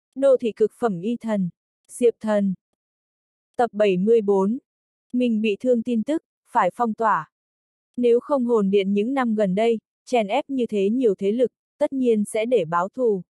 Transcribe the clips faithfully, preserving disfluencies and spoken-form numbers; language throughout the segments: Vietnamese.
Đô thị cực phẩm y thần. Diệp Thần. Tập bảy mươi bốn. Mình bị thương tin tức, phải phong tỏa. Nếu không hồn điện những năm gần đây, chèn ép như thế nhiều thế lực, tất nhiên sẽ để báo thù.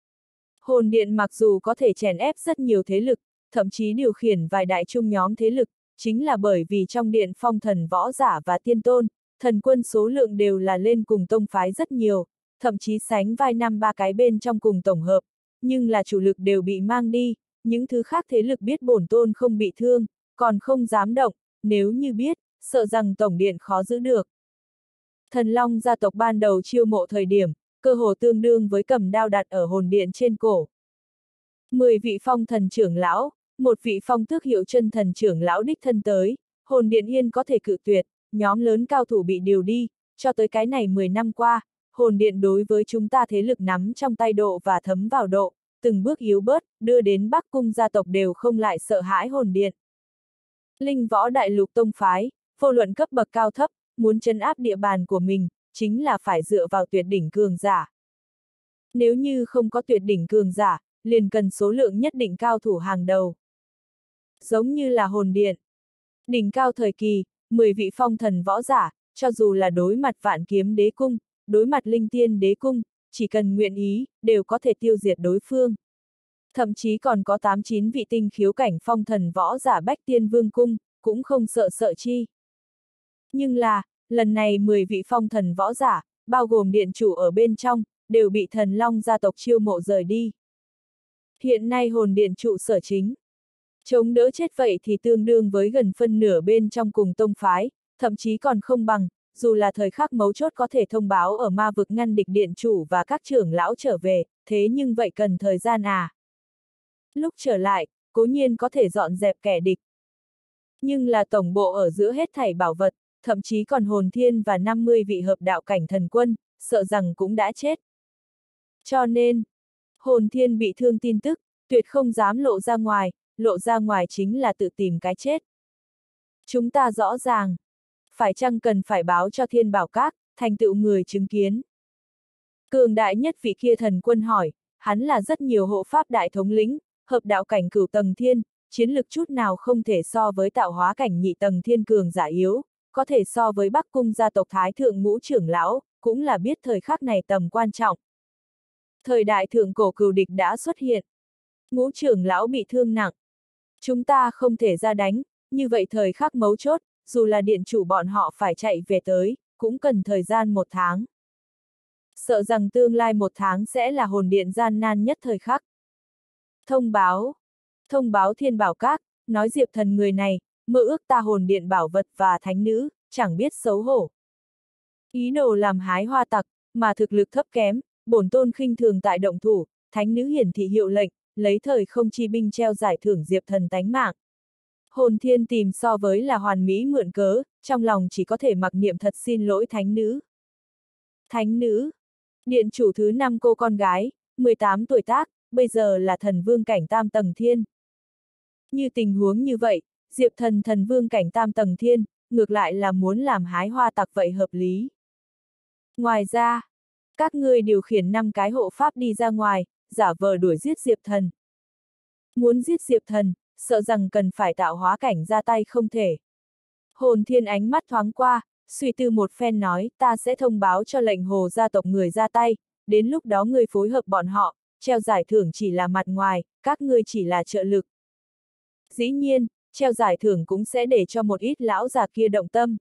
Hồn điện mặc dù có thể chèn ép rất nhiều thế lực, thậm chí điều khiển vài đại trung nhóm thế lực, chính là bởi vì trong điện phong thần võ giả và tiên tôn, thần quân số lượng đều là lên cùng tông phái rất nhiều, thậm chí sánh vai năm ba cái bên trong cùng tổng hợp, nhưng là chủ lực đều bị mang đi, những thứ khác thế lực biết bổn tôn không bị thương, còn không dám động, nếu như biết, sợ rằng tổng điện khó giữ được. Thần Long gia tộc ban đầu chiêu mộ thời điểm, cơ hồ tương đương với cầm đao đặt ở hồn điện trên cổ. Mười vị phong thần trưởng lão, một vị phong tước hiệu chân thần trưởng lão đích thân tới, hồn điện yên có thể cự tuyệt, nhóm lớn cao thủ bị điều đi, cho tới cái này mười năm qua, hồn điện đối với chúng ta thế lực nắm trong tay độ và thấm vào độ, từng bước yếu bớt, đưa đến Bắc cung gia tộc đều không lại sợ hãi hồn điện. Linh võ đại lục tông phái, vô luận cấp bậc cao thấp, muốn trấn áp địa bàn của mình, chính là phải dựa vào tuyệt đỉnh cường giả. Nếu như không có tuyệt đỉnh cường giả, liền cần số lượng nhất định cao thủ hàng đầu. Giống như là hồn điện. Đỉnh cao thời kỳ, mười vị phong thần võ giả, cho dù là đối mặt vạn kiếm đế cung, đối mặt linh tiên đế cung, chỉ cần nguyện ý, đều có thể tiêu diệt đối phương. Thậm chí còn có tám chín vị tinh khiếu cảnh phong thần võ giả bách tiên vương cung, cũng không sợ sợ chi. Nhưng là, lần này mười vị phong thần võ giả, bao gồm điện chủ ở bên trong, đều bị thần Long gia tộc chiêu mộ rời đi. Hiện nay hồn điện trụ sở chính. Chống đỡ chết vậy thì tương đương với gần phân nửa bên trong cùng tông phái, thậm chí còn không bằng, dù là thời khắc mấu chốt có thể thông báo ở ma vực ngăn địch điện chủ và các trưởng lão trở về, thế nhưng vậy cần thời gian à. Lúc trở lại, cố nhiên có thể dọn dẹp kẻ địch. Nhưng là tổng bộ ở giữa hết thảy bảo vật, thậm chí còn hồn thiên và năm mươi vị hợp đạo cảnh thần quân, sợ rằng cũng đã chết. Cho nên, hồn thiên bị thương tin tức, tuyệt không dám lộ ra ngoài, lộ ra ngoài chính là tự tìm cái chết. Chúng ta rõ ràng, phải chăng cần phải báo cho thiên bảo các, thành tựu người chứng kiến. Cường đại nhất vị kia thần quân hỏi, hắn là rất nhiều hộ pháp đại thống lĩnh, hợp đạo cảnh cửu tầng thiên, chiến lực chút nào không thể so với tạo hóa cảnh nhị tầng thiên cường giả yếu, có thể so với Bắc cung gia tộc thái thượng ngũ trưởng lão, cũng là biết thời khắc này tầm quan trọng. Thời đại thượng cổ cừu địch đã xuất hiện. Ngũ trưởng lão bị thương nặng. Chúng ta không thể ra đánh, như vậy thời khắc mấu chốt, dù là điện chủ bọn họ phải chạy về tới, cũng cần thời gian một tháng. Sợ rằng tương lai một tháng sẽ là hồn điện gian nan nhất thời khắc. Thông báo. Thông báo thiên bảo các, nói Diệp Thần người này, mơ ước ta hồn điện bảo vật và thánh nữ, chẳng biết xấu hổ. Ý đồ làm hái hoa tặc, mà thực lực thấp kém, bổn tôn khinh thường tại động thủ, thánh nữ hiển thị hiệu lệnh, lấy thời không chi binh treo giải thưởng Diệp Thần tánh mạng. Hồn thiên tìm so với là hoàn mỹ mượn cớ, trong lòng chỉ có thể mặc niệm thật xin lỗi thánh nữ. Thánh nữ. Điện chủ thứ năm cô con gái, mười tám tuổi tác, bây giờ là thần vương cảnh tam tầng thiên. Như tình huống như vậy, Diệp Thần thần vương cảnh tam tầng thiên, ngược lại là muốn làm hái hoa tặc vậy hợp lý. Ngoài ra, các ngươi điều khiển năm cái hộ pháp đi ra ngoài, giả vờ đuổi giết Diệp Thần. Muốn giết Diệp Thần, sợ rằng cần phải tạo hóa cảnh ra tay không thể. Hồn thiên ánh mắt thoáng qua, suy tư một phen nói, ta sẽ thông báo cho lệnh hồ gia tộc người ra tay, đến lúc đó ngươi phối hợp bọn họ, treo giải thưởng chỉ là mặt ngoài, các ngươi chỉ là trợ lực. Dĩ nhiên, treo giải thưởng cũng sẽ để cho một ít lão già kia động tâm.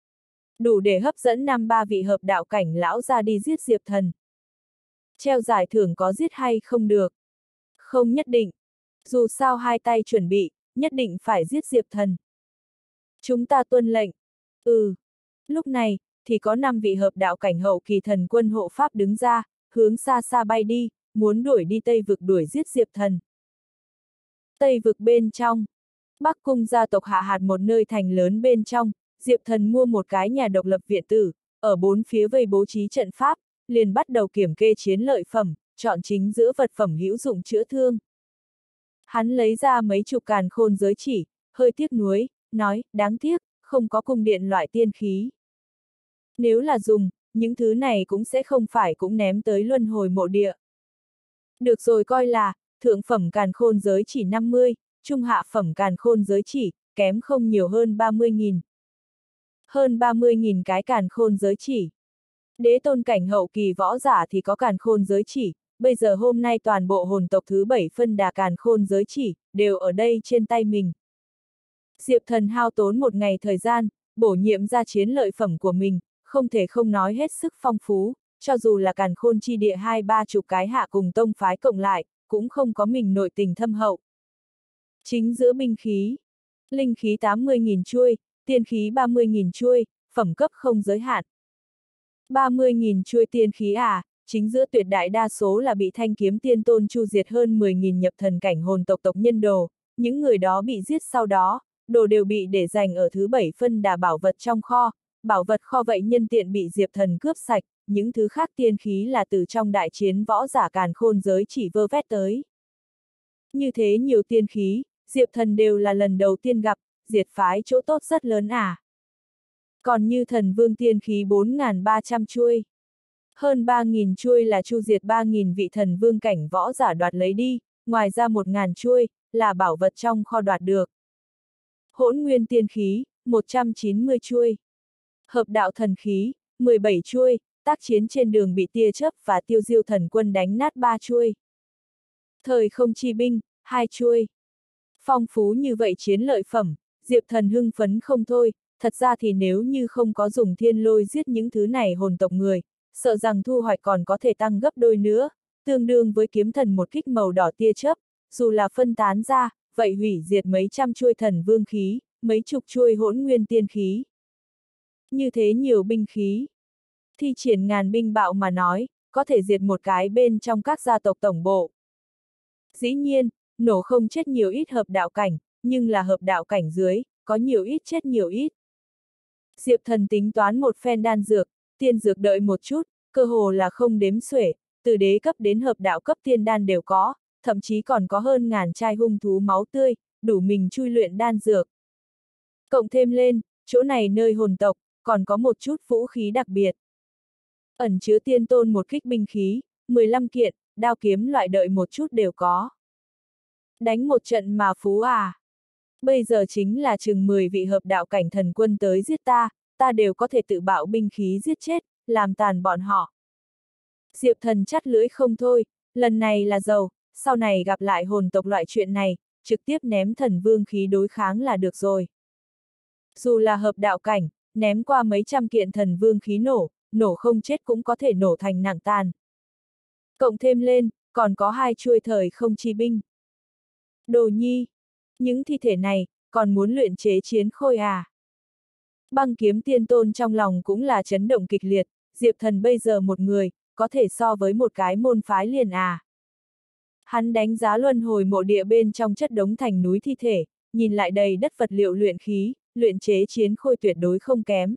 Đủ để hấp dẫn năm ba vị hợp đạo cảnh lão ra đi giết Diệp Thần. Treo giải thưởng có giết hay không được? Không nhất định. Dù sao hai tay chuẩn bị, nhất định phải giết Diệp Thần. Chúng ta tuân lệnh. Ừ. Lúc này, thì có năm vị hợp đạo cảnh hậu kỳ thần quân hộ pháp đứng ra, hướng xa xa bay đi, muốn đuổi đi Tây vực đuổi giết Diệp Thần. Tây vực bên trong, Bắc cung gia tộc hạ hạt một nơi thành lớn bên trong, Diệp Thần mua một cái nhà độc lập viện tử, ở bốn phía vây bố trí trận pháp, liền bắt đầu kiểm kê chiến lợi phẩm, chọn chính giữa vật phẩm hữu dụng chữa thương. Hắn lấy ra mấy chục càn khôn giới chỉ, hơi tiếc nuối, nói, đáng tiếc, không có cung điện loại tiên khí. Nếu là dùng, những thứ này cũng sẽ không phải cũng ném tới luân hồi mộ địa. Được rồi coi là, thượng phẩm càn khôn giới chỉ năm mươi, trung hạ phẩm càn khôn giới chỉ, kém không nhiều hơn ba mươi nghìn. Hơn ba mươi nghìn cái càn khôn giới chỉ. Đế tôn cảnh hậu kỳ võ giả thì có càn khôn giới chỉ, bây giờ hôm nay toàn bộ hồn tộc thứ bảy phân đà càn khôn giới chỉ, đều ở đây trên tay mình. Diệp Thần hao tốn một ngày thời gian, bổ nhiệm ra chiến lợi phẩm của mình, không thể không nói hết sức phong phú, cho dù là càn khôn chi địa hai ba chục cái hạ cùng tông phái cộng lại, cũng không có mình nội tình thâm hậu. Chính giữa binh khí, linh khí tám mươi nghìn chuôi, tiên khí ba mươi nghìn chuôi, phẩm cấp không giới hạn. ba mươi nghìn chuôi tiên khí à, chính giữa tuyệt đại đa số là bị thanh kiếm tiên tôn chu diệt hơn mười nghìn nhập thần cảnh hồn tộc tộc nhân đồ, những người đó bị giết sau đó, đồ đều bị để dành ở thứ bảy phân đà bảo vật trong kho, bảo vật kho vậy nhân tiện bị Diệp Thần cướp sạch, những thứ khác tiên khí là từ trong đại chiến võ giả càn khôn giới chỉ vơ vét tới. Như thế nhiều tiên khí, Diệp Thần đều là lần đầu tiên gặp, diệt phái chỗ tốt rất lớn à. Còn như thần vương tiên khí bốn nghìn ba trăm chuôi. Hơn ba nghìn chuôi là chu diệt ba nghìn vị thần vương cảnh võ giả đoạt lấy đi, ngoài ra một nghìn chuôi, là bảo vật trong kho đoạt được. Hỗn nguyên tiên khí, một trăm chín mươi chuôi. Hợp đạo thần khí, mười bảy chuôi, tác chiến trên đường bị tia chớp và tiêu diêu thần quân đánh nát ba chuôi. Thời không chi binh, hai chuôi. Phong phú như vậy chiến lợi phẩm, Diệp Thần hưng phấn không thôi, thật ra thì nếu như không có dùng thiên lôi giết những thứ này hồn tộc người, sợ rằng thu hoạch còn có thể tăng gấp đôi nữa, tương đương với kiếm thần một kích màu đỏ tia chớp, dù là phân tán ra, vậy hủy diệt mấy trăm chuôi thần vương khí, mấy chục chuôi hỗn nguyên tiên khí. Như thế nhiều binh khí. Thi triển ngàn binh bạo mà nói, có thể diệt một cái bên trong các gia tộc tổng bộ. Dĩ nhiên, nổ không chết nhiều ít hợp đạo cảnh, nhưng là hợp đạo cảnh dưới, có nhiều ít chết nhiều ít. Diệp Thần tính toán một phen đan dược, tiên dược đợi một chút, cơ hồ là không đếm xuể, từ đế cấp đến hợp đạo cấp tiên đan đều có, thậm chí còn có hơn ngàn chai hung thú máu tươi, đủ mình chui luyện đan dược. Cộng thêm lên, chỗ này nơi hồn tộc, còn có một chút vũ khí đặc biệt. Ẩn chứa tiên tôn một kích binh khí, mười lăm kiện, đao kiếm loại đợi một chút đều có. Đánh một trận mà phú à. Bây giờ chính là chừng mười vị hợp đạo cảnh thần quân tới giết ta, ta đều có thể tự bạo binh khí giết chết, làm tàn bọn họ. Diệp Thần chắt lưỡi không thôi, lần này là giàu, sau này gặp lại hồn tộc loại chuyện này, trực tiếp ném thần vương khí đối kháng là được rồi. Dù là hợp đạo cảnh, ném qua mấy trăm kiện thần vương khí nổ, nổ không chết cũng có thể nổ thành nặng tàn. Cộng thêm lên, còn có hai chuôi thời không chi binh. Đồ nhi, những thi thể này, còn muốn luyện chế chiến khôi à? Băng kiếm tiên tôn trong lòng cũng là chấn động kịch liệt, Diệp Thần bây giờ một người, có thể so với một cái môn phái liền à. Hắn đánh giá luân hồi mộ địa bên trong chất đống thành núi thi thể, nhìn lại đầy đất vật liệu luyện khí, luyện chế chiến khôi tuyệt đối không kém.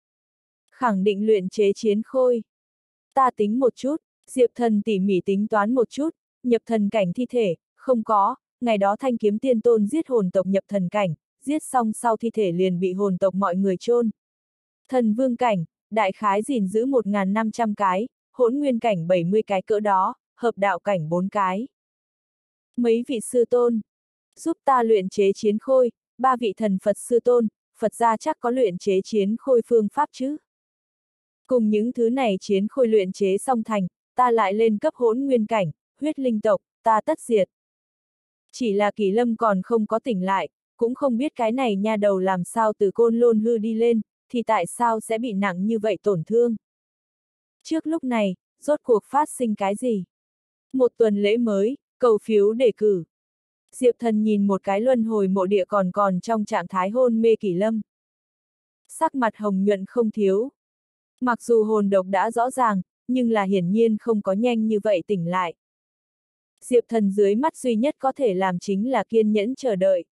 Khẳng định luyện chế chiến khôi. Ta tính một chút, Diệp Thần tỉ mỉ tính toán một chút, nhập thần cảnh thi thể, không có, ngày đó thanh kiếm tiên tôn giết hồn tộc nhập thần cảnh, giết xong sau thi thể liền bị hồn tộc mọi người chôn. Thần vương cảnh, đại khái gìn giữ một nghìn năm trăm cái, hỗn nguyên cảnh bảy mươi cái cỡ đó, hợp đạo cảnh bốn cái. Mấy vị sư tôn, giúp ta luyện chế chiến khôi, ba vị thần Phật sư tôn, Phật gia chắc có luyện chế chiến khôi phương pháp chứ. Cùng những thứ này chiến khôi luyện chế xong thành, ta lại lên cấp hỗn nguyên cảnh, huyết linh tộc, ta tất diệt. Chỉ là Kỳ Lâm còn không có tỉnh lại, cũng không biết cái này nha đầu làm sao từ Côn Lôn hư đi lên, thì tại sao sẽ bị nặng như vậy tổn thương. Trước lúc này, rốt cuộc phát sinh cái gì? Một tuần lễ mới, cầu phiếu đề cử. Diệp Thần nhìn một cái luân hồi mộ địa còn còn trong trạng thái hôn mê Kỳ Lâm. Sắc mặt hồng nhuận không thiếu. Mặc dù hồn độc đã rõ ràng, nhưng là hiển nhiên không có nhanh như vậy tỉnh lại. Diệp Thần dưới mắt duy nhất có thể làm chính là kiên nhẫn chờ đợi.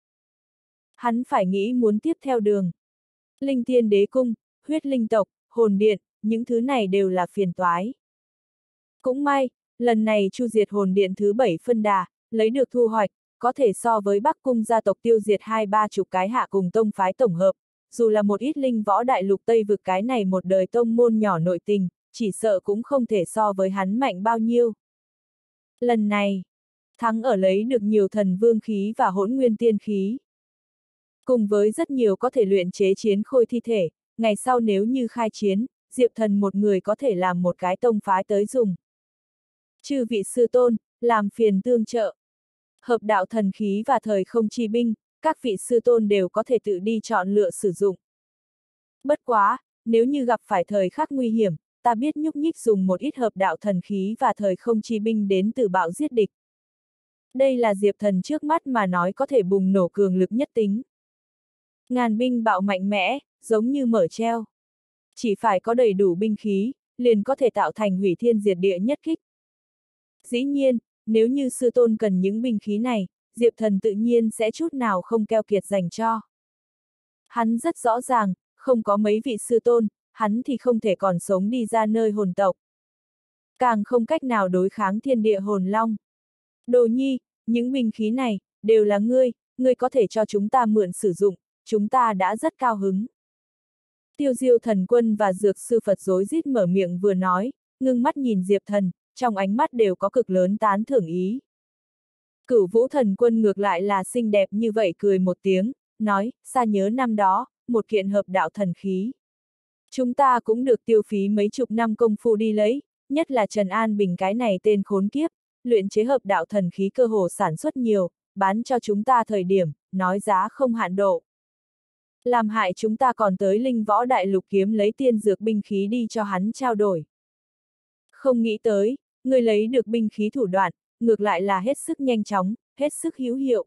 Hắn phải nghĩ muốn tiếp theo đường. Linh Tiên Đế Cung, huyết linh tộc, hồn điện, những thứ này đều là phiền toái. Cũng may, lần này chu diệt hồn điện thứ bảy phân đà, lấy được thu hoạch, có thể so với Bắc Cung gia tộc tiêu diệt hai ba chục cái hạ cùng tông phái tổng hợp, dù là một ít linh võ đại lục Tây vực cái này một đời tông môn nhỏ nội tình, chỉ sợ cũng không thể so với hắn mạnh bao nhiêu. Lần này, thắng ở lấy được nhiều thần vương khí và hỗn nguyên tiên khí. Cùng với rất nhiều có thể luyện chế chiến khôi thi thể, ngày sau nếu như khai chiến, Diệp Thần một người có thể làm một cái tông phái tới dùng. Chư vị sư tôn, làm phiền tương trợ. Hợp đạo thần khí và thời không chi binh, các vị sư tôn đều có thể tự đi chọn lựa sử dụng. Bất quá, nếu như gặp phải thời khắc nguy hiểm, ta biết nhúc nhích dùng một ít hợp đạo thần khí và thời không chi binh đến từ bạo giết địch. Đây là Diệp Thần trước mắt mà nói có thể bùng nổ cường lực nhất tính. Ngàn binh bạo mạnh mẽ, giống như mở treo. Chỉ phải có đầy đủ binh khí, liền có thể tạo thành hủy thiên diệt địa nhất kích. Dĩ nhiên, nếu như sư tôn cần những binh khí này, Diệp Thần tự nhiên sẽ chút nào không keo kiệt dành cho. Hắn rất rõ ràng, không có mấy vị sư tôn, hắn thì không thể còn sống đi ra nơi hồn tộc. Càng không cách nào đối kháng thiên địa hồn long. Đồ Nhi, những binh khí này, đều là ngươi, ngươi có thể cho chúng ta mượn sử dụng, chúng ta đã rất cao hứng. Tiêu Diêu Thần Quân và Dược Sư Phật rối rít mở miệng vừa nói, ngưng mắt nhìn Diệp Thần, trong ánh mắt đều có cực lớn tán thưởng ý. Cửu Vũ Thần Quân ngược lại là xinh đẹp như vậy cười một tiếng, nói, xa nhớ năm đó, một kiện hợp đạo thần khí. Chúng ta cũng được tiêu phí mấy chục năm công phu đi lấy, nhất là Trần An Bình cái này tên khốn kiếp, luyện chế hợp đạo thần khí cơ hồ sản xuất nhiều, bán cho chúng ta thời điểm, nói giá không hạn độ. Làm hại chúng ta còn tới Linh Võ Đại Lục kiếm lấy tiên dược binh khí đi cho hắn trao đổi. Không nghĩ tới, người lấy được binh khí thủ đoạn, ngược lại là hết sức nhanh chóng, hết sức hữu hiệu.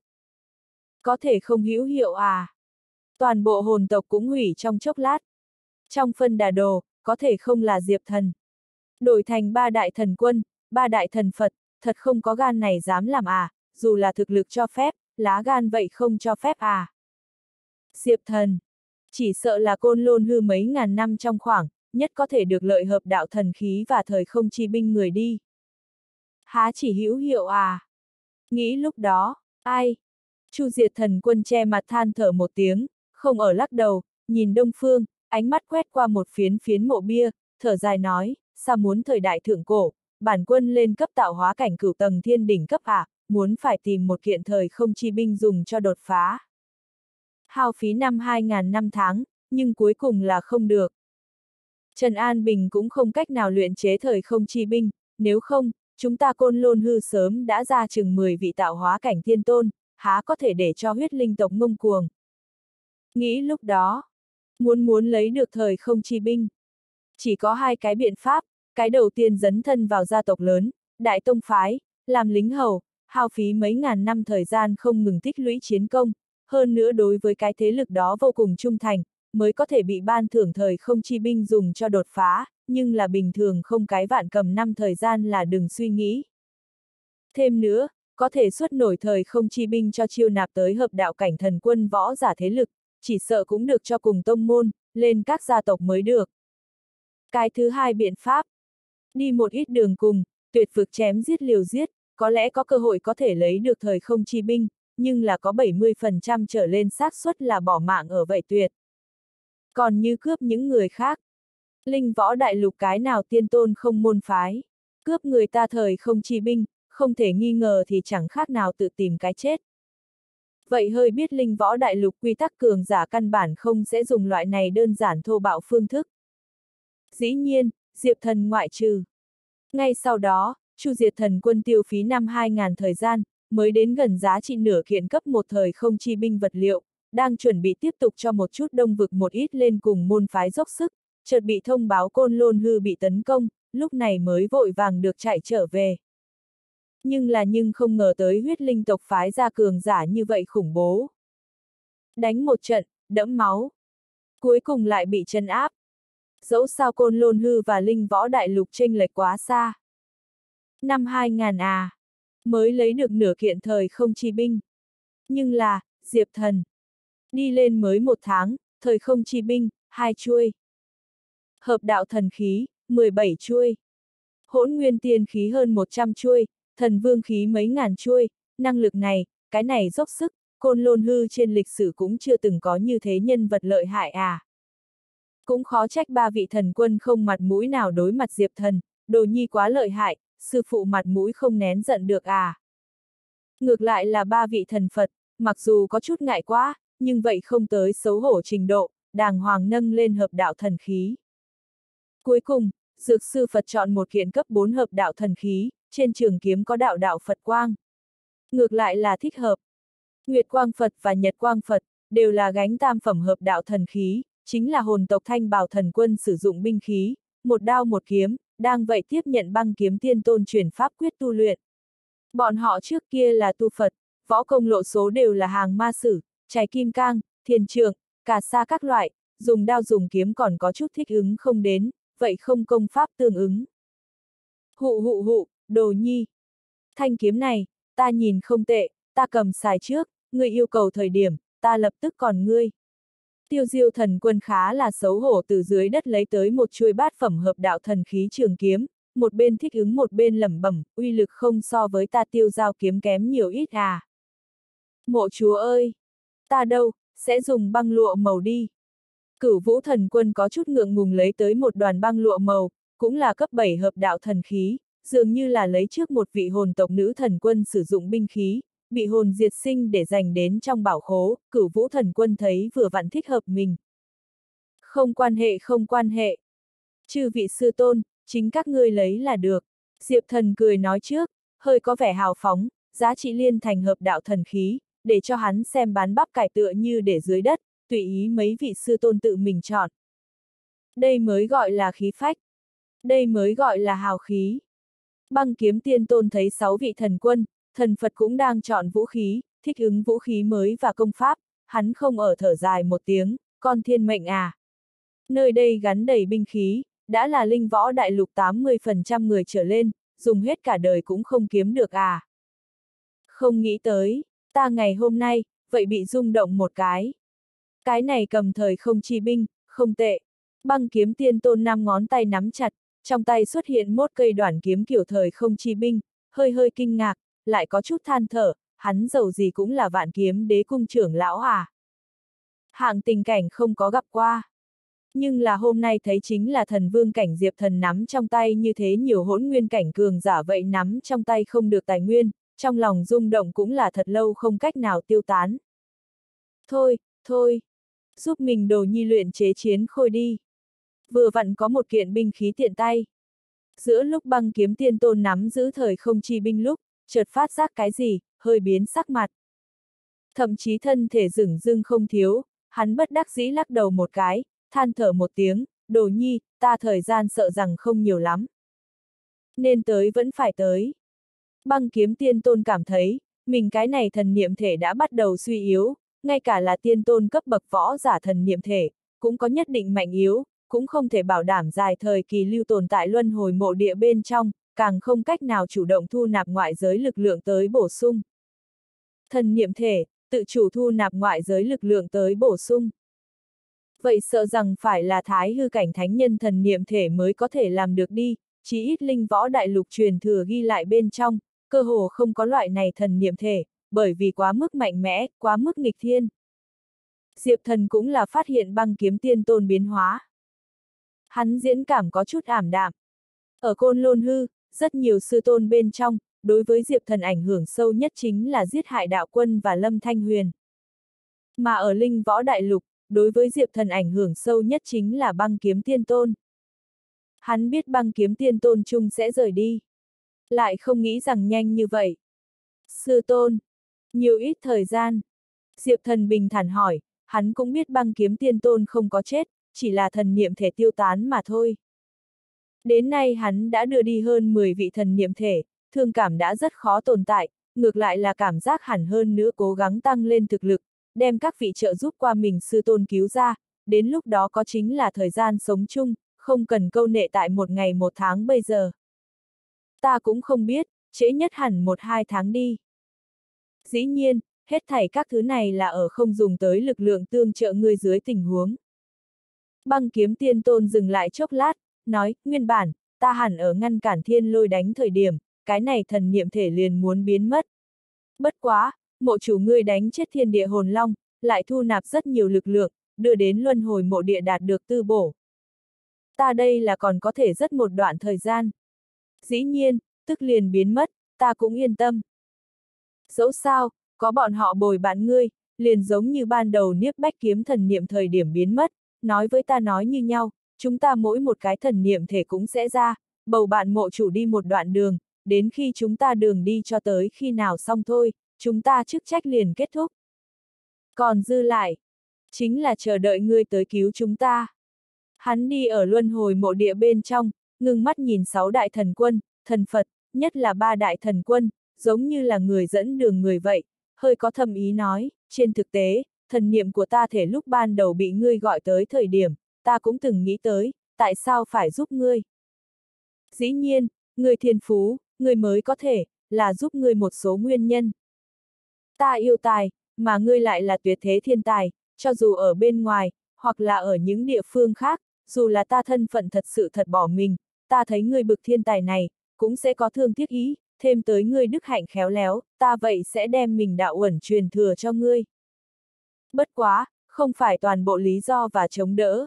Có thể không hữu hiệu à? Toàn bộ hồn tộc cũng hủy trong chốc lát. Trong phân đà đồ, có thể không là Diệp Thần. Đổi thành ba đại thần quân, ba đại thần Phật, thật không có gan này dám làm à, dù là thực lực cho phép, lá gan vậy không cho phép à. Diệp Thần, chỉ sợ là Côn Lôn hư mấy ngàn năm trong khoảng, nhất có thể được lợi hợp đạo thần khí và thời không chi binh người đi. Há chỉ hữu hiệu à? Nghĩ lúc đó, ai? Chu Diệt Thần Quân che mặt than thở một tiếng, không ở lắc đầu, nhìn Đông Phương, ánh mắt quét qua một phiến phiến mộ bia, thở dài nói, sao muốn thời đại thượng cổ, bản quân lên cấp tạo hóa cảnh cửu tầng thiên đỉnh cấp à, muốn phải tìm một kiện thời không chi binh dùng cho đột phá. Hao phí năm hai ngàn năm tháng, nhưng cuối cùng là không được. Trần An Bình cũng không cách nào luyện chế thời không chi binh, nếu không, chúng ta Côn Lôn hư sớm đã ra chừng mười vị tạo hóa cảnh thiên tôn, há có thể để cho huyết linh tộc ngông cuồng. Nghĩ lúc đó, muốn muốn lấy được thời không chi binh. Chỉ có hai cái biện pháp, cái đầu tiên dấn thân vào gia tộc lớn, đại tông phái, làm lính hầu, hao phí mấy ngàn năm thời gian không ngừng tích lũy chiến công, hơn nữa đối với cái thế lực đó vô cùng trung thành, mới có thể bị ban thưởng thời không chi binh dùng cho đột phá, nhưng là bình thường không cái vạn cầm năm thời gian là đừng suy nghĩ. Thêm nữa, có thể xuất nổi thời không chi binh cho chiêu nạp tới hợp đạo cảnh thần quân võ giả thế lực, chỉ sợ cũng được cho cùng tông môn, lên các gia tộc mới được. Cái thứ hai biện pháp, đi một ít đường cùng, tuyệt vực chém giết liều giết, có lẽ có cơ hội có thể lấy được thời không chi binh, nhưng là có bảy mươi phần trăm trở lên xác suất là bỏ mạng ở vậy tuyệt. Còn như cướp những người khác, Linh Võ Đại Lục cái nào tiên tôn không môn phái, cướp người ta thời không chi binh, không thể nghi ngờ thì chẳng khác nào tự tìm cái chết. Vậy hơi biết Linh Võ Đại Lục quy tắc cường giả căn bản không sẽ dùng loại này đơn giản thô bạo phương thức. Dĩ nhiên, Diệp Thần ngoại trừ. Ngay sau đó, Chu Diệt Thần Quân tiêu phí năm hai ngàn thời gian, mới đến gần giá trị nửa kiện cấp một thời không chi binh vật liệu, đang chuẩn bị tiếp tục cho một chút đông vực một ít lên cùng môn phái dốc sức, chợt bị thông báo Côn Lôn hư bị tấn công, lúc này mới vội vàng được chạy trở về. Nhưng là nhưng không ngờ tới huyết linh tộc phái ra cường giả như vậy khủng bố. Đánh một trận, đẫm máu. Cuối cùng lại bị trấn áp. Dẫu sao Côn Lôn hư và Linh Võ Đại Lục chênh lệch quá xa. Năm hai ngàn à, mới lấy được nửa kiện thời không chi binh. Nhưng là, Diệp Thần. Đi lên mới một tháng, thời không chi binh, hai chuôi. Hợp đạo thần khí, mười bảy chuôi. Hỗn nguyên tiên khí hơn một trăm chuôi, thần vương khí mấy ngàn chuôi, năng lực này, cái này dốc sức, Côn Lôn hư trên lịch sử cũng chưa từng có như thế nhân vật lợi hại à. Cũng khó trách ba vị thần quân không mặt mũi nào đối mặt Diệp Thần, Đồ Nhi quá lợi hại, sư phụ mặt mũi không nén giận được à. Ngược lại là ba vị thần Phật, mặc dù có chút ngại quá, nhưng vậy không tới xấu hổ trình độ, đàng hoàng nâng lên hợp đạo thần khí. Cuối cùng, Dược sư Phật chọn một kiện cấp bốn hợp đạo thần khí, trên trường kiếm có đạo đạo Phật quang. Ngược lại là thích hợp. Nguyệt Quang Phật và Nhật Quang Phật, đều là gánh tam phẩm hợp đạo thần khí, chính là hồn tộc Thanh Bào Thần Quân sử dụng binh khí, một đao một kiếm, đang vậy tiếp nhận Băng Kiếm Tiên Tôn truyền pháp quyết tu luyện. Bọn họ trước kia là tu Phật, võ công lộ số đều là hàng ma sử, trái kim cang, thiền trượng, cà sa các loại, dùng đao dùng kiếm còn có chút thích ứng không đến, vậy không công pháp tương ứng. Hụ hụ hụ, Đồ Nhi. Thanh kiếm này, ta nhìn không tệ, ta cầm xài trước, ngươi yêu cầu thời điểm, ta lập tức còn ngươi. Tiêu Diêu Thần Quân khá là xấu hổ từ dưới đất lấy tới một chuôi bát phẩm hợp đạo thần khí trường kiếm, một bên thích ứng một bên lẩm bẩm, uy lực không so với ta Tiêu Giao kiếm kém nhiều ít à. Mộ chúa ơi! Ta đâu, sẽ dùng băng lụa màu đi. Cửu Vũ Thần Quân có chút ngượng ngùng lấy tới một đoàn băng lụa màu, cũng là cấp bảy hợp đạo thần khí, dường như là lấy trước một vị hồn tộc nữ thần quân sử dụng binh khí, bị hồn diệt sinh để dành đến trong bảo khố, Cửu Vũ Thần Quân thấy vừa vặn thích hợp mình. Không quan hệ không quan hệ. Chư vị sư tôn, chính các ngươi lấy là được. Diệp Thần cười nói trước, hơi có vẻ hào phóng, giá trị liên thành hợp đạo thần khí, để cho hắn xem bán bắp cải tựa như để dưới đất, tùy ý mấy vị sư tôn tự mình chọn. Đây mới gọi là khí phách. Đây mới gọi là hào khí. Băng Kiếm Tiên Tôn thấy sáu vị thần quân, thần Phật cũng đang chọn vũ khí, thích ứng vũ khí mới và công pháp, hắn không ở thở dài một tiếng, con thiên mệnh à. Nơi đây gắn đầy binh khí, đã là linh võ đại lục tám mươi phần trăm người trở lên, dùng hết cả đời cũng không kiếm được à. Không nghĩ tới, ta ngày hôm nay, vậy bị rung động một cái. Cái này cầm thời không chi binh, không tệ. Băng Kiếm Tiên Tôn năm ngón tay nắm chặt, trong tay xuất hiện một cây đoản kiếm kiểu thời không chi binh, hơi hơi kinh ngạc, lại có chút than thở, hắn dầu gì cũng là Vạn Kiếm Đế cung trưởng lão à. Hạng tình cảnh không có gặp qua. Nhưng là hôm nay thấy chính là thần vương cảnh Diệp Thần nắm trong tay như thế nhiều hỗn nguyên cảnh cường giả vậy nắm trong tay không được tài nguyên, trong lòng rung động cũng là thật lâu không cách nào tiêu tán. Thôi, thôi, giúp mình Đồ Nhi luyện chế chiến khôi đi. Vừa vặn có một kiện binh khí tiện tay. Giữa lúc Băng Kiếm Tiên Tôn nắm giữ thời không chi binh lúc, chợt phát giác cái gì, hơi biến sắc mặt. Thậm chí thân thể dửng dưng không thiếu, hắn bất đắc dĩ lắc đầu một cái, than thở một tiếng, Đồ Nhi, ta thời gian sợ rằng không nhiều lắm. Nên tới vẫn phải tới. Băng Kiếm Tiên Tôn cảm thấy, mình cái này thần niệm thể đã bắt đầu suy yếu, ngay cả là tiên tôn cấp bậc võ giả thần niệm thể, cũng có nhất định mạnh yếu, cũng không thể bảo đảm dài thời kỳ lưu tồn tại luân hồi mộ địa bên trong, càng không cách nào chủ động thu nạp ngoại giới lực lượng tới bổ sung. Thần niệm thể, tự chủ thu nạp ngoại giới lực lượng tới bổ sung. Vậy sợ rằng phải là thái hư cảnh thánh nhân thần niệm thể mới có thể làm được đi, chí ít linh võ đại lục truyền thừa ghi lại bên trong, cơ hồ không có loại này thần niệm thể, bởi vì quá mức mạnh mẽ, quá mức nghịch thiên. Diệp Thần cũng là phát hiện Băng Kiếm Tiên Tôn biến hóa. Hắn diễn cảm có chút ảm đạm. Ở Côn Lôn Hư, rất nhiều sư tôn bên trong, đối với Diệp Thần ảnh hưởng sâu nhất chính là giết hại đạo quân và Lâm Thanh Huyền. Mà ở linh võ đại lục, đối với Diệp Thần ảnh hưởng sâu nhất chính là Băng Kiếm Tiên Tôn. Hắn biết Băng Kiếm Tiên Tôn chung sẽ rời đi. Lại không nghĩ rằng nhanh như vậy. Sư tôn, nhiều ít thời gian. Diệp Thần bình thản hỏi, hắn cũng biết Băng Kiếm Tiên Tôn không có chết, chỉ là thần niệm thể tiêu tán mà thôi. Đến nay hắn đã đưa đi hơn mười vị thần niệm thể, thương cảm đã rất khó tồn tại, ngược lại là cảm giác hẳn hơn nữa cố gắng tăng lên thực lực, đem các vị trợ giúp qua mình sư tôn cứu ra, đến lúc đó có chính là thời gian sống chung, không cần câu nệ tại một ngày một tháng bây giờ. Ta cũng không biết, trễ nhất hẳn một hai tháng đi. Dĩ nhiên, hết thảy các thứ này là ở không dùng tới lực lượng tương trợ ngươi dưới tình huống. Băng Kiếm Tiên Tôn dừng lại chốc lát, nói, nguyên bản, ta hẳn ở ngăn cản thiên lôi đánh thời điểm, cái này thần niệm thể liền muốn biến mất. Bất quá, mộ chủ ngươi đánh chết thiên địa hồn long, lại thu nạp rất nhiều lực lượng, đưa đến luân hồi mộ địa đạt được tư bổ. Ta đây là còn có thể rất một đoạn thời gian. Dĩ nhiên, tức liền biến mất, ta cũng yên tâm. Dẫu sao, có bọn họ bồi bạn ngươi, liền giống như ban đầu Niếp Bách kiếm thần niệm thời điểm biến mất, nói với ta nói như nhau, chúng ta mỗi một cái thần niệm thể cũng sẽ ra, bầu bạn mộ chủ đi một đoạn đường, đến khi chúng ta đường đi cho tới khi nào xong thôi, chúng ta chức trách liền kết thúc. Còn dư lại, chính là chờ đợi ngươi tới cứu chúng ta. Hắn đi ở luân hồi mộ địa bên trong, ngưng mắt nhìn sáu đại thần quân, thần Phật, nhất là ba đại thần quân, giống như là người dẫn đường người vậy, hơi có thâm ý nói, trên thực tế, thần niệm của ta thể lúc ban đầu bị ngươi gọi tới thời điểm, ta cũng từng nghĩ tới, tại sao phải giúp ngươi. Dĩ nhiên, ngươi thiên phú, ngươi mới có thể, là giúp ngươi một số nguyên nhân. Ta yêu tài, mà ngươi lại là tuyệt thế thiên tài, cho dù ở bên ngoài, hoặc là ở những địa phương khác, dù là ta thân phận thật sự thật bỏ mình, ta thấy ngươi bực thiên tài này, cũng sẽ có thương tiếc ý, thêm tới ngươi đức hạnh khéo léo, ta vậy sẽ đem mình đạo uẩn truyền thừa cho ngươi. Bất quá, không phải toàn bộ lý do và chống đỡ.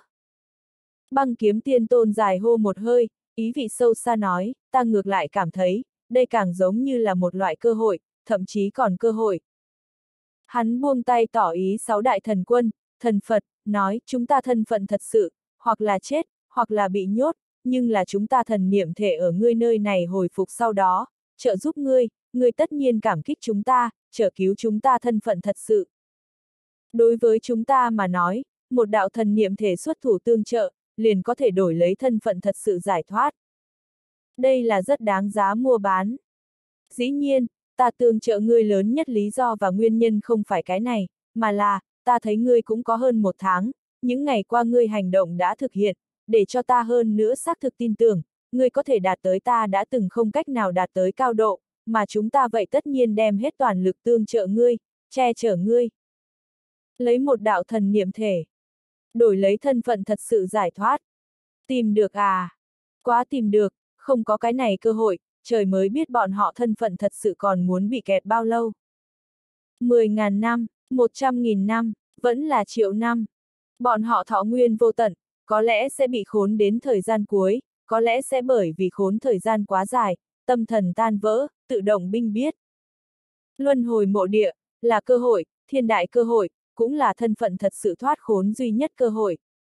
Băng kiếm tiên tôn dài hô một hơi, ý vị sâu xa nói, ta ngược lại cảm thấy, đây càng giống như là một loại cơ hội, thậm chí còn cơ hội. Hắn buông tay tỏ ý sáu đại thần quân, thần Phật, nói, chúng ta thân phận thật sự, hoặc là chết, hoặc là bị nhốt, nhưng là chúng ta thần niệm thể ở ngươi nơi này hồi phục sau đó, trợ giúp ngươi, ngươi tất nhiên cảm kích chúng ta, trợ cứu chúng ta thân phận thật sự. Đối với chúng ta mà nói, một đạo thần niệm thể xuất thủ tương trợ, liền có thể đổi lấy thân phận thật sự giải thoát. Đây là rất đáng giá mua bán. Dĩ nhiên, ta tương trợ ngươi lớn nhất lý do và nguyên nhân không phải cái này, mà là, ta thấy ngươi cũng có hơn một tháng, những ngày qua ngươi hành động đã thực hiện, để cho ta hơn nữa xác thực tin tưởng, ngươi có thể đạt tới ta đã từng không cách nào đạt tới cao độ, mà chúng ta vậy tất nhiên đem hết toàn lực tương trợ ngươi, che chở ngươi. Lấy một đạo thần niệm thể, đổi lấy thân phận thật sự giải thoát. Tìm được à? Quá tìm được, không có cái này cơ hội, trời mới biết bọn họ thân phận thật sự còn muốn bị kẹt bao lâu. Mười ngàn năm, một trăm nghìn năm, vẫn là triệu năm. Bọn họ thọ nguyên vô tận, có lẽ sẽ bị khốn đến thời gian cuối, có lẽ sẽ bởi vì khốn thời gian quá dài, tâm thần tan vỡ, tự động binh biết. Luân hồi mộ địa, là cơ hội, thiên đại cơ hội, cũng là thân phận thật sự thoát khốn duy nhất cơ hội.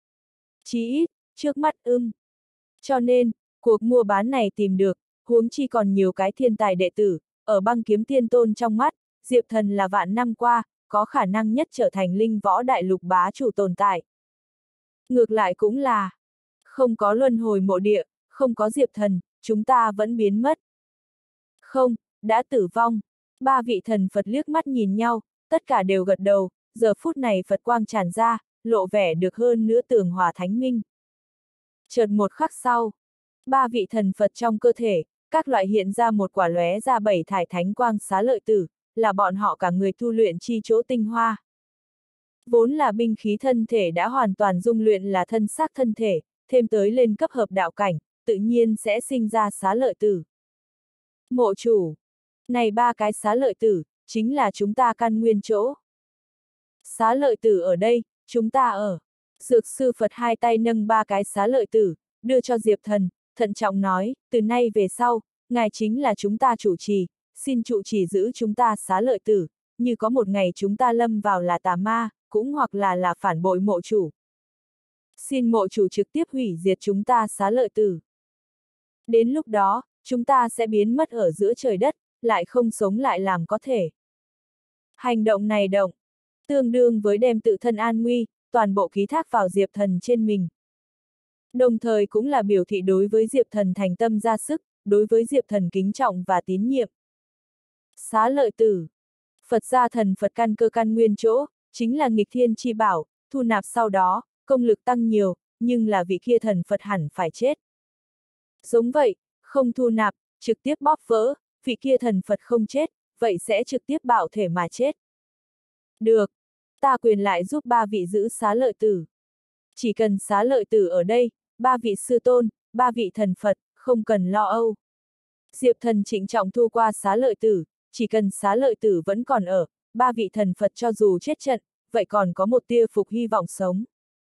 Chí ít, trước mắt ưng. Cho nên, cuộc mua bán này tìm được, huống chi còn nhiều cái thiên tài đệ tử, ở băng kiếm tiên tôn trong mắt, Diệp Thần là vạn năm qua, có khả năng nhất trở thành linh võ đại lục bá chủ tồn tại. Ngược lại cũng là, không có luân hồi mộ địa, không có Diệp Thần, chúng ta vẫn biến mất. Không, đã tử vong. Ba vị thần Phật liếc mắt nhìn nhau, tất cả đều gật đầu, giờ phút này Phật quang tràn ra, lộ vẻ được hơn nữa tường hòa thánh minh. Chợt một khắc sau, ba vị thần Phật trong cơ thể, các loại hiện ra một quả lóe ra bảy thải thánh quang xá lợi tử, là bọn họ cả người tu luyện chi chỗ tinh hoa. Vốn là binh khí thân thể đã hoàn toàn dung luyện là thân xác thân thể, thêm tới lên cấp hợp đạo cảnh, tự nhiên sẽ sinh ra xá lợi tử. Mộ chủ, này ba cái xá lợi tử, chính là chúng ta căn nguyên chỗ. Xá lợi tử ở đây, chúng ta ở. Dược sư Phật hai tay nâng ba cái xá lợi tử, đưa cho Diệp Thần, thận trọng nói, từ nay về sau, ngài chính là chúng ta chủ trì, xin trụ trì giữ chúng ta xá lợi tử, như có một ngày chúng ta lâm vào là tà ma, cũng hoặc là là phản bội mộ chủ. Xin mộ chủ trực tiếp hủy diệt chúng ta xá lợi tử. Đến lúc đó, chúng ta sẽ biến mất ở giữa trời đất, lại không sống lại làm có thể. Hành động này động, tương đương với đem tự thân an nguy, toàn bộ ký thác vào Diệp Thần trên mình. Đồng thời cũng là biểu thị đối với Diệp Thần thành tâm ra sức, đối với Diệp Thần kính trọng và tín nhiệm. Xá lợi tử. Phật gia thần Phật căn cơ căn nguyên chỗ, chính là nghịch thiên chi bảo, thu nạp sau đó, công lực tăng nhiều, nhưng là vị kia thần Phật hẳn phải chết. Giống vậy, không thu nạp, trực tiếp bóp vỡ, vị kia thần Phật không chết, vậy sẽ trực tiếp bạo thể mà chết. Được, ta quyền lại giúp ba vị giữ xá lợi tử. Chỉ cần xá lợi tử ở đây, ba vị sư tôn, ba vị thần Phật, không cần lo âu. Diệp Thần trịnh trọng thu qua xá lợi tử, chỉ cần xá lợi tử vẫn còn ở, ba vị thần Phật cho dù chết trận, vậy còn có một tia phục hy vọng sống.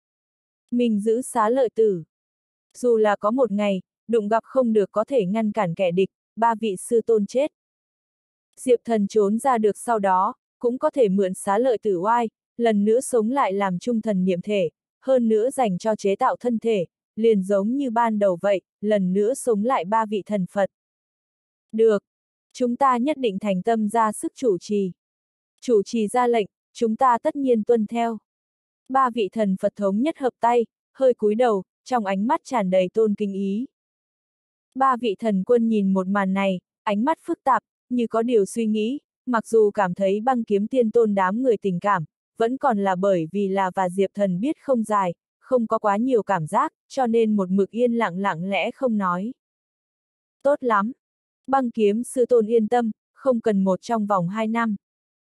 Mình giữ xá lợi tử. Dù là có một ngày, đụng gặp không được có thể ngăn cản kẻ địch, ba vị sư tôn chết. Diệp Thần trốn ra được sau đó, cũng có thể mượn xá lợi tử oai, lần nữa sống lại làm trung thần niệm thể, hơn nữa dành cho chế tạo thân thể, liền giống như ban đầu vậy, lần nữa sống lại ba vị thần Phật. Được, chúng ta nhất định thành tâm ra sức chủ trì. Chủ trì ra lệnh, chúng ta tất nhiên tuân theo. Ba vị thần Phật thống nhất hợp tay, hơi cúi đầu, trong ánh mắt tràn đầy tôn kính ý. Ba vị thần quân nhìn một màn này, ánh mắt phức tạp, như có điều suy nghĩ, mặc dù cảm thấy Băng Kiếm Tiên Tôn đám người tình cảm, vẫn còn là bởi vì là và Diệp Thần biết không dài, không có quá nhiều cảm giác, cho nên một mực yên lặng lặng lẽ không nói. Tốt lắm. Băng Kiếm Sư Tôn yên tâm, không cần một trong vòng hai năm.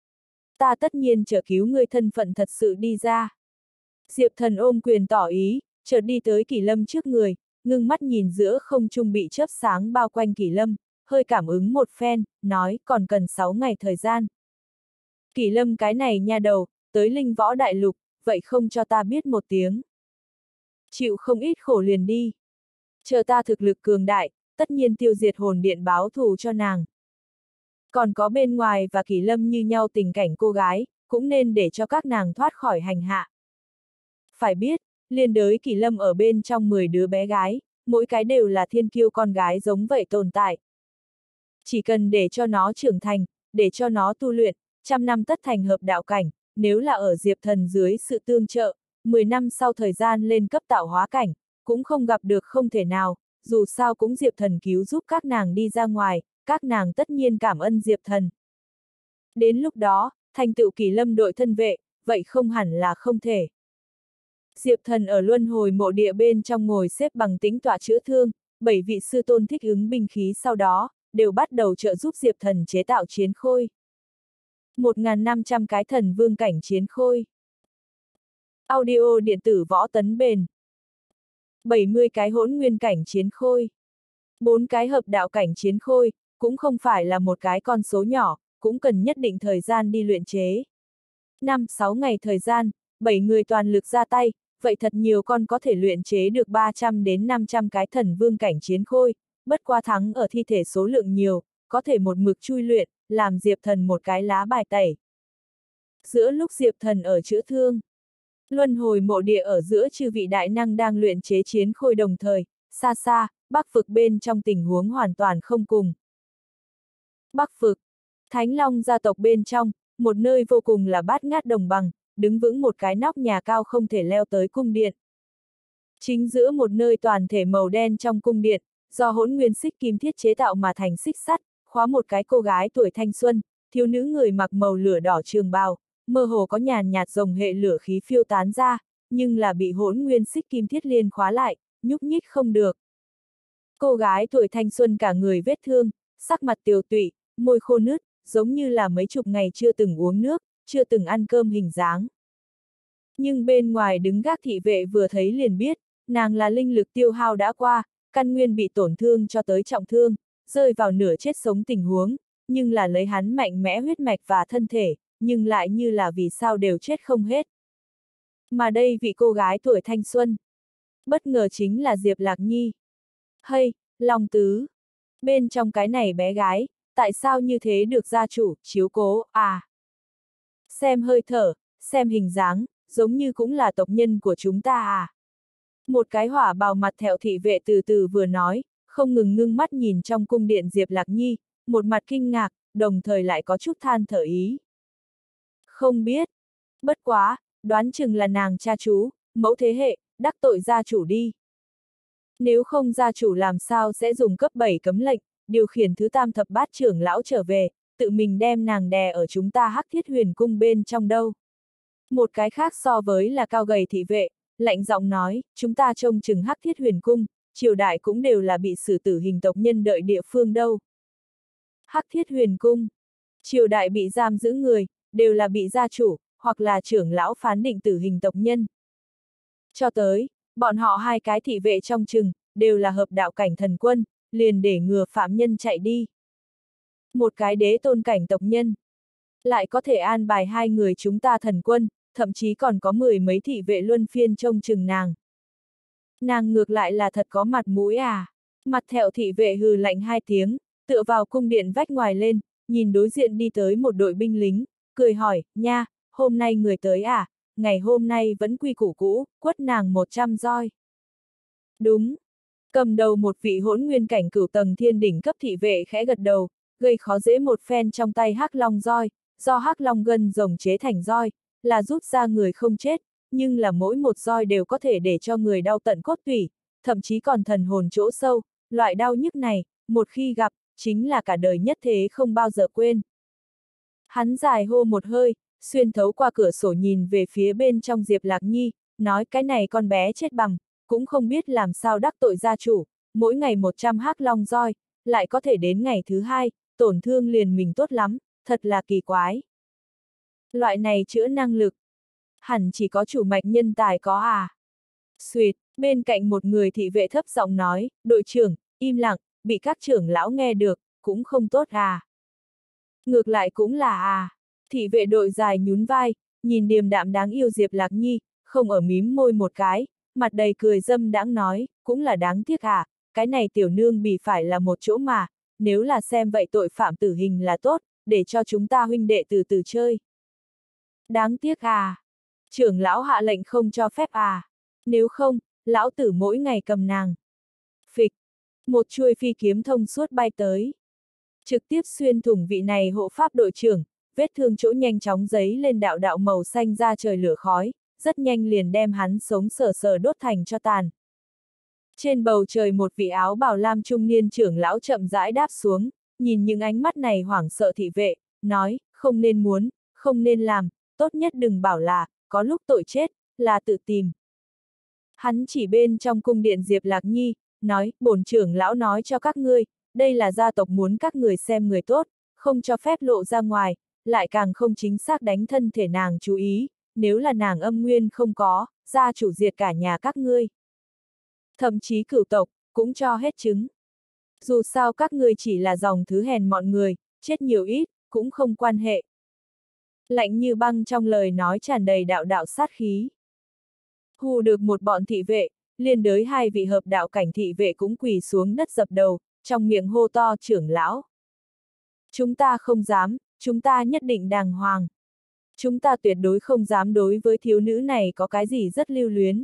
Ta tất nhiên trợ cứu ngươi thân phận thật sự đi ra. Diệp Thần ôm quyền tỏ ý, chợt đi tới Kỷ Lâm trước người, ngưng mắt nhìn giữa không trung bị chớp sáng bao quanh Kỷ Lâm, hơi cảm ứng một phen, nói còn cần sáu ngày thời gian. Kỷ Lâm cái này nha đầu, tới Linh Võ Đại Lục, vậy không cho ta biết một tiếng. Chịu không ít khổ liền đi. Chờ ta thực lực cường đại, tất nhiên tiêu diệt hồn điện báo thù cho nàng. Còn có bên ngoài và Kỷ Lâm như nhau tình cảnh cô gái, cũng nên để cho các nàng thoát khỏi hành hạ. Phải biết, liên đới Kỷ Lâm ở bên trong mười đứa bé gái, mỗi cái đều là thiên kiêu con gái giống vậy tồn tại. Chỉ cần để cho nó trưởng thành, để cho nó tu luyện, trăm năm tất thành hợp đạo cảnh, nếu là ở Diệp Thần dưới sự tương trợ, mười năm sau thời gian lên cấp tạo hóa cảnh, cũng không gặp được không thể nào, dù sao cũng Diệp Thần cứu giúp các nàng đi ra ngoài, các nàng tất nhiên cảm ơn Diệp Thần. Đến lúc đó, thành tựu Kỷ Lâm đội thân vệ, vậy không hẳn là không thể. Diệp Thần ở luân hồi mộ địa bên trong ngồi xếp bằng tĩnh tọa chữa thương, bảy vị sư tôn thích ứng binh khí sau đó, đều bắt đầu trợ giúp Diệp Thần chế tạo chiến khôi. một nghìn năm trăm cái thần vương cảnh chiến khôi. Audio điện tử võ tấn bền. bảy mươi cái hỗn nguyên cảnh chiến khôi. bốn cái hợp đạo cảnh chiến khôi, cũng không phải là một cái con số nhỏ, cũng cần nhất định thời gian đi luyện chế. năm sáu ngày thời gian, bảy người toàn lực ra tay, vậy thật nhiều con có thể luyện chế được ba trăm đến năm trăm cái thần vương cảnh chiến khôi, bất qua thắng ở thi thể số lượng nhiều, có thể một mực chui luyện, làm Diệp Thần một cái lá bài tẩy. Giữa lúc Diệp Thần ở chữa thương, luân hồi mộ địa ở giữa chư vị đại năng đang luyện chế chiến khôi đồng thời, xa xa, Bắc vực bên trong tình huống hoàn toàn không cùng. Bắc vực, Thánh Long gia tộc bên trong, một nơi vô cùng là bát ngát đồng bằng, đứng vững một cái nóc nhà cao không thể leo tới cung điện. Chính giữa một nơi toàn thể màu đen trong cung điện, do hỗn nguyên xích kim thiết chế tạo mà thành xích sắt, khóa một cái cô gái tuổi thanh xuân, thiếu nữ người mặc màu lửa đỏ trường bào, mơ hồ có nhàn nhạt rồng hệ lửa khí phiêu tán ra, nhưng là bị hỗn nguyên xích kim thiết liên khóa lại, nhúc nhích không được. Cô gái tuổi thanh xuân cả người vết thương, sắc mặt tiều tụy, môi khô nứt, giống như là mấy chục ngày chưa từng uống nước, chưa từng ăn cơm hình dáng. Nhưng bên ngoài đứng gác thị vệ vừa thấy liền biết, nàng là linh lực tiêu hao đã qua, căn nguyên bị tổn thương cho tới trọng thương, rơi vào nửa chết sống tình huống, nhưng là lấy hắn mạnh mẽ huyết mạch và thân thể, nhưng lại như là vì sao đều chết không hết. Mà đây vị cô gái tuổi thanh xuân, bất ngờ chính là Diệp Lạc Nhi. Hay, Long Tứ, bên trong cái này bé gái, tại sao như thế được gia chủ chiếu cố, à? Xem hơi thở, xem hình dáng, giống như cũng là tộc nhân của chúng ta à? Một cái hỏa bào mặt thẹo thị vệ từ từ vừa nói, không ngừng ngưng mắt nhìn trong cung điện Diệp Lạc Nhi, một mặt kinh ngạc, đồng thời lại có chút than thở ý. Không biết. Bất quá, đoán chừng là nàng cha chú, mẫu thế hệ, đắc tội gia chủ đi. Nếu không gia chủ làm sao sẽ dùng cấp bảy cấm lệnh, điều khiển thứ tam thập bát trưởng lão trở về, tự mình đem nàng đè ở chúng ta Hắc Thiết Huyền Cung bên trong đâu. Một cái khác so với là cao gầy thị vệ, lạnh giọng nói, chúng ta trông chừng Hắc Thiết Huyền Cung, triều đại cũng đều là bị xử tử hình tộc nhân đợi địa phương đâu. Hắc Thiết Huyền Cung, triều đại bị giam giữ người, đều là bị gia chủ, hoặc là trưởng lão phán định tử hình tộc nhân. Cho tới, bọn họ hai cái thị vệ trong chừng, đều là hợp đạo cảnh thần quân, liền để ngừa phạm nhân chạy đi. Một cái đế tôn cảnh tộc nhân, lại có thể an bài hai người chúng ta thần quân, thậm chí còn có mười mấy thị vệ luân phiên trông chừng nàng. Nàng ngược lại là thật có mặt mũi à. Mặt thẹo thị vệ hừ lạnh hai tiếng, tựa vào cung điện vách ngoài lên, nhìn đối diện đi tới một đội binh lính, cười hỏi, nha, hôm nay người tới à, ngày hôm nay vẫn quy củ cũ, quất nàng một trăm roi. Đúng. Cầm đầu một vị hỗn nguyên cảnh cửu tầng thiên đỉnh cấp thị vệ khẽ gật đầu, gây khó dễ một phen trong tay hắc long roi, do hắc long gân rồng chế thành roi, là rút ra người không chết, nhưng là mỗi một roi đều có thể để cho người đau tận cốt tủy, thậm chí còn thần hồn chỗ sâu, loại đau nhức này, một khi gặp, chính là cả đời nhất thế không bao giờ quên. Hắn dài hô một hơi, xuyên thấu qua cửa sổ nhìn về phía bên trong Diệp Lạc Nhi, nói cái này con bé chết bằm, cũng không biết làm sao đắc tội gia chủ, mỗi ngày một trăm hắc long roi, lại có thể đến ngày thứ hai, tổn thương liền mình tốt lắm, thật là kỳ quái. Loại này chữa năng lực, hẳn chỉ có chủ mạch nhân tài có à. Xuyệt, bên cạnh một người thị vệ thấp giọng nói, đội trưởng, im lặng, bị các trưởng lão nghe được, cũng không tốt à. Ngược lại cũng là à. Thị vệ đội dài nhún vai, nhìn điềm đạm đáng yêu Diệp Lạc Nhi, không ở mím môi một cái, mặt đầy cười dâm đãng nói, cũng là đáng tiếc à, cái này tiểu nương bì phải là một chỗ mà, nếu là xem vậy tội phạm tử hình là tốt, để cho chúng ta huynh đệ từ từ chơi. Đáng tiếc à. Trưởng lão hạ lệnh không cho phép à. Nếu không, lão tử mỗi ngày cầm nàng. Phịch. Một chuôi phi kiếm thông suốt bay tới. Trực tiếp xuyên thủng vị này hộ pháp đội trưởng, vết thương chỗ nhanh chóng giấy lên đạo đạo màu xanh ra trời lửa khói, rất nhanh liền đem hắn sống sờ sờ đốt thành cho tàn. Trên bầu trời một vị áo bào lam trung niên trưởng lão chậm rãi đáp xuống, nhìn những ánh mắt này hoảng sợ thị vệ, nói, không nên muốn, không nên làm, tốt nhất đừng bảo là, có lúc tội chết, là tự tìm. Hắn chỉ bên trong cung điện Diệp Lạc Nhi, nói, bổn trưởng lão nói cho các ngươi, đây là gia tộc muốn các người xem người tốt, không cho phép lộ ra ngoài, lại càng không chính xác đánh thân thể nàng chú ý, nếu là nàng âm nguyên không có, gia chủ diệt cả nhà các ngươi. Thậm chí cửu tộc, cũng cho hết chứng. Dù sao các ngươi chỉ là dòng thứ hèn mọn người, chết nhiều ít, cũng không quan hệ. Lạnh như băng trong lời nói tràn đầy đạo đạo sát khí. Hù được một bọn thị vệ, liên đới hai vị hợp đạo cảnh thị vệ cũng quỳ xuống đất dập đầu, trong miệng hô to trưởng lão. Chúng ta không dám, chúng ta nhất định đàng hoàng. Chúng ta tuyệt đối không dám đối với thiếu nữ này có cái gì rất lưu luyến.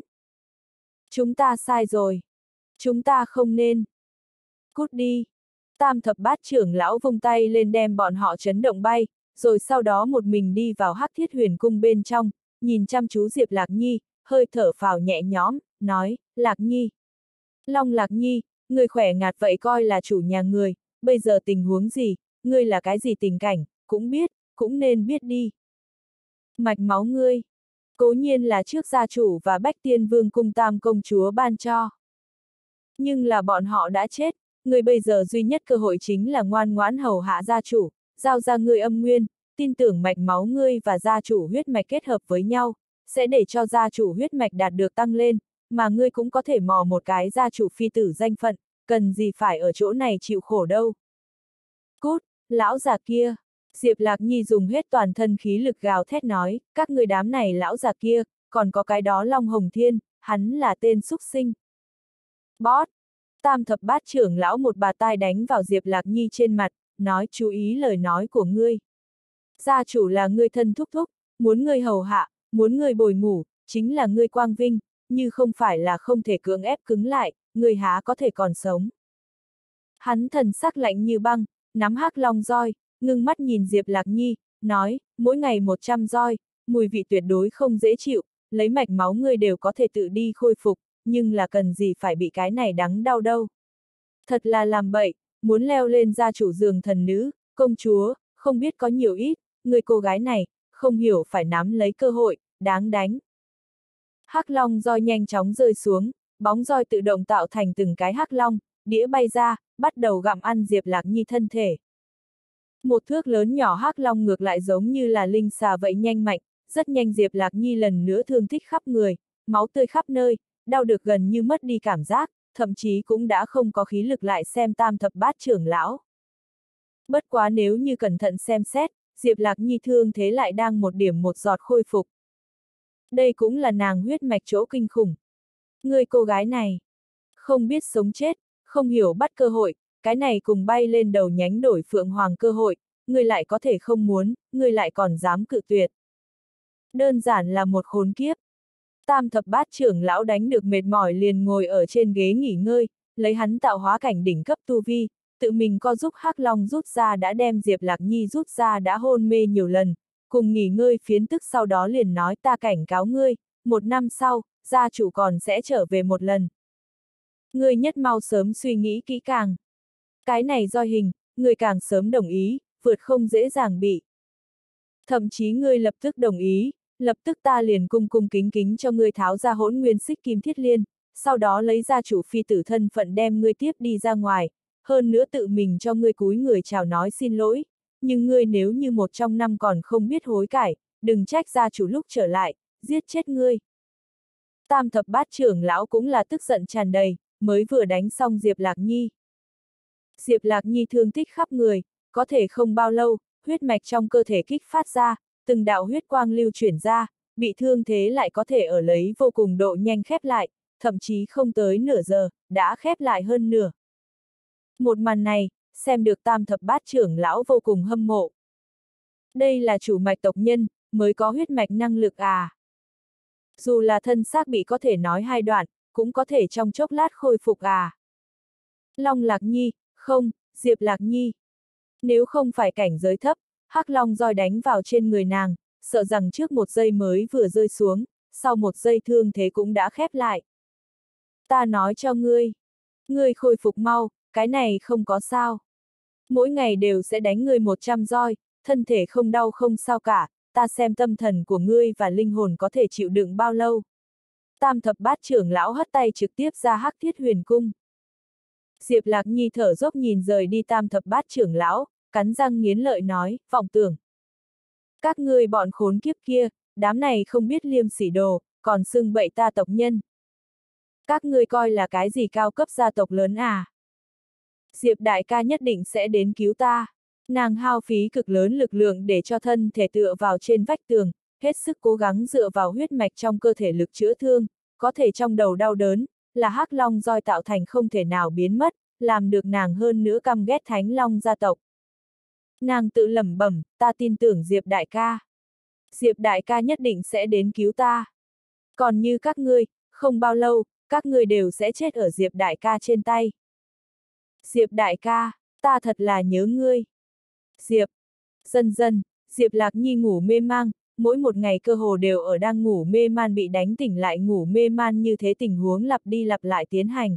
Chúng ta sai rồi. Chúng ta không nên. Cút đi. Tam thập bát trưởng lão vung tay lên đem bọn họ chấn động bay, rồi sau đó một mình đi vào Hắc Thiết Huyền Cung bên trong, nhìn chăm chú Diệp Lạc Nhi, hơi thở phào nhẹ nhõm, nói, Lạc Nhi. Long Lạc Nhi, người khỏe ngạt vậy coi là chủ nhà người, bây giờ tình huống gì, ngươi là cái gì tình cảnh, cũng biết, cũng nên biết đi. Mạch máu ngươi. Cố nhiên là trước gia chủ và Bách Tiên Vương cung tam công chúa ban cho. Nhưng là bọn họ đã chết, người bây giờ duy nhất cơ hội chính là ngoan ngoãn hầu hạ gia chủ, giao ra ngươi âm nguyên, tin tưởng mạch máu ngươi và gia chủ huyết mạch kết hợp với nhau, sẽ để cho gia chủ huyết mạch đạt được tăng lên, mà ngươi cũng có thể mò một cái gia chủ phi tử danh phận, cần gì phải ở chỗ này chịu khổ đâu. Cút, lão già kia. Diệp Lạc Nhi dùng hết toàn thân khí lực gào thét nói, các người đám này lão già kia, còn có cái đó Long Hồng Thiên, hắn là tên súc sinh. Bót! Tam thập bát trưởng lão một bà tai đánh vào Diệp Lạc Nhi trên mặt, nói chú ý lời nói của ngươi. Gia chủ là ngươi thân thúc thúc, muốn ngươi hầu hạ, muốn ngươi bồi ngủ, chính là ngươi quang vinh, như không phải là không thể cưỡng ép cứng lại, ngươi há có thể còn sống. Hắn thần sắc lạnh như băng, nắm hắc long roi, ngưng mắt nhìn Diệp Lạc Nhi, nói, mỗi ngày một trăm roi, mùi vị tuyệt đối không dễ chịu, lấy mạch máu ngươi đều có thể tự đi khôi phục, nhưng là cần gì phải bị cái này đắng đau đâu. Thật là làm bậy, muốn leo lên gia chủ giường thần nữ, công chúa, không biết có nhiều ít, người cô gái này, không hiểu phải nắm lấy cơ hội, đáng đánh. Hắc long roi nhanh chóng rơi xuống, bóng roi tự động tạo thành từng cái hắc long, đĩa bay ra, bắt đầu gặm ăn Diệp Lạc Nhi thân thể. Một thước lớn nhỏ hắc long ngược lại giống như là linh xà vậy nhanh mạnh, rất nhanh Diệp Lạc Nhi lần nữa thương tích khắp người, máu tươi khắp nơi, đau được gần như mất đi cảm giác, thậm chí cũng đã không có khí lực lại xem tam thập bát trưởng lão. Bất quá nếu như cẩn thận xem xét, Diệp Lạc Nhi thương thế lại đang một điểm một giọt khôi phục. Đây cũng là nàng huyết mạch chỗ kinh khủng. Người cô gái này, không biết sống chết, không hiểu bắt cơ hội, cái này cùng bay lên đầu nhánh đổi phượng hoàng cơ hội, ngươi lại có thể không muốn, ngươi lại còn dám cự tuyệt. Đơn giản là một khốn kiếp. Tam thập bát trưởng lão đánh được mệt mỏi liền ngồi ở trên ghế nghỉ ngơi, lấy hắn tạo hóa cảnh đỉnh cấp tu vi, tự mình co giúp Hắc Long rút ra đã đem Diệp Lạc Nhi rút ra đã hôn mê nhiều lần, cùng nghỉ ngơi phiến tức sau đó liền nói ta cảnh cáo ngươi, một năm sau, gia chủ còn sẽ trở về một lần. Ngươi nhất mau sớm suy nghĩ kỹ càng. Cái này do hình, ngươi càng sớm đồng ý, vượt không dễ dàng bị. Thậm chí ngươi lập tức đồng ý, lập tức ta liền cung cung kính kính cho ngươi tháo ra hỗn nguyên xích kim thiết liên, sau đó lấy ra chủ phi tử thân phận đem ngươi tiếp đi ra ngoài, hơn nữa tự mình cho ngươi cúi người chào nói xin lỗi, nhưng ngươi nếu như một trong năm còn không biết hối cải, đừng trách gia chủ lúc trở lại, giết chết ngươi. Tam thập bát trưởng lão cũng là tức giận tràn đầy, mới vừa đánh xong Diệp Lạc Nhi. Diệp Lạc Nhi thương tích khắp người, có thể không bao lâu, huyết mạch trong cơ thể kích phát ra, từng đạo huyết quang lưu chuyển ra, bị thương thế lại có thể ở lấy vô cùng độ nhanh khép lại, thậm chí không tới nửa giờ, đã khép lại hơn nửa. Một màn này, xem được tam thập bát trưởng lão vô cùng hâm mộ. Đây là chủ mạch tộc nhân, mới có huyết mạch năng lực à. Dù là thân xác bị có thể nói hai đoạn, cũng có thể trong chốc lát khôi phục à. Long Lạc Nhi, không, Diệp Lạc Nhi. Nếu không phải cảnh giới thấp, Hắc Long roi đánh vào trên người nàng, sợ rằng trước một giây mới vừa rơi xuống, sau một giây thương thế cũng đã khép lại. Ta nói cho ngươi, ngươi khôi phục mau, cái này không có sao. Mỗi ngày đều sẽ đánh ngươi một trăm roi, thân thể không đau không sao cả, ta xem tâm thần của ngươi và linh hồn có thể chịu đựng bao lâu. Tam thập bát trưởng lão hất tay trực tiếp ra Hắc Thiết Huyền Cung. Diệp Lạc Nhi thở dốc nhìn rời đi tam thập bát trưởng lão, cắn răng nghiến lợi nói, vọng tưởng. Các ngươi bọn khốn kiếp kia, đám này không biết liêm sỉ đồ, còn xưng bậy ta tộc nhân. Các ngươi coi là cái gì cao cấp gia tộc lớn à? Diệp đại ca nhất định sẽ đến cứu ta. Nàng hao phí cực lớn lực lượng để cho thân thể tựa vào trên vách tường, hết sức cố gắng dựa vào huyết mạch trong cơ thể lực chữa thương, có thể trong đầu đau đớn, là Hắc Long roi tạo thành không thể nào biến mất, làm được nàng hơn nữa căm ghét Thánh Long gia tộc. Nàng tự lẩm bẩm, ta tin tưởng Diệp đại ca. Diệp đại ca nhất định sẽ đến cứu ta. Còn như các ngươi, không bao lâu, các ngươi đều sẽ chết ở Diệp đại ca trên tay. Diệp đại ca, ta thật là nhớ ngươi. Diệp. Dần dần, Diệp Lạc Nhi ngủ mê mang, mỗi một ngày cơ hồ đều ở đang ngủ mê man bị đánh tỉnh lại ngủ mê man như thế tình huống lặp đi lặp lại tiến hành.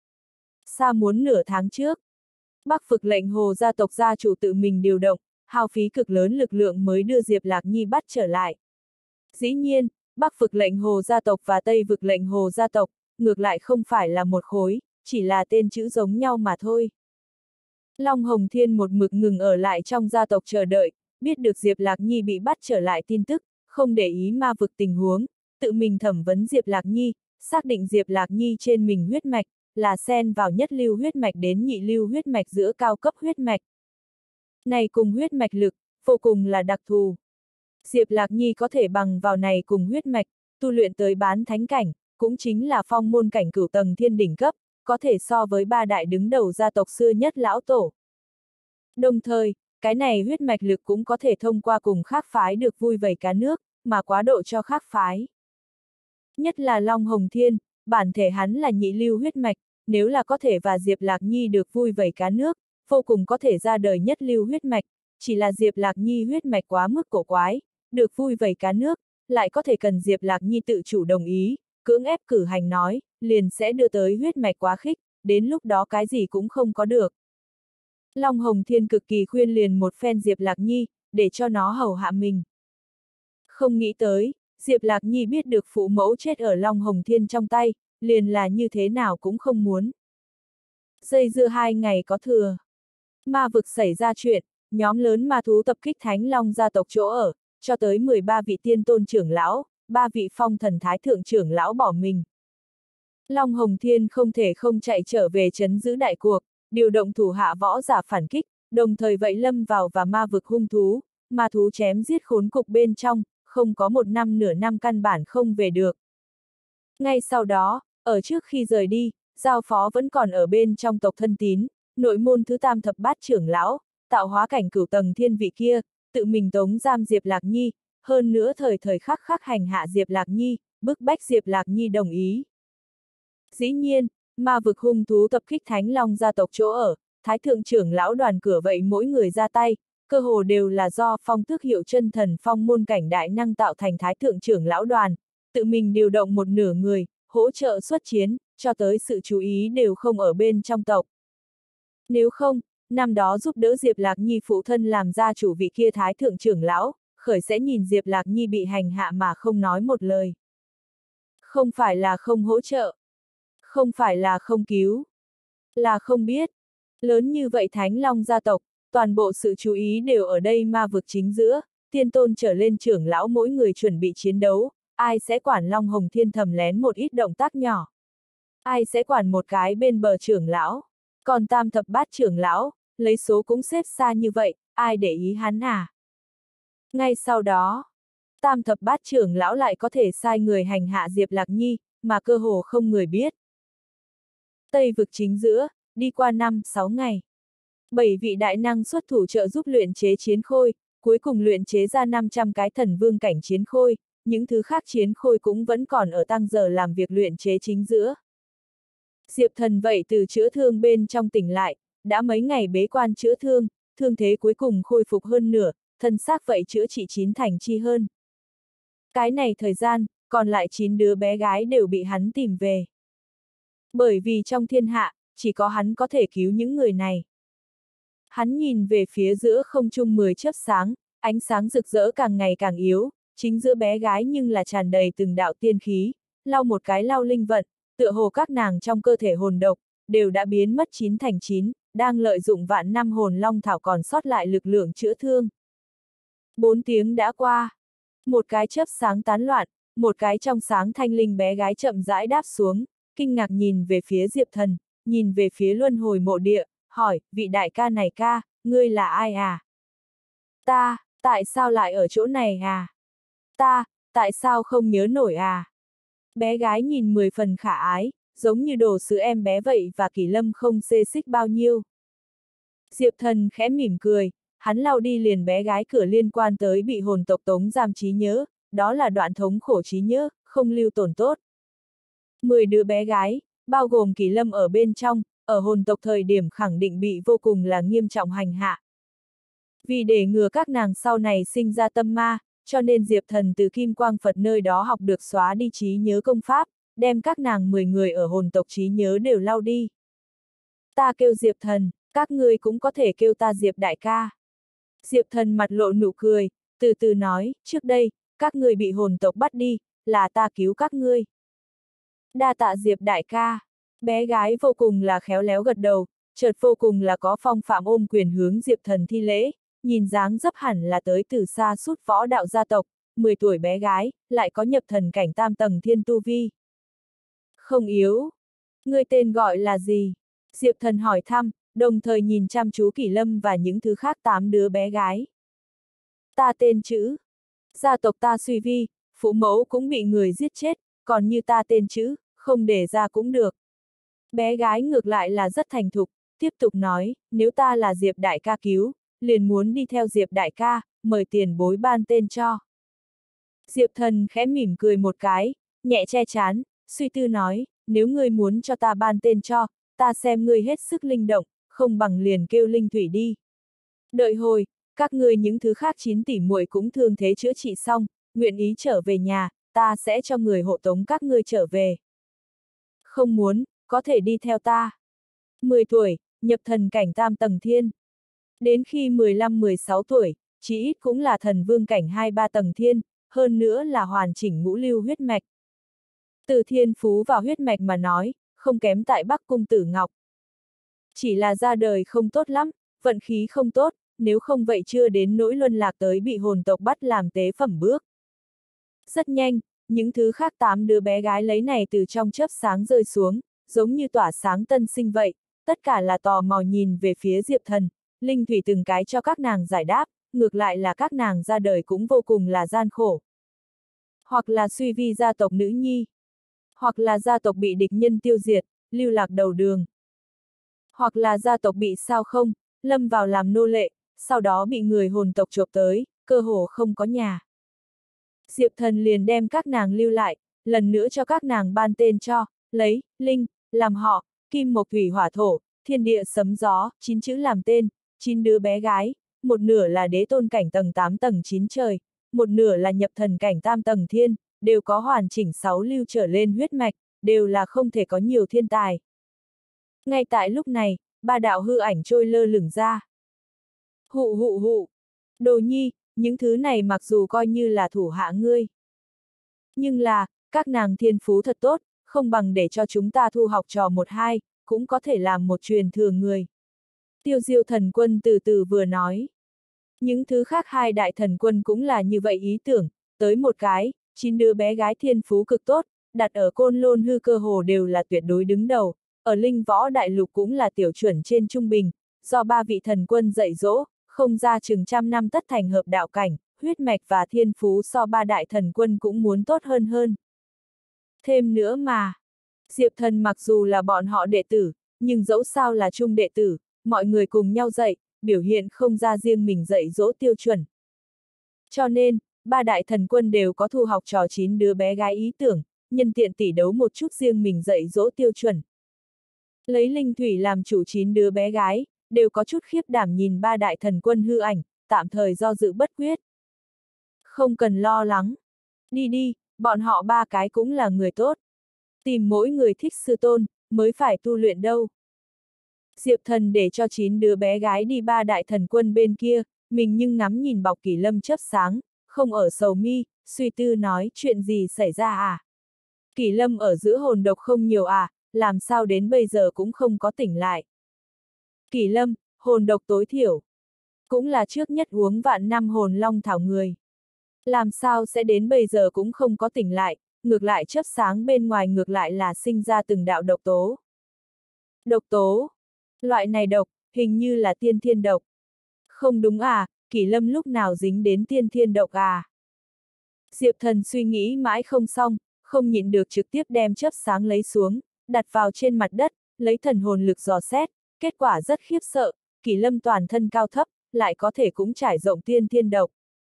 Xa muốn nửa tháng trước, Bắc Phực lệnh Hồ gia tộc gia chủ tự mình điều động, hao phí cực lớn lực lượng mới đưa Diệp Lạc Nhi bắt trở lại. Dĩ nhiên, Bắc Phực lệnh Hồ gia tộc và Tây Vực lệnh Hồ gia tộc, ngược lại không phải là một khối, chỉ là tên chữ giống nhau mà thôi. Long Hồng Thiên một mực ngừng ở lại trong gia tộc chờ đợi, biết được Diệp Lạc Nhi bị bắt trở lại tin tức, không để ý ma vực tình huống, tự mình thẩm vấn Diệp Lạc Nhi, xác định Diệp Lạc Nhi trên mình huyết mạch, là xen vào nhất lưu huyết mạch đến nhị lưu huyết mạch giữa cao cấp huyết mạch. Này cùng huyết mạch lực, vô cùng là đặc thù. Diệp Lạc Nhi có thể bằng vào này cùng huyết mạch, tu luyện tới bán thánh cảnh, cũng chính là phong môn cảnh cửu tầng thiên đỉnh cấp, có thể so với ba đại đứng đầu gia tộc xưa nhất lão tổ. Đồng thời, cái này huyết mạch lực cũng có thể thông qua cùng khác phái được vui vầy cá nước, mà quá độ cho khác phái. Nhất là Long Hồng Thiên, bản thể hắn là nhị lưu huyết mạch, nếu là có thể và Diệp Lạc Nhi được vui vầy cá nước, vô cùng có thể ra đời nhất lưu huyết mạch, chỉ là Diệp Lạc Nhi huyết mạch quá mức cổ quái, được vui vầy cá nước, lại có thể cần Diệp Lạc Nhi tự chủ đồng ý, cưỡng ép cử hành nói, liền sẽ đưa tới huyết mạch quá khích, đến lúc đó cái gì cũng không có được. Long Hồng Thiên cực kỳ khuyên liền một phen Diệp Lạc Nhi, để cho nó hầu hạ mình. Không nghĩ tới, Diệp Lạc Nhi biết được phụ mẫu chết ở Long Hồng Thiên trong tay, liền là như thế nào cũng không muốn. Dây dưa hai ngày có thừa. Ma vực xảy ra chuyện, nhóm lớn ma thú tập kích Thánh Long gia tộc chỗ ở, cho tới mười ba vị tiên tôn trưởng lão, ba vị phong thần thái thượng trưởng lão bỏ mình. Long Hồng Thiên không thể không chạy trở về trấn giữ đại cuộc, điều động thủ hạ võ giả phản kích, đồng thời vậy lâm vào và ma vực hung thú, ma thú chém giết khốn cục bên trong, không có một năm nửa năm căn bản không về được. Ngay sau đó, ở trước khi rời đi, giao phó vẫn còn ở bên trong tộc thân tín, nội môn thứ tam thập bát trưởng lão, tạo hóa cảnh cửu tầng thiên vị kia, tự mình tống giam Diệp Lạc Nhi, hơn nữa thời thời khắc khắc hành hạ Diệp Lạc Nhi, bức bách Diệp Lạc Nhi đồng ý. Dĩ nhiên, ma vực hung thú tập kích Thánh Long gia tộc chỗ ở, Thái thượng trưởng lão đoàn cửa vậy mỗi người ra tay, cơ hồ đều là do phong tước hiệu chân thần phong môn cảnh đại năng tạo thành Thái thượng trưởng lão đoàn, tự mình điều động một nửa người, hỗ trợ xuất chiến, cho tới sự chú ý đều không ở bên trong tộc. Nếu không, năm đó giúp đỡ Diệp Lạc Nhi phụ thân làm gia chủ vị kia Thái thượng trưởng lão, khởi sẽ nhìn Diệp Lạc Nhi bị hành hạ mà không nói một lời. Không phải là không hỗ trợ, không phải là không cứu, là không biết. Lớn như vậy Thánh Long gia tộc, toàn bộ sự chú ý đều ở đây ma vực chính giữa, tiên tôn trở lên trưởng lão mỗi người chuẩn bị chiến đấu, ai sẽ quản Long Hồng Thiên thầm lén một ít động tác nhỏ. Ai sẽ quản một cái bên bờ trưởng lão, còn tam thập bát trưởng lão, lấy số cũng xếp xa như vậy, ai để ý hắn à? Ngay sau đó, tam thập bát trưởng lão lại có thể sai người hành hạ Diệp Lạc Nhi, mà cơ hồ không người biết. Tây vực chính giữa, đi qua năm, sáu ngày. Bảy vị đại năng xuất thủ trợ giúp luyện chế chiến khôi, cuối cùng luyện chế ra năm trăm cái thần vương cảnh chiến khôi, những thứ khác chiến khôi cũng vẫn còn ở tăng giờ làm việc luyện chế chính giữa. Diệp Thần vậy từ chữa thương bên trong tỉnh lại, đã mấy ngày bế quan chữa thương, thương thế cuối cùng khôi phục hơn nửa, thân xác vậy chữa trị chín thành chi hơn. Cái này thời gian, còn lại chín đứa bé gái đều bị hắn tìm về. Bởi vì trong thiên hạ, chỉ có hắn có thể cứu những người này. Hắn nhìn về phía giữa không trung mười chớp sáng, ánh sáng rực rỡ càng ngày càng yếu, chính giữa bé gái nhưng là tràn đầy từng đạo tiên khí, lau một cái lau linh vận, tựa hồ các nàng trong cơ thể hồn độc, đều đã biến mất chín thành chín, đang lợi dụng vạn năm hồn long thảo còn sót lại lực lượng chữa thương. Bốn tiếng đã qua, một cái chớp sáng tán loạn, một cái trong sáng thanh linh bé gái chậm rãi đáp xuống, kinh ngạc nhìn về phía Diệp Thần, nhìn về phía luân hồi mộ địa, hỏi, vị đại ca này ca, ngươi là ai à? Ta, tại sao lại ở chỗ này à? Ta, tại sao không nhớ nổi à? Bé gái nhìn mười phần khả ái, giống như đồ sứ em bé vậy và Kỳ Lâm không xê xích bao nhiêu. Diệp Thần khẽ mỉm cười, hắn lau đi liền bé gái cửa liên quan tới bị hồn tộc tống giam trí nhớ, đó là đoạn thống khổ trí nhớ, không lưu tổn tốt. Mười đứa bé gái, bao gồm Kỳ Lâm ở bên trong, ở hồn tộc thời điểm khẳng định bị vô cùng là nghiêm trọng hành hạ. Vì để ngừa các nàng sau này sinh ra tâm ma, cho nên Diệp Thần từ Kim Quang Phật nơi đó học được xóa đi trí nhớ công pháp, đem các nàng mười người ở hồn tộc trí nhớ đều lau đi. Ta kêu Diệp Thần, các ngươi cũng có thể kêu ta Diệp đại ca. Diệp Thần mặt lộ nụ cười, từ từ nói, trước đây, các ngươi bị hồn tộc bắt đi, là ta cứu các ngươi. Đa tạ Diệp đại ca. Bé gái vô cùng là khéo léo gật đầu, chợt vô cùng là có phong phạm ôm quyền hướng Diệp Thần thi lễ, nhìn dáng dấp hẳn là tới từ xa sút võ đạo gia tộc, mười tuổi bé gái, lại có nhập thần cảnh tam tầng thiên tu vi. Không yếu. Ngươi tên gọi là gì? Diệp Thần hỏi thăm, đồng thời nhìn chăm chú Kỳ Lâm và những thứ khác tám đứa bé gái. Ta tên chữ. Gia tộc ta suy vi, phụ mẫu cũng bị người giết chết, còn như ta tên chữ, không để ra cũng được. Bé gái ngược lại là rất thành thục, tiếp tục nói, nếu ta là Diệp đại ca cứu, liền muốn đi theo Diệp đại ca, mời tiền bối ban tên cho. Diệp Thần khẽ mỉm cười một cái, nhẹ che chán, suy tư nói, nếu ngươi muốn cho ta ban tên cho, ta xem ngươi hết sức linh động, không bằng liền kêu Linh Thủy đi. Đợi hồi, các ngươi những thứ khác chín tỷ muội cũng thương thế chữa trị xong, nguyện ý trở về nhà, ta sẽ cho người hộ tống các ngươi trở về. Không muốn, có thể đi theo ta. mười tuổi, nhập thần cảnh tam tầng thiên. Đến khi mười lăm mười sáu tuổi, chí ít cũng là thần vương cảnh hai ba tầng thiên, hơn nữa là hoàn chỉnh ngũ lưu huyết mạch. Từ thiên phú và huyết mạch mà nói, không kém tại Bắc Cung Tử Ngọc. Chỉ là ra đời không tốt lắm, vận khí không tốt, nếu không vậy chưa đến nỗi luân lạc tới bị hồn tộc bắt làm tế phẩm bước. Rất nhanh, những thứ khác tám đứa bé gái lấy này từ trong chớp sáng rơi xuống, giống như tỏa sáng tân sinh vậy, tất cả là tò mò nhìn về phía Diệp Thần, Linh Thủy từng cái cho các nàng giải đáp, ngược lại là các nàng ra đời cũng vô cùng là gian khổ. Hoặc là suy vi gia tộc nữ nhi, hoặc là gia tộc bị địch nhân tiêu diệt, lưu lạc đầu đường. Hoặc là gia tộc bị sao không, lâm vào làm nô lệ, sau đó bị người hồn tộc chộp tới, cơ hồ không có nhà. Diệp Thần liền đem các nàng lưu lại, lần nữa cho các nàng ban tên cho, lấy, linh, làm họ, kim mộc thủy hỏa thổ, thiên địa sấm gió, chín chữ làm tên, chín đứa bé gái, một nửa là đế tôn cảnh tầng tám tầng chín trời, một nửa là nhập thần cảnh tam tầng thiên, đều có hoàn chỉnh sáu lưu trở lên huyết mạch, đều là không thể có nhiều thiên tài. Ngay tại lúc này, ba đạo hư ảnh trôi lơ lửng ra. Hụ hụ hụ, Đồ Nhi, những thứ này mặc dù coi như là thủ hạ ngươi. Nhưng là, các nàng thiên phú thật tốt, không bằng để cho chúng ta thu học trò một hai, cũng có thể làm một truyền thừa người. Tiêu Diêu thần quân từ từ vừa nói. Những thứ khác hai đại thần quân cũng là như vậy ý tưởng, tới một cái, chín đứa bé gái thiên phú cực tốt, đặt ở Côn Lôn hư cơ hồ đều là tuyệt đối đứng đầu, ở linh võ đại lục cũng là tiểu chuẩn trên trung bình, do ba vị thần quân dạy dỗ, không ra chừng trăm năm tất thành hợp đạo cảnh, huyết mạch và thiên phú so ba đại thần quân cũng muốn tốt hơn hơn. Thêm nữa mà, Diệp Thần mặc dù là bọn họ đệ tử, nhưng dẫu sao là trung đệ tử, mọi người cùng nhau dạy, biểu hiện không ra riêng mình dạy dỗ tiêu chuẩn. Cho nên, ba đại thần quân đều có thu học trò chín đứa bé gái ý tưởng, nhân tiện tỉ đấu một chút riêng mình dạy dỗ tiêu chuẩn. Lấy linh thủy làm chủ chín đứa bé gái, đều có chút khiếp đảm nhìn ba đại thần quân hư ảnh, tạm thời do dự bất quyết. Không cần lo lắng. Đi đi, bọn họ ba cái cũng là người tốt. Tìm mỗi người thích sư tôn, mới phải tu luyện đâu. Diệp Thần để cho chín đứa bé gái đi ba đại thần quân bên kia, mình nhưng ngắm nhìn bọc Kỷ Lâm chớp sáng, không ở sầu mi, suy tư nói chuyện gì xảy ra à. Kỷ Lâm ở giữa hồn độc không nhiều à, làm sao đến bây giờ cũng không có tỉnh lại. Kỷ Lâm, hồn độc tối thiểu. Cũng là trước nhất uống vạn năm hồn long thảo người. Làm sao sẽ đến bây giờ cũng không có tỉnh lại, ngược lại chớp sáng bên ngoài ngược lại là sinh ra từng đạo độc tố. Độc tố. Loại này độc, hình như là tiên thiên độc. Không đúng à, Kỷ Lâm lúc nào dính đến tiên thiên độc à? Diệp Thần suy nghĩ mãi không xong, không nhịn được trực tiếp đem chớp sáng lấy xuống, đặt vào trên mặt đất, lấy thần hồn lực dò xét, kết quả rất khiếp sợ, Kỷ Lâm toàn thân cao thấp, lại có thể cũng trải rộng tiên thiên độc.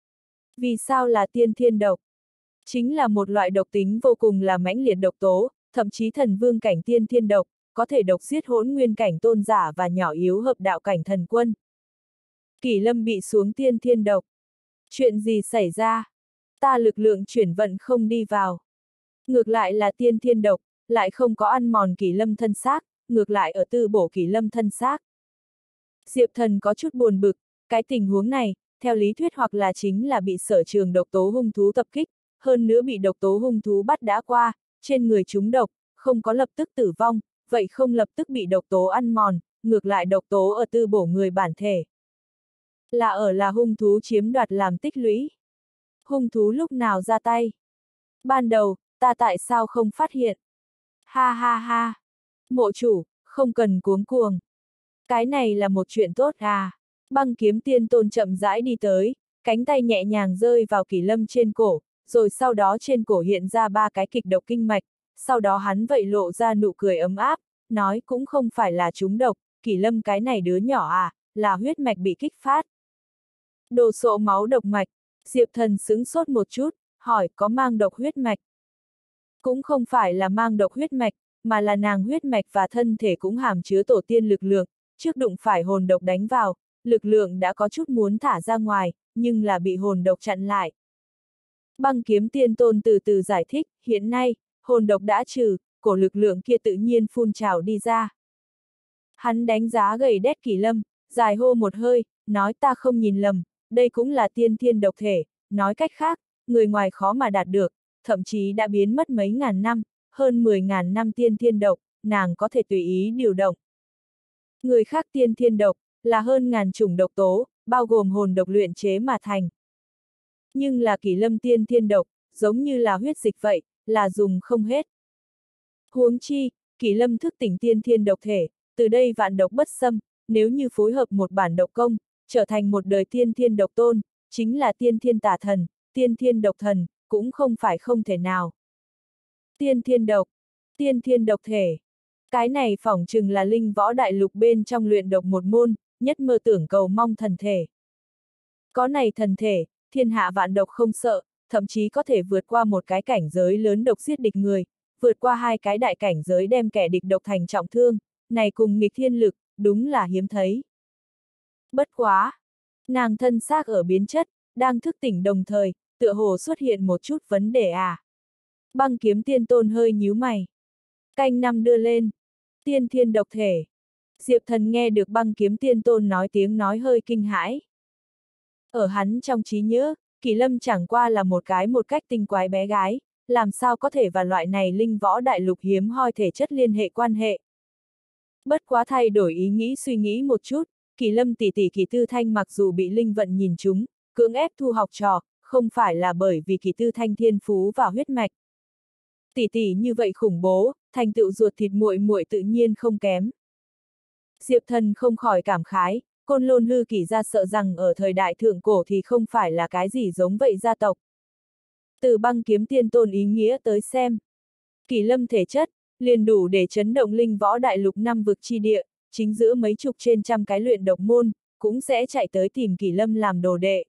Vì sao là tiên thiên độc? Chính là một loại độc tính vô cùng là mãnh liệt độc tố, thậm chí thần vương cảnh tiên thiên độc, có thể độc giết hỗn nguyên cảnh tôn giả và nhỏ yếu hợp đạo cảnh thần quân. Kỷ Lâm bị xuống tiên thiên độc. Chuyện gì xảy ra? Ta lực lượng chuyển vận không đi vào. Ngược lại là tiên thiên độc, lại không có ăn mòn Kỷ Lâm thân xác, ngược lại ở tư bổ Kỷ Lâm thân xác. Diệp Thần có chút buồn bực, cái tình huống này, theo lý thuyết hoặc là chính là bị sở trường độc tố hung thú tập kích, hơn nữa bị độc tố hung thú bắt đã qua, trên người chúng độc, không có lập tức tử vong, vậy không lập tức bị độc tố ăn mòn, ngược lại độc tố ở tư bổ người bản thể. Là ở là hung thú chiếm đoạt làm tích lũy. Hung thú lúc nào ra tay? Ban đầu, ta tại sao không phát hiện? Ha ha ha! Mộ chủ, không cần cuống cuồng. Cái này là một chuyện tốt à? Băng kiếm tiên tôn chậm rãi đi tới, cánh tay nhẹ nhàng rơi vào Kỷ Lâm trên cổ, rồi sau đó trên cổ hiện ra ba cái kịch độc kinh mạch, sau đó hắn vậy lộ ra nụ cười ấm áp, nói cũng không phải là trúng độc, Kỷ Lâm cái này đứa nhỏ à, là huyết mạch bị kích phát. Đồ sộ máu độc mạch, Diệp Thần sững sốt một chút, hỏi có mang độc huyết mạch. Cũng không phải là mang độc huyết mạch, mà là nàng huyết mạch và thân thể cũng hàm chứa tổ tiên lực lượng, trước đụng phải hồn độc đánh vào, lực lượng đã có chút muốn thả ra ngoài, nhưng là bị hồn độc chặn lại. Băng kiếm tiên tôn từ từ giải thích, hiện nay, hồn độc đã trừ, cổ lực lượng kia tự nhiên phun trào đi ra. Hắn đánh giá gầy đét Kỷ Lâm, dài hô một hơi, nói ta không nhìn lầm, đây cũng là tiên thiên độc thể, nói cách khác, người ngoài khó mà đạt được, thậm chí đã biến mất mấy ngàn năm, hơn mười ngàn năm tiên thiên độc, nàng có thể tùy ý điều động. Người khác tiên thiên độc, là hơn ngàn chủng độc tố, bao gồm hồn độc luyện chế mà thành. Nhưng là Kỷ Lâm tiên thiên độc, giống như là huyết dịch vậy, là dùng không hết. Huống chi, Kỷ Lâm thức tỉnh tiên thiên độc thể, từ đây vạn độc bất xâm, nếu như phối hợp một bản độc công, trở thành một đời tiên thiên độc tôn, chính là tiên thiên tà thần, tiên thiên độc thần, cũng không phải không thể nào. Tiên thiên độc, tiên thiên độc thể. Cái này phỏng chừng là linh võ đại lục bên trong luyện độc một môn, nhất mơ tưởng cầu mong thần thể. Có này thần thể, thiên hạ vạn độc không sợ, thậm chí có thể vượt qua một cái cảnh giới lớn độc giết địch người, vượt qua hai cái đại cảnh giới đem kẻ địch độc thành trọng thương, này cùng nghịch thiên lực, đúng là hiếm thấy. Bất quá! Nàng thân xác ở biến chất, đang thức tỉnh đồng thời, tựa hồ xuất hiện một chút vấn đề à. Băng kiếm tiên tôn hơi nhíu mày. Canh năm đưa lên. Tiên thiên độc thể. Diệp Thần nghe được băng kiếm tiên tôn nói tiếng nói hơi kinh hãi. Ở hắn trong trí nhớ, Kỳ Lâm chẳng qua là một cái một cách tinh quái bé gái, làm sao có thể và loại này linh võ đại lục hiếm hoi thể chất liên hệ quan hệ. Bất quá thay đổi ý nghĩ suy nghĩ một chút, Kỳ Lâm tỷ tỷ Kỳ Tư Thanh mặc dù bị linh vận nhìn trúng, cưỡng ép thu học trò, không phải là bởi vì Kỳ Tư Thanh thiên phú và huyết mạch. Tỷ tỷ như vậy khủng bố, thành tựu ruột thịt muội muội tự nhiên không kém. Diệp Thần không khỏi cảm khái, Côn Lôn hư kỷ gia sợ rằng ở thời đại thượng cổ thì không phải là cái gì giống vậy gia tộc. Từ băng kiếm tiên tôn ý nghĩa tới xem, Kỳ Lâm thể chất, liền đủ để chấn động linh võ đại lục năm vực chi địa, chính giữa mấy chục trên trăm cái luyện độc môn, cũng sẽ chạy tới tìm Kỳ Lâm làm đồ đệ.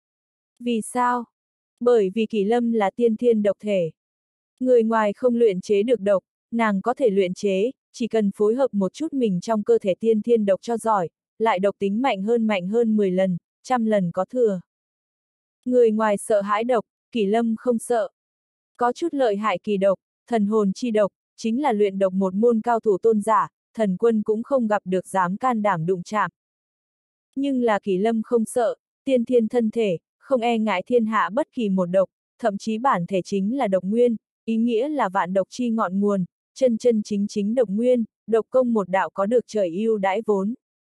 Vì sao? Bởi vì Kỳ Lâm là tiên thiên độc thể. Người ngoài không luyện chế được độc, nàng có thể luyện chế, chỉ cần phối hợp một chút mình trong cơ thể tiên thiên độc cho giỏi, lại độc tính mạnh hơn mạnh hơn mười lần, trăm lần có thừa. Người ngoài sợ hãi độc, Kỳ Lâm không sợ. Có chút lợi hại kỳ độc, thần hồn chi độc, chính là luyện độc một môn cao thủ tôn giả, thần quân cũng không gặp được dám can đảm đụng chạm. Nhưng là Kỳ Lâm không sợ, tiên thiên thân thể, không e ngại thiên hạ bất kỳ một độc, thậm chí bản thể chính là độc nguyên, ý nghĩa là vạn độc chi ngọn nguồn, chân chân chính chính độc nguyên, độc công một đạo có được trời ưu đãi vốn.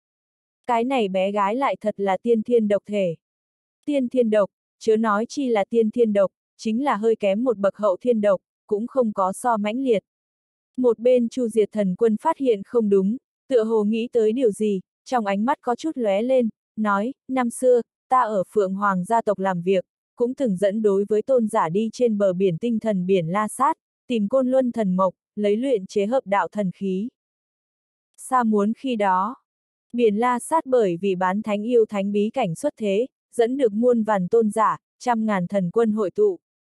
Cái này bé gái lại thật là tiên thiên độc thể. Tiên thiên độc, chớ nói chi là tiên thiên độc, chính là hơi kém một bậc hậu thiên độc, cũng không có so mãnh liệt. Một bên Chu Diệt Thần Quân phát hiện không đúng, tựa hồ nghĩ tới điều gì, trong ánh mắt có chút lóe lên, nói, năm xưa, ta ở Phượng Hoàng gia tộc làm việc, cũng từng dẫn đối với tôn giả đi trên bờ biển tinh thần biển La Sát, tìm Côn Luân thần mộc, lấy luyện chế hợp đạo thần khí. Sa muốn khi đó, biển La Sát bởi vì bán thánh yêu thánh bí cảnh xuất thế, dẫn được muôn vàn tôn giả, trăm ngàn thần quân hội tụ.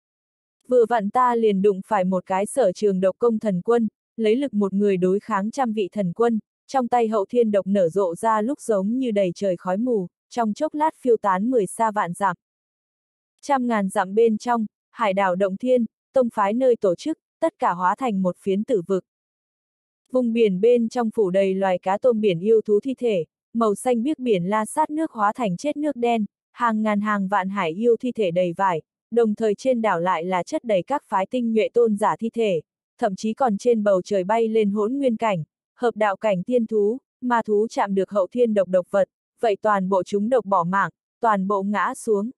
Vừa vặn ta liền đụng phải một cái sở trường độc công thần quân, lấy lực một người đối kháng trăm vị thần quân, trong tay hậu thiên độc nở rộ ra lúc giống như đầy trời khói mù, trong chốc lát phiêu tán mười xa vạn dặm. Trăm ngàn dặm bên trong, hải đảo động thiên, tông phái nơi tổ chức, tất cả hóa thành một phiến tử vực. Vùng biển bên trong phủ đầy loài cá tôm biển yêu thú thi thể, màu xanh biếc biển La Sát nước hóa thành chết nước đen, hàng ngàn hàng vạn hải yêu thi thể đầy vải, đồng thời trên đảo lại là chất đầy các phái tinh nhuệ tôn giả thi thể, thậm chí còn trên bầu trời bay lên hỗn nguyên cảnh, hợp đạo cảnh tiên thú, ma thú chạm được hậu thiên độc độc vật, vậy toàn bộ chúng độc bỏ mạng, toàn bộ ngã xuống.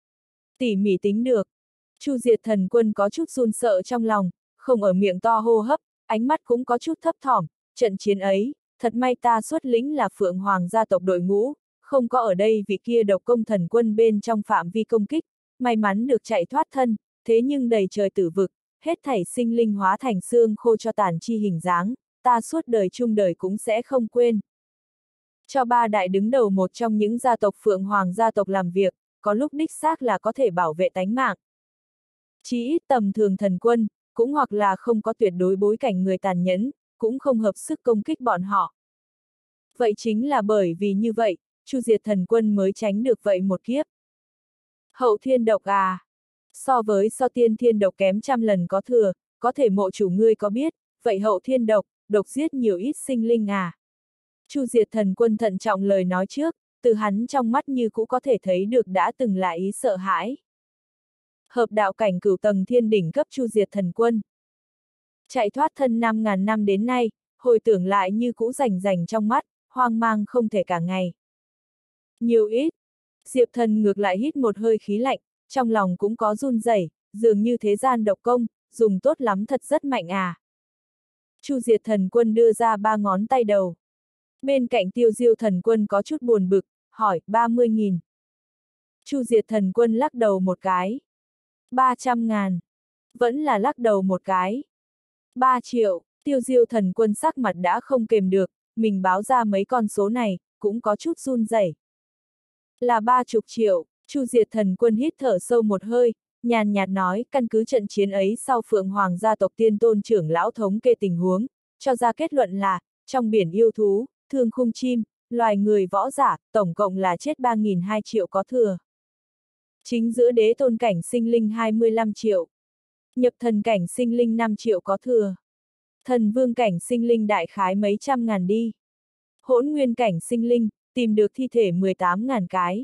Tỉ mỉ tính được, Chu Diệt Thần Quân có chút run sợ trong lòng, không ở miệng to hô hấp, ánh mắt cũng có chút thấp thỏm, trận chiến ấy, thật may ta xuất lĩnh là Phượng Hoàng gia tộc đội ngũ, không có ở đây vì kia độc công thần quân bên trong phạm vi công kích, may mắn được chạy thoát thân, thế nhưng đầy trời tử vực, hết thảy sinh linh hóa thành xương khô cho tàn chi hình dáng, ta suốt đời chung đời cũng sẽ không quên. Cho ba đại đứng đầu một trong những gia tộc Phượng Hoàng gia tộc làm việc, có lúc đích xác là có thể bảo vệ tánh mạng. Chỉ ít tầm thường thần quân, cũng hoặc là không có tuyệt đối bối cảnh người tàn nhẫn, cũng không hợp sức công kích bọn họ. Vậy chính là bởi vì như vậy, Chu Diệt Thần Quân mới tránh được vậy một kiếp. Hậu thiên độc à? So với so tiên thiên độc kém trăm lần có thừa, có thể mộ chủ ngươi có biết, vậy hậu thiên độc, độc giết nhiều ít sinh linh à? Chu Diệt Thần Quân thận trọng lời nói trước, từ hắn trong mắt như cũ có thể thấy được đã từng là ý sợ hãi. Hợp đạo cảnh cửu tầng thiên đỉnh cấp Chu Diệt Thần Quân. Chạy thoát thân năm ngàn năm đến nay, hồi tưởng lại như cũ rành rành trong mắt, hoang mang không thể cả ngày. Nhiều ít. Diệp Thần ngược lại hít một hơi khí lạnh, trong lòng cũng có run rẩy, dường như thế gian độc công, dùng tốt lắm thật rất mạnh à. Chu Diệt Thần Quân đưa ra ba ngón tay đầu. Bên cạnh Tiêu Diêu Thần Quân có chút buồn bực, hỏi, ba mươi nghìn. Chu Diệt Thần Quân lắc đầu một cái. ba trăm ngàn. Vẫn là lắc đầu một cái. ba triệu, Tiêu Diêu Thần Quân sắc mặt đã không kềm được, mình báo ra mấy con số này, cũng có chút run rẩy. Là ba chục triệu, Chu Diệt Thần Quân hít thở sâu một hơi, nhàn nhạt nói, căn cứ trận chiến ấy sau Phượng Hoàng gia tộc tiên tôn trưởng lão thống kê tình huống, cho ra kết luận là, trong biển yêu thú, thương khung chim, loài người võ giả, tổng cộng là chết ba nghìn hai triệu có thừa. Chính giữa đế tôn cảnh sinh linh hai mươi lăm triệu. Nhập thần cảnh sinh linh năm triệu có thừa. Thần vương cảnh sinh linh đại khái mấy trăm ngàn đi. Hỗn nguyên cảnh sinh linh, tìm được thi thể mười tám ngàn cái.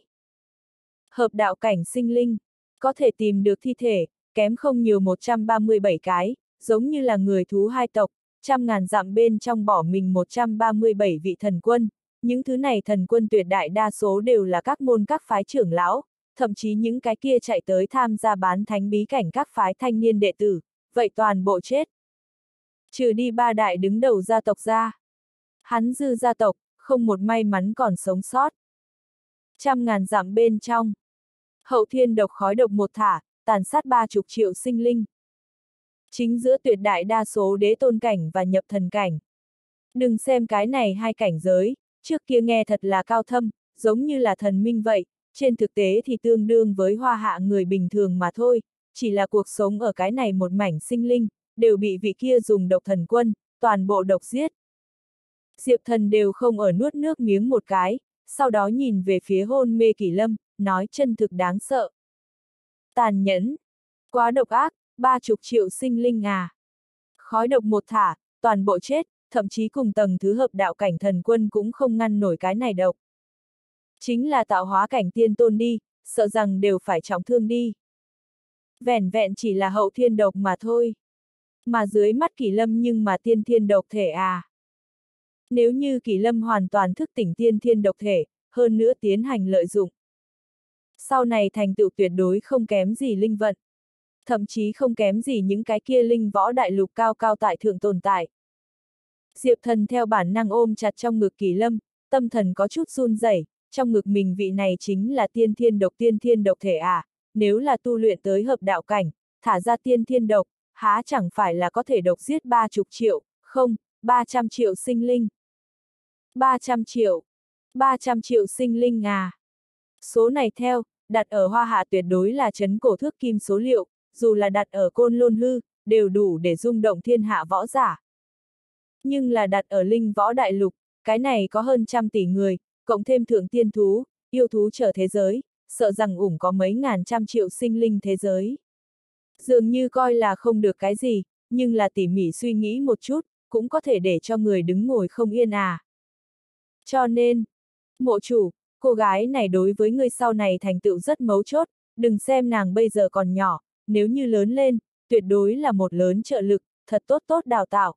Hợp đạo cảnh sinh linh, có thể tìm được thi thể, kém không nhiều một trăm ba mươi bảy cái, giống như là người thú hai tộc, trăm ngàn dặm bên trong bỏ mình một trăm ba mươi bảy vị thần quân. Những thứ này thần quân tuyệt đại đa số đều là các môn các phái trưởng lão, thậm chí những cái kia chạy tới tham gia bán thánh bí cảnh các phái thanh niên đệ tử, vậy toàn bộ chết. Trừ đi ba đại đứng đầu gia tộc ra. Hắn dư gia tộc, không một may mắn còn sống sót. Trăm ngàn dặm bên trong. Hậu thiên độc khói độc một thả, tàn sát ba chục triệu sinh linh. Chính giữa tuyệt đại đa số đế tôn cảnh và nhập thần cảnh. Đừng xem cái này hai cảnh giới, trước kia nghe thật là cao thâm, giống như là thần minh vậy, trên thực tế thì tương đương với hoa hạ người bình thường mà thôi, chỉ là cuộc sống ở cái này một mảnh sinh linh, đều bị vị kia dùng độc thần quân, toàn bộ độc giết. Diệp Thần đều không ở nuốt nước miếng một cái, sau đó nhìn về phía hôn mê Kỷ Lâm, nói chân thực đáng sợ. Tàn nhẫn, quá độc ác, ba chục triệu sinh linh à. Khói độc một thả, toàn bộ chết, thậm chí cùng tầng thứ hợp đạo cảnh thần quân cũng không ngăn nổi cái này độc. Chính là tạo hóa cảnh tiên tôn đi, sợ rằng đều phải trọng thương đi. Vẻn vẹn chỉ là hậu thiên độc mà thôi. Mà dưới mắt Kỷ Lâm nhưng mà tiên thiên độc thể à. Nếu như Kỷ Lâm hoàn toàn thức tỉnh tiên thiên độc thể, hơn nữa tiến hành lợi dụng. Sau này thành tựu tuyệt đối không kém gì linh vận. Thậm chí không kém gì những cái kia linh võ đại lục cao cao tại thượng tồn tại. Diệp Thần theo bản năng ôm chặt trong ngực Kỷ Lâm, tâm thần có chút run rẩy, trong ngực mình vị này chính là tiên thiên độc tiên thiên độc thể à, nếu là tu luyện tới hợp đạo cảnh, thả ra tiên thiên độc, há chẳng phải là có thể độc giết ba chục triệu, không, ba trăm triệu sinh linh. Ba trăm triệu, ba trăm triệu sinh linh à. Số này theo, đặt ở Hoa Hạ tuyệt đối là trấn cổ thước kim số liệu, dù là đặt ở Côn Lôn Hư, đều đủ để rung động thiên hạ võ giả. Nhưng là đặt ở linh võ đại lục, cái này có hơn trăm tỷ người, cộng thêm thượng tiên thú, yêu thú trở thế giới, sợ rằng ủng có mấy ngàn trăm triệu sinh linh thế giới. Dường như coi là không được cái gì, nhưng là tỉ mỉ suy nghĩ một chút, cũng có thể để cho người đứng ngồi không yên à. Cho nên, mộ chủ, cô gái này đối với ngươi sau này thành tựu rất mấu chốt, đừng xem nàng bây giờ còn nhỏ, nếu như lớn lên, tuyệt đối là một lớn trợ lực, thật tốt tốt đào tạo.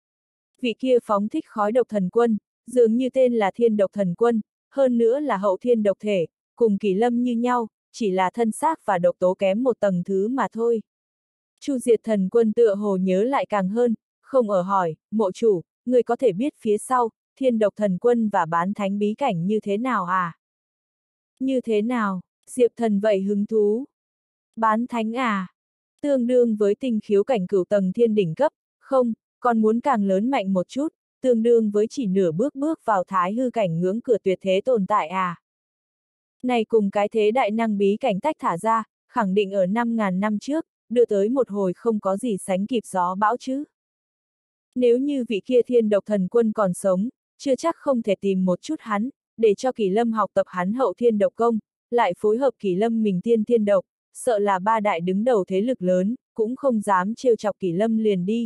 Vị kia phóng thích khói độc thần quân, dường như tên là thiên độc thần quân, hơn nữa là hậu thiên độc thể, cùng Kỷ Lâm như nhau, chỉ là thân xác và độc tố kém một tầng thứ mà thôi. Chu Diệt Thần Quân tựa hồ nhớ lại càng hơn, không ở hỏi, mộ chủ, người có thể biết phía sau, thiên độc thần quân và bán thánh bí cảnh như thế nào à? Như thế nào? Diệp Thần vậy hứng thú. Bán thánh à? Tương đương với tinh khiếu cảnh cửu tầng thiên đỉnh cấp, không, còn muốn càng lớn mạnh một chút, tương đương với chỉ nửa bước bước vào thái hư cảnh ngưỡng cửa tuyệt thế tồn tại à? Này cùng cái thế đại năng bí cảnh tách thả ra, khẳng định ở năm ngàn năm trước, đưa tới một hồi không có gì sánh kịp gió bão chứ. Nếu như vị kia thiên độc thần quân còn sống, chưa chắc không thể tìm một chút hắn, để cho Kỷ Lâm học tập hắn hậu thiên độc công, lại phối hợp Kỷ Lâm mình tiên thiên độc, sợ là ba đại đứng đầu thế lực lớn, cũng không dám trêu chọc Kỷ Lâm liền đi.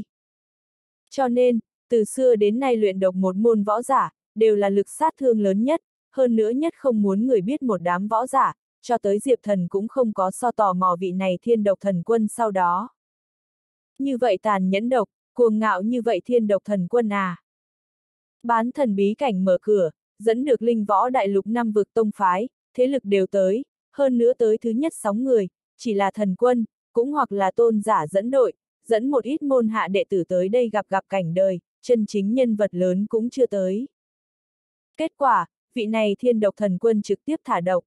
Cho nên, từ xưa đến nay luyện độc một môn võ giả, đều là lực sát thương lớn nhất, hơn nữa nhất không muốn người biết một đám võ giả, cho tới Diệp Thần cũng không có so tò mò vị này thiên độc thần quân sau đó. Như vậy tàn nhẫn độc, cuồng ngạo như vậy thiên độc thần quân à. Bán thần bí cảnh mở cửa, dẫn được linh võ đại lục năm vực tông phái, thế lực đều tới, hơn nữa tới thứ nhất sáu người, chỉ là thần quân, cũng hoặc là tôn giả dẫn đội, dẫn một ít môn hạ đệ tử tới đây gặp gặp cảnh đời, chân chính nhân vật lớn cũng chưa tới. Kết quả, vị này thiên độc thần quân trực tiếp thả độc.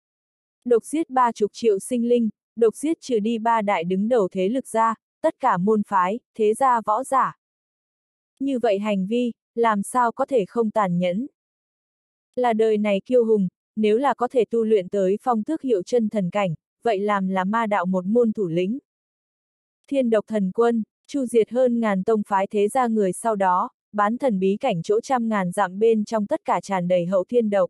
Độc giết ba chục triệu sinh linh, độc giết trừ đi ba đại đứng đầu thế lực ra, tất cả môn phái, thế gia võ giả. Như vậy hành vi, làm sao có thể không tàn nhẫn? Là đời này kiêu hùng, nếu là có thể tu luyện tới phong tước hiệu chân thần cảnh, vậy làm là ma đạo một môn thủ lĩnh. Thiên độc thần quân, chu diệt hơn ngàn tông phái thế gia người sau đó, bán thần bí cảnh chỗ trăm ngàn dặm bên trong tất cả tràn đầy hậu thiên độc.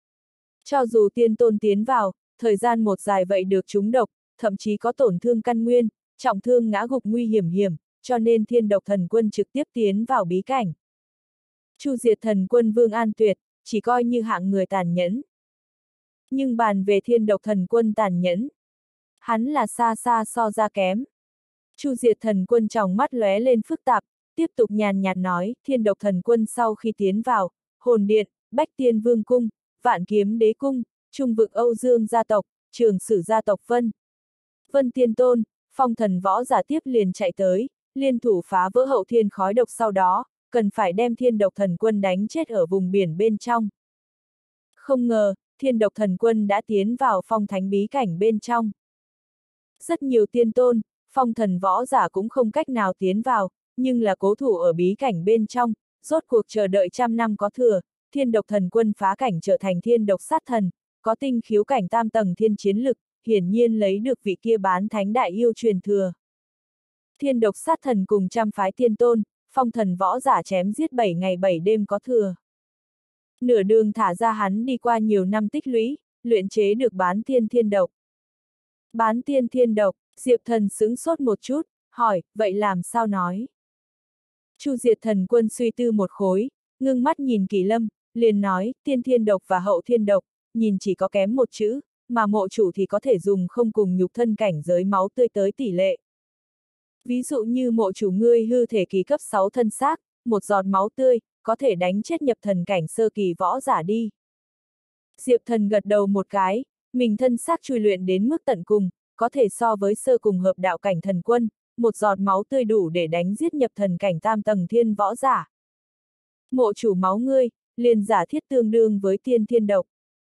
Cho dù tiên tôn tiến vào, thời gian một dài vậy được trúng độc, thậm chí có tổn thương căn nguyên, trọng thương ngã gục nguy hiểm hiểm, cho nên thiên độc thần quân trực tiếp tiến vào bí cảnh. Chu diệt thần quân Vương An Tuyệt, chỉ coi như hạng người tàn nhẫn. Nhưng bàn về thiên độc thần quân tàn nhẫn, hắn là xa xa so ra kém. Chu diệt thần quân tròng mắt lóe lên phức tạp, tiếp tục nhàn nhạt nói, thiên độc thần quân sau khi tiến vào, hồn điện, bách tiên vương cung, vạn kiếm đế cung, trung vực Âu Dương gia tộc, trường sử gia tộc Vân. Vân tiên tôn, phong thần võ giả tiếp liền chạy tới, liên thủ phá vỡ hậu thiên khói độc sau đó, cần phải đem thiên độc thần quân đánh chết ở vùng biển bên trong. Không ngờ, thiên độc thần quân đã tiến vào phong thánh bí cảnh bên trong. Rất nhiều tiên tôn, phong thần võ giả cũng không cách nào tiến vào, nhưng là cố thủ ở bí cảnh bên trong, rốt cuộc chờ đợi trăm năm có thừa, thiên độc thần quân phá cảnh trở thành thiên độc sát thần, có tinh khiếu cảnh tam tầng thiên chiến lực, hiển nhiên lấy được vị kia bán thánh đại yêu truyền thừa. Thiên độc sát thần cùng trăm phái tiên tôn, phong thần võ giả chém giết bảy ngày bảy đêm có thừa. Nửa đường thả ra hắn đi qua nhiều năm tích lũy, luyện chế được bán tiên thiên độc. Bán tiên thiên độc, Diệp Thần sững sốt một chút, hỏi, vậy làm sao nói? Chu diệt thần quân suy tư một khối, ngưng mắt nhìn Kỳ Lâm, liền nói, tiên thiên độc và hậu thiên độc, nhìn chỉ có kém một chữ, mà mộ chủ thì có thể dùng không cùng nhục thân cảnh giới máu tươi tới tỷ lệ. Ví dụ như mộ chủ ngươi hư thể kỳ cấp sáu thân xác, một giọt máu tươi, có thể đánh chết nhập thần cảnh sơ kỳ võ giả đi. Diệp Thần gật đầu một cái, mình thân xác chui luyện đến mức tận cùng, có thể so với sơ cùng hợp đạo cảnh thần quân, một giọt máu tươi đủ để đánh giết nhập thần cảnh tam tầng thiên võ giả. Mộ chủ máu ngươi, liền giả thiết tương đương với tiên thiên độc.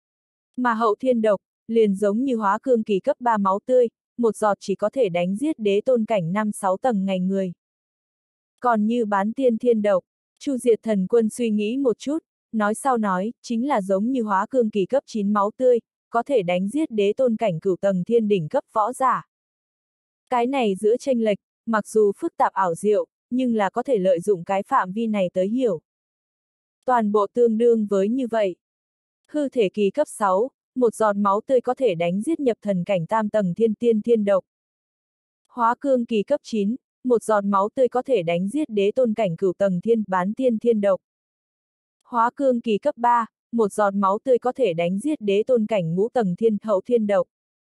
Mà hậu thiên độc, liền giống như hóa cương kỳ cấp ba máu tươi, một giọt chỉ có thể đánh giết đế tôn cảnh năm sáu tầng ngày người. Còn như bán tiên thiên độc, Chu diệt thần quân suy nghĩ một chút, nói sau nói, chính là giống như hóa cương kỳ cấp chín máu tươi, có thể đánh giết đế tôn cảnh cửu tầng thiên đỉnh cấp võ giả. Cái này giữa chênh lệch, mặc dù phức tạp ảo diệu, nhưng là có thể lợi dụng cái phạm vi này tới hiểu. Toàn bộ tương đương với như vậy. Hư thể kỳ cấp sáu, một giọt máu tươi có thể đánh giết nhập thần cảnh tam tầng thiên tiên thiên độc. Hóa cương kỳ cấp chín, một giọt máu tươi có thể đánh giết đế tôn cảnh cửu tầng thiên bán tiên thiên độc. Hóa cương kỳ cấp ba, một giọt máu tươi có thể đánh giết đế tôn cảnh ngũ tầng thiên hậu thiên độc.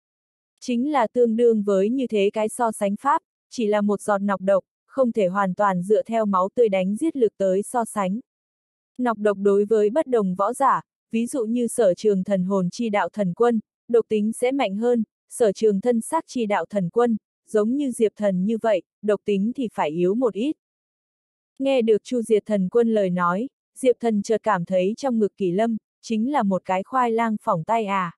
Chính là tương đương với như thế cái so sánh pháp, chỉ là một giọt nọc độc, không thể hoàn toàn dựa theo máu tươi đánh giết lực tới so sánh. Nọc độc đối với bất đồng võ giả, ví dụ như sở trường thần hồn chi đạo thần quân, độc tính sẽ mạnh hơn, sở trường thân xác chi đạo thần quân, giống như Diệp Thần như vậy, độc tính thì phải yếu một ít. Nghe được Chu diệt thần quân lời nói, Diệp Thần chợt cảm thấy trong ngực Kỳ Lâm, chính là một cái khoai lang phỏng tay à.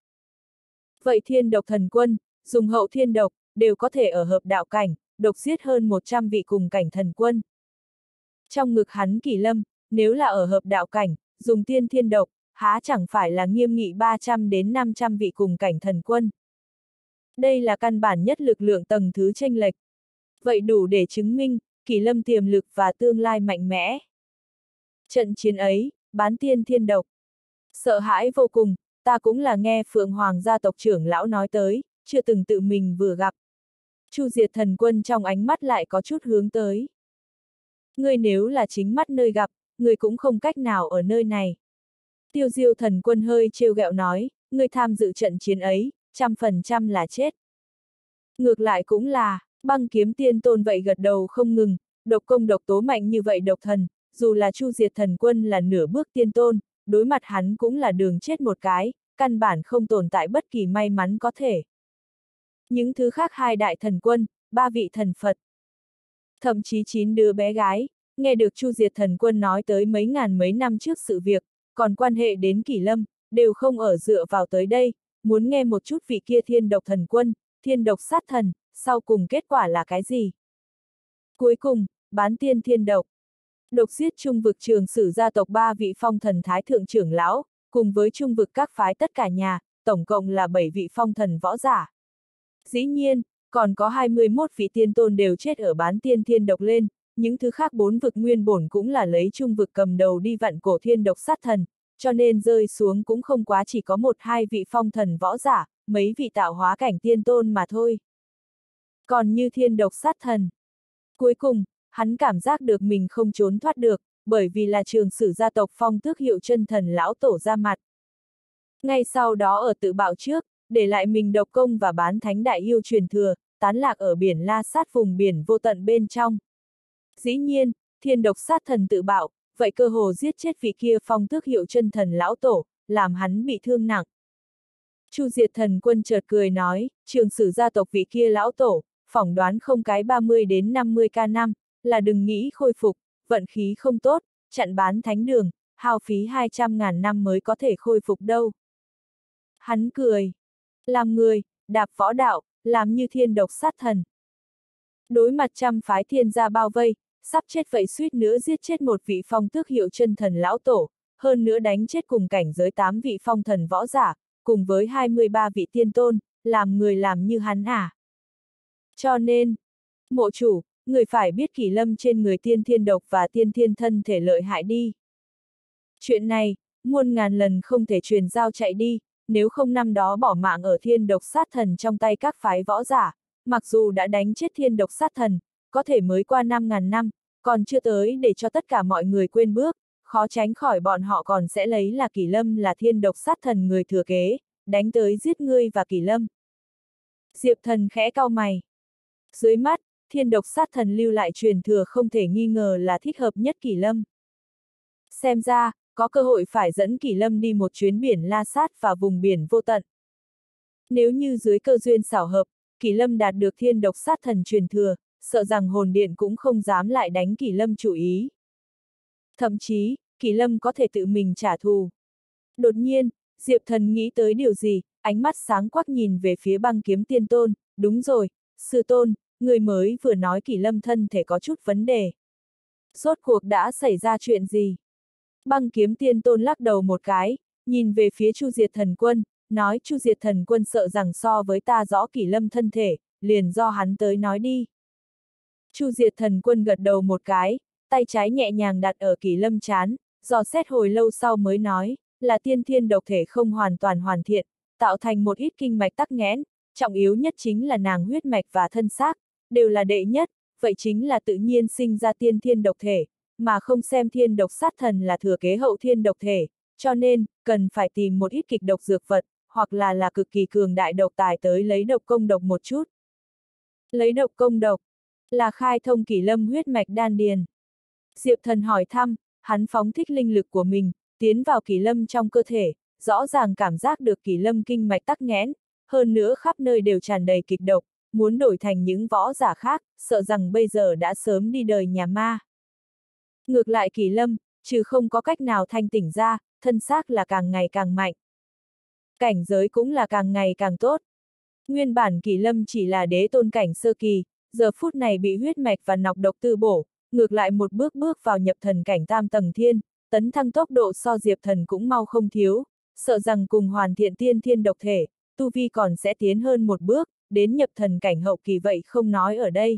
Vậy thiên độc thần quân, dùng hậu thiên độc, đều có thể ở hợp đạo cảnh, độc giết hơn một trăm vị cùng cảnh thần quân. Trong ngực hắn Kỳ Lâm, nếu là ở hợp đạo cảnh, dùng tiên thiên độc, há chẳng phải là nghiêm nghị ba trăm đến năm trăm vị cùng cảnh thần quân. Đây là căn bản nhất lực lượng tầng thứ chênh lệch. Vậy đủ để chứng minh, Kỳ Lâm tiềm lực và tương lai mạnh mẽ. Trận chiến ấy, bán tiên thiên độc. Sợ hãi vô cùng, ta cũng là nghe Phượng Hoàng gia tộc trưởng lão nói tới, chưa từng tự mình vừa gặp. Chu diệt thần quân trong ánh mắt lại có chút hướng tới. Ngươi nếu là chính mắt nơi gặp, ngươi cũng không cách nào ở nơi này. Tiêu diêu thần quân hơi trêu ghẹo nói, ngươi tham dự trận chiến ấy, trăm phần trăm là chết. Ngược lại cũng là, băng kiếm tiên tôn vậy gật đầu không ngừng, độc công độc tố mạnh như vậy độc thần, dù là Chu diệt thần quân là nửa bước tiên tôn, đối mặt hắn cũng là đường chết một cái, căn bản không tồn tại bất kỳ may mắn có thể. Những thứ khác hai đại thần quân, ba vị thần Phật, thậm chí chín đứa bé gái, nghe được Chu diệt thần quân nói tới mấy ngàn mấy năm trước sự việc, còn quan hệ đến Kỳ Lâm, đều không ở dựa vào tới đây, muốn nghe một chút vị kia thiên độc thần quân, thiên độc sát thần, sau cùng kết quả là cái gì? Cuối cùng, bán tiên thiên độc. Độc giết trung vực trường sử gia tộc ba vị phong thần thái thượng trưởng lão, cùng với trung vực các phái tất cả nhà, tổng cộng là bảy vị phong thần võ giả. Dĩ nhiên, còn có hai mươi mốt vị tiên tôn đều chết ở bán tiên thiên độc lên, những thứ khác bốn vực nguyên bổn cũng là lấy trung vực cầm đầu đi vặn cổ thiên độc sát thần, cho nên rơi xuống cũng không quá chỉ có một hai vị phong thần võ giả, mấy vị tạo hóa cảnh tiên tôn mà thôi. Còn như thiên độc sát thần, cuối cùng, hắn cảm giác được mình không trốn thoát được, bởi vì là Trường Sử gia tộc phong tước hiệu chân thần lão tổ ra mặt. Ngay sau đó ở tự bạo trước, để lại mình độc công và bán thánh đại yêu truyền thừa, tán lạc ở biển La Sát vùng biển vô tận bên trong. Dĩ nhiên, thiên độc sát thần tự bạo, vậy cơ hồ giết chết vị kia phong tước hiệu chân thần lão tổ, làm hắn bị thương nặng. Chu Diệt Thần Quân chợt cười nói, Trường Sử gia tộc vị kia lão tổ, phỏng đoán không cái ba mươi đến năm mươi ca năm, là đừng nghĩ khôi phục, vận khí không tốt, chặn bán thánh đường, hao phí hai trăm ngàn năm mới có thể khôi phục đâu. Hắn cười. Làm người, đạp võ đạo, làm như thiên độc sát thần. Đối mặt trăm phái thiên gia bao vây, sắp chết vậy suýt nữa giết chết một vị phong tước hiệu chân thần lão tổ, hơn nữa đánh chết cùng cảnh giới tám vị phong thần võ giả, cùng với hai mươi ba vị tiên tôn, làm người làm như hắn à. Cho nên, mộ chủ, người phải biết Kỷ Lâm trên người tiên thiên độc và tiên thiên thân thể lợi hại đi. Chuyện này, muôn ngàn lần không thể truyền giao chạy đi, nếu không năm đó bỏ mạng ở thiên độc sát thần trong tay các phái võ giả, mặc dù đã đánh chết thiên độc sát thần, có thể mới qua năm ngàn năm, còn chưa tới để cho tất cả mọi người quên bước, khó tránh khỏi bọn họ còn sẽ lấy là Kỷ Lâm là thiên độc sát thần người thừa kế, đánh tới giết ngươi và Kỷ Lâm. Diệp Thần khẽ cau mày. Dưới mắt, thiên độc sát thần lưu lại truyền thừa không thể nghi ngờ là thích hợp nhất Kỷ Lâm. Xem ra, có cơ hội phải dẫn Kỷ Lâm đi một chuyến biển La Sát và vùng biển vô tận. Nếu như dưới cơ duyên xảo hợp, Kỷ Lâm đạt được thiên độc sát thần truyền thừa, sợ rằng hồn điện cũng không dám lại đánh Kỷ Lâm chủ ý. Thậm chí, Kỷ Lâm có thể tự mình trả thù. Đột nhiên, Diệp Thần nghĩ tới điều gì, ánh mắt sáng quắc nhìn về phía Băng Kiếm Tiên Tôn, đúng rồi, sư tôn, người mới vừa nói Kỷ Lâm thân thể có chút vấn đề. Rốt cuộc đã xảy ra chuyện gì? Băng Kiếm Tiên Tôn lắc đầu một cái, nhìn về phía Chu Diệt Thần Quân, nói Chu Diệt Thần Quân sợ rằng so với ta rõ Kỷ Lâm thân thể, liền do hắn tới nói đi. Chu Diệt Thần Quân gật đầu một cái, tay trái nhẹ nhàng đặt ở Kỷ Lâm trán, dò xét hồi lâu sau mới nói, là tiên thiên độc thể không hoàn toàn hoàn thiện, tạo thành một ít kinh mạch tắc nghẽn, trọng yếu nhất chính là nàng huyết mạch và thân xác, đều là đệ nhất, vậy chính là tự nhiên sinh ra tiên thiên độc thể, mà không xem thiên độc sát thần là thừa kế hậu thiên độc thể, cho nên, cần phải tìm một ít kịch độc dược vật, hoặc là là cực kỳ cường đại độc tài tới lấy độc công độc một chút. Lấy độc công độc, là khai thông Kỷ Lâm huyết mạch đan điền. Diệp Thần hỏi thăm, hắn phóng thích linh lực của mình, tiến vào Kỷ Lâm trong cơ thể, rõ ràng cảm giác được Kỷ Lâm kinh mạch tắc nghẽn, hơn nữa khắp nơi đều tràn đầy kịch độc, muốn đổi thành những võ giả khác, sợ rằng bây giờ đã sớm đi đời nhà ma. Ngược lại Kỷ Lâm, trừ không có cách nào thanh tỉnh ra, thân xác là càng ngày càng mạnh. Cảnh giới cũng là càng ngày càng tốt. Nguyên bản Kỷ Lâm chỉ là đế tôn cảnh sơ kỳ, giờ phút này bị huyết mạch và nọc độc tư bổ, ngược lại một bước bước vào nhập thần cảnh tam tầng thiên, tấn thăng tốc độ so Diệp Thần cũng mau không thiếu, sợ rằng cùng hoàn thiện tiên thiên độc thể, tu vi còn sẽ tiến hơn một bước, đến nhập thần cảnh hậu kỳ vậy không nói ở đây.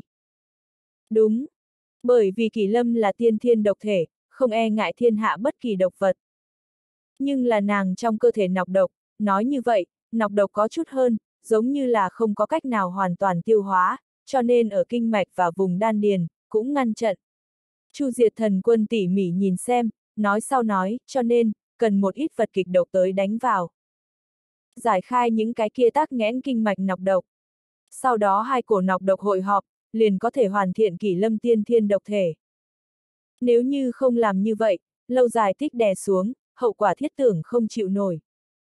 Đúng. Bởi vì Kỷ Lâm là tiên thiên độc thể, không e ngại thiên hạ bất kỳ độc vật. Nhưng là nàng trong cơ thể nọc độc, nói như vậy, nọc độc có chút hơn, giống như là không có cách nào hoàn toàn tiêu hóa, cho nên ở kinh mạch và vùng đan điền, cũng ngăn chặn. Chu Diệt Thần Quân tỉ mỉ nhìn xem, nói sau nói, cho nên, cần một ít vật kịch độc tới đánh vào. Giải khai những cái kia tắc nghẽn kinh mạch nọc độc. Sau đó hai cổ nọc độc hội họp, liền có thể hoàn thiện Kỷ Lâm tiên thiên độc thể. Nếu như không làm như vậy, lâu dài tích đè xuống, hậu quả thiết tưởng không chịu nổi.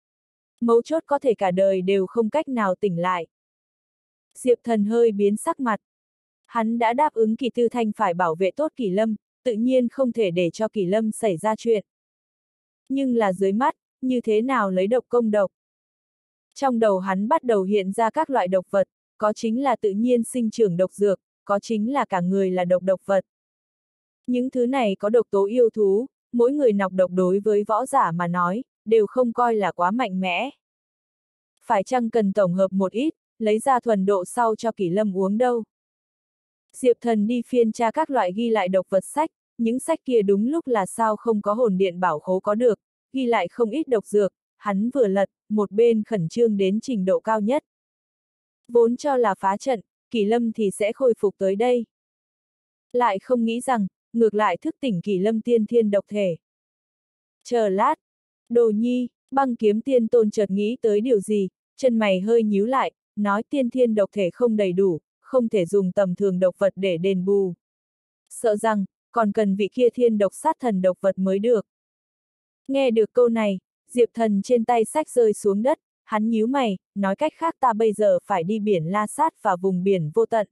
Mấu chốt có thể cả đời đều không cách nào tỉnh lại. Diệp Thần hơi biến sắc mặt. Hắn đã đáp ứng Kỷ Tư Thanh phải bảo vệ tốt Kỷ Lâm, tự nhiên không thể để cho Kỷ Lâm xảy ra chuyện. Nhưng là dưới mắt, như thế nào lấy độc công độc? Trong đầu hắn bắt đầu hiện ra các loại độc vật, có chính là tự nhiên sinh trưởng độc dược, có chính là cả người là độc độc vật. Những thứ này có độc tố yêu thú, mỗi người nọc độc đối với võ giả mà nói, đều không coi là quá mạnh mẽ. Phải chăng cần tổng hợp một ít, lấy ra thuần độ sau cho Kỷ Lâm uống đâu? Diệp Thần đi phiên tra các loại ghi lại độc vật sách, những sách kia đúng lúc là sao không có hồn điện bảo khố có được, ghi lại không ít độc dược, hắn vừa lật, một bên khẩn trương đến trình độ cao nhất. Vốn cho là phá trận, Kỷ Lâm thì sẽ khôi phục tới đây. Lại không nghĩ rằng, ngược lại thức tỉnh Kỷ Lâm tiên thiên độc thể. Chờ lát, Đồ Nhi, Băng Kiếm Tiên Tôn chợt nghĩ tới điều gì, chân mày hơi nhíu lại, nói tiên thiên độc thể không đầy đủ, không thể dùng tầm thường độc vật để đền bù. Sợ rằng, còn cần vị kia thiên độc sát thần độc vật mới được. Nghe được câu này, Diệp Thần trên tay sách rơi xuống đất, hắn nhíu mày, nói cách khác ta bây giờ phải đi biển La Sát và vùng biển vô tận.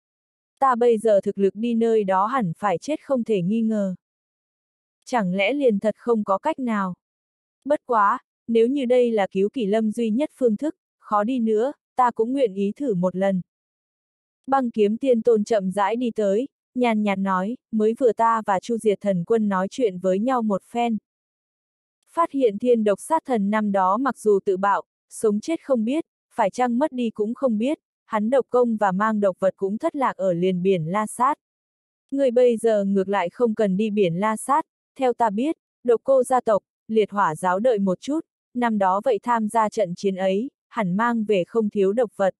Ta bây giờ thực lực đi nơi đó hẳn phải chết không thể nghi ngờ. Chẳng lẽ liền thật không có cách nào? Bất quá, nếu như đây là cứu Kỷ Lâm duy nhất phương thức, khó đi nữa, ta cũng nguyện ý thử một lần. Băng Kiếm Tiên Tôn chậm rãi đi tới, nhàn nhạt nói, mới vừa ta và Chu Diệt Thần Quân nói chuyện với nhau một phen. Phát hiện thiên độc sát thần năm đó mặc dù tự bạo, sống chết không biết, phải chăng mất đi cũng không biết, hắn độc công và mang độc vật cũng thất lạc ở liền biển La Sát. Người bây giờ ngược lại không cần đi biển La Sát, theo ta biết, độc cô gia tộc, liệt hỏa giáo đợi một chút, năm đó vậy tham gia trận chiến ấy, hẳn mang về không thiếu độc vật.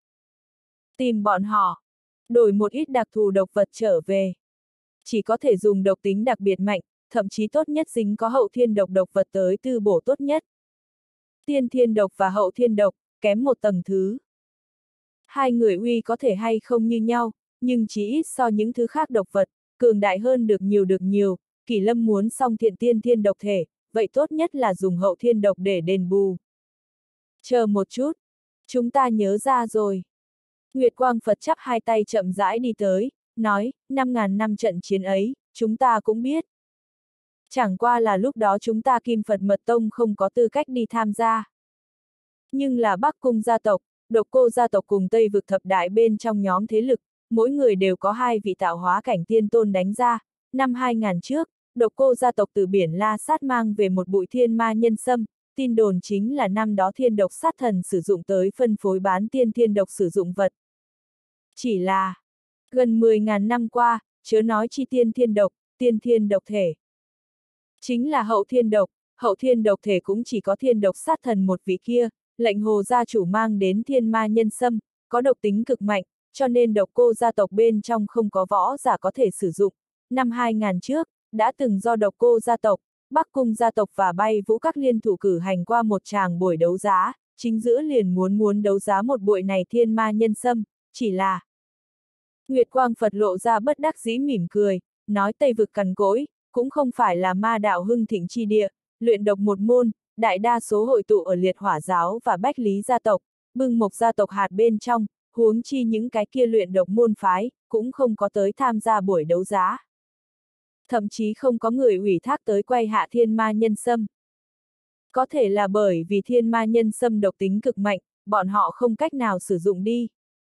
Tìm bọn họ, đổi một ít đặc thù độc vật trở về. Chỉ có thể dùng độc tính đặc biệt mạnh, thậm chí tốt nhất dính có hậu thiên độc độc vật tới tư bổ tốt nhất. Tiên thiên độc và hậu thiên độc, kém một tầng thứ. Hai người uy có thể hay không như nhau, nhưng chỉ ít so những thứ khác độc vật, cường đại hơn được nhiều được nhiều, Kỷ Lâm muốn song thiện tiên thiên độc thể, vậy tốt nhất là dùng hậu thiên độc để đền bù. Chờ một chút, chúng ta nhớ ra rồi. Nguyệt Quang Phật chắp hai tay chậm rãi đi tới, nói, năm ngàn năm trận chiến ấy, chúng ta cũng biết. Chẳng qua là lúc đó chúng ta Kim Phật Mật Tông không có tư cách đi tham gia. Nhưng là Bắc Cung gia tộc, Độc Cô gia tộc cùng Tây Vực thập đại bên trong nhóm thế lực, mỗi người đều có hai vị tạo hóa cảnh tiên tôn đánh ra. Năm hai ngàn trước, Độc Cô gia tộc từ biển La Sát mang về một bụi thiên ma nhân sâm, tin đồn chính là năm đó thiên độc sát thần sử dụng tới phân phối bán tiên thiên độc sử dụng vật. Chỉ là, gần mười ngàn năm qua, chớ nói chi tiên thiên độc, tiên thiên độc thể. Chính là hậu thiên độc, hậu thiên độc thể cũng chỉ có thiên độc sát thần một vị kia, lệnh hồ gia chủ mang đến thiên ma nhân sâm, có độc tính cực mạnh, cho nên Độc Cô gia tộc bên trong không có võ giả có thể sử dụng. Năm hai ngàn trước, đã từng do Độc Cô gia tộc, Bắc Cung gia tộc và Bay Vũ các liên thủ cử hành qua một tràng buổi đấu giá, chính giữa liền muốn muốn đấu giá một bụi này thiên ma nhân sâm, chỉ là... Nguyệt Quang Phật lộ ra bất đắc dĩ mỉm cười, nói Tây Vực cằn cỗi, cũng không phải là ma đạo hưng thịnh chi địa, luyện độc một môn, đại đa số hội tụ ở liệt hỏa giáo và bách lý gia tộc, bưng mộc gia tộc hạt bên trong, huống chi những cái kia luyện độc môn phái, cũng không có tới tham gia buổi đấu giá. Thậm chí không có người ủy thác tới quay hạ thiên ma nhân sâm. Có thể là bởi vì thiên ma nhân sâm độc tính cực mạnh, bọn họ không cách nào sử dụng đi.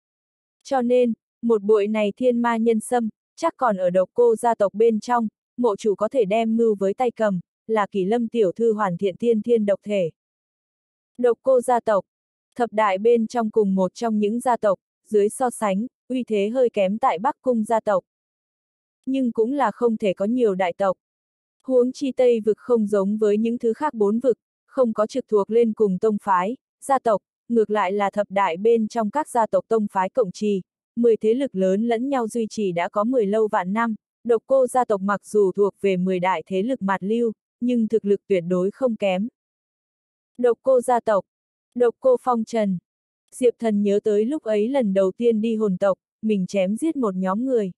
Cho nên, một bụi này thiên ma nhân sâm, chắc còn ở Độc Cô gia tộc bên trong, mộ chủ có thể đem mưu với tay cầm, là Kỷ Lâm tiểu thư hoàn thiện tiên thiên độc thể. Độc Cô gia tộc, thập đại bên trong cùng một trong những gia tộc, dưới so sánh, uy thế hơi kém tại Bắc Cung gia tộc. Nhưng cũng là không thể có nhiều đại tộc. Huống chi Tây Vực không giống với những thứ khác bốn vực, không có trực thuộc lên cùng tông phái, gia tộc, ngược lại là thập đại bên trong các gia tộc tông phái cộng trì, mười thế lực lớn lẫn nhau duy trì đã có mười lâu vạn năm. Độc Cô gia tộc mặc dù thuộc về mười đại thế lực mạt lưu, nhưng thực lực tuyệt đối không kém. Độc Cô gia tộc, Độc Cô Phong Trần. Diệp Thần nhớ tới lúc ấy lần đầu tiên đi hồn tộc, mình chém giết một nhóm người.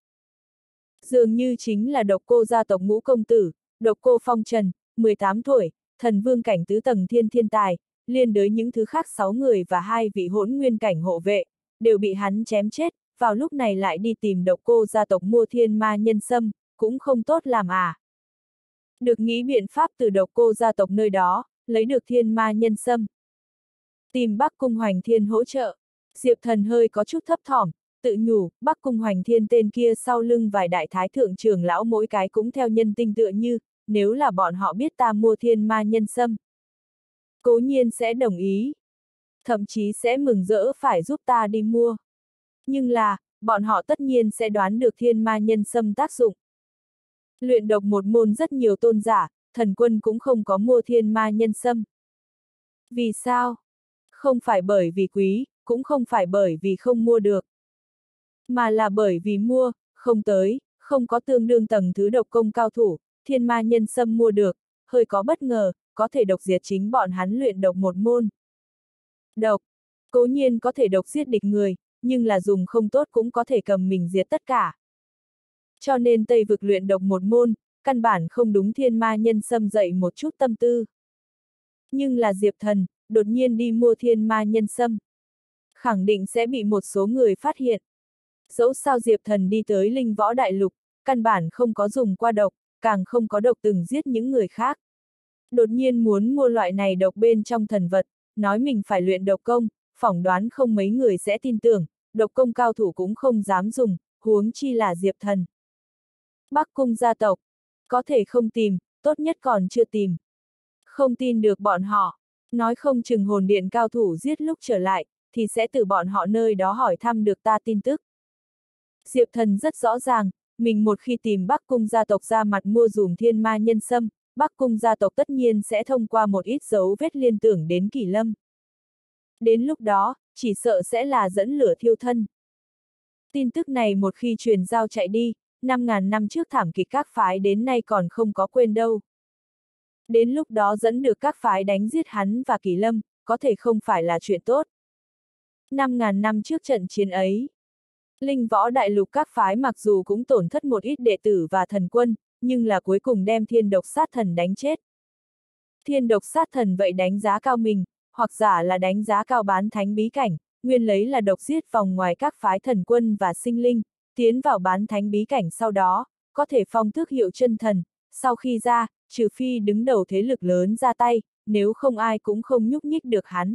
Dường như chính là Độc Cô gia tộc ngũ công tử, Độc Cô Phong Trần, mười tám tuổi, thần vương cảnh tứ tầng thiên thiên tài, liên đới những thứ khác sáu người và hai vị hỗn nguyên cảnh hộ vệ, đều bị hắn chém chết, vào lúc này lại đi tìm Độc Cô gia tộc mua thiên ma nhân sâm, cũng không tốt làm à. Được nghĩ biện pháp từ Độc Cô gia tộc nơi đó, lấy được thiên ma nhân sâm. Tìm Bắc Cung Hoành Thiên hỗ trợ, Diệp Thần hơi có chút thấp thỏm, tự nhủ, Bắc Cung Hoành Thiên tên kia sau lưng vài đại thái thượng trưởng lão mỗi cái cũng theo nhân tinh tựa như, nếu là bọn họ biết ta mua thiên ma nhân sâm. cố nhiên sẽ đồng ý. Thậm chí sẽ mừng rỡ phải giúp ta đi mua. Nhưng là, bọn họ tất nhiên sẽ đoán được thiên ma nhân sâm tác dụng. Luyện độc một môn rất nhiều tôn giả, thần quân cũng không có mua thiên ma nhân sâm. Vì sao? Không phải bởi vì quý, cũng không phải bởi vì không mua được. Mà là bởi vì mua, không tới, không có tương đương tầng thứ độc công cao thủ, thiên ma nhân sâm mua được, hơi có bất ngờ, có thể độc diệt chính bọn hắn luyện độc một môn. Độc, cố nhiên có thể độc giết địch người, nhưng là dùng không tốt cũng có thể cầm mình diệt tất cả. Cho nên Tây vực luyện độc một môn, căn bản không đúng thiên ma nhân sâm dậy một chút tâm tư. Nhưng là Diệp Thần, đột nhiên đi mua thiên ma nhân sâm. Khẳng định sẽ bị một số người phát hiện. Dẫu sao Diệp Thần đi tới Linh Võ Đại Lục, căn bản không có dùng qua độc, càng không có độc từng giết những người khác. Đột nhiên muốn mua loại này độc bên trong thần vật, nói mình phải luyện độc công, phỏng đoán không mấy người sẽ tin tưởng, độc công cao thủ cũng không dám dùng, huống chi là Diệp Thần. Bắc Cung gia tộc, có thể không tìm, tốt nhất còn chưa tìm. Không tin được bọn họ, nói không chừng hồn điện cao thủ giết lúc trở lại, thì sẽ từ bọn họ nơi đó hỏi thăm được ta tin tức. Diệp Thần rất rõ ràng, mình một khi tìm Bắc Cung gia tộc ra mặt mua dùm thiên ma nhân sâm, Bắc Cung gia tộc tất nhiên sẽ thông qua một ít dấu vết liên tưởng đến Kỷ Lâm. Đến lúc đó, chỉ sợ sẽ là dẫn lửa thiêu thân. Tin tức này một khi truyền giao chạy đi, năm ngàn năm trước thảm kịch các phái đến nay còn không có quên đâu. Đến lúc đó dẫn được các phái đánh giết hắn và Kỷ Lâm, có thể không phải là chuyện tốt. Năm ngàn năm trước trận chiến ấy, Linh Võ Đại Lục các phái mặc dù cũng tổn thất một ít đệ tử và thần quân, nhưng là cuối cùng đem thiên độc sát thần đánh chết. Thiên độc sát thần vậy đánh giá cao mình, hoặc giả là đánh giá cao bán thánh bí cảnh, nguyên lấy là độc giết vòng ngoài các phái thần quân và sinh linh, tiến vào bán thánh bí cảnh sau đó, có thể phong tước hiệu chân thần, sau khi ra, trừ phi đứng đầu thế lực lớn ra tay, nếu không ai cũng không nhúc nhích được hắn.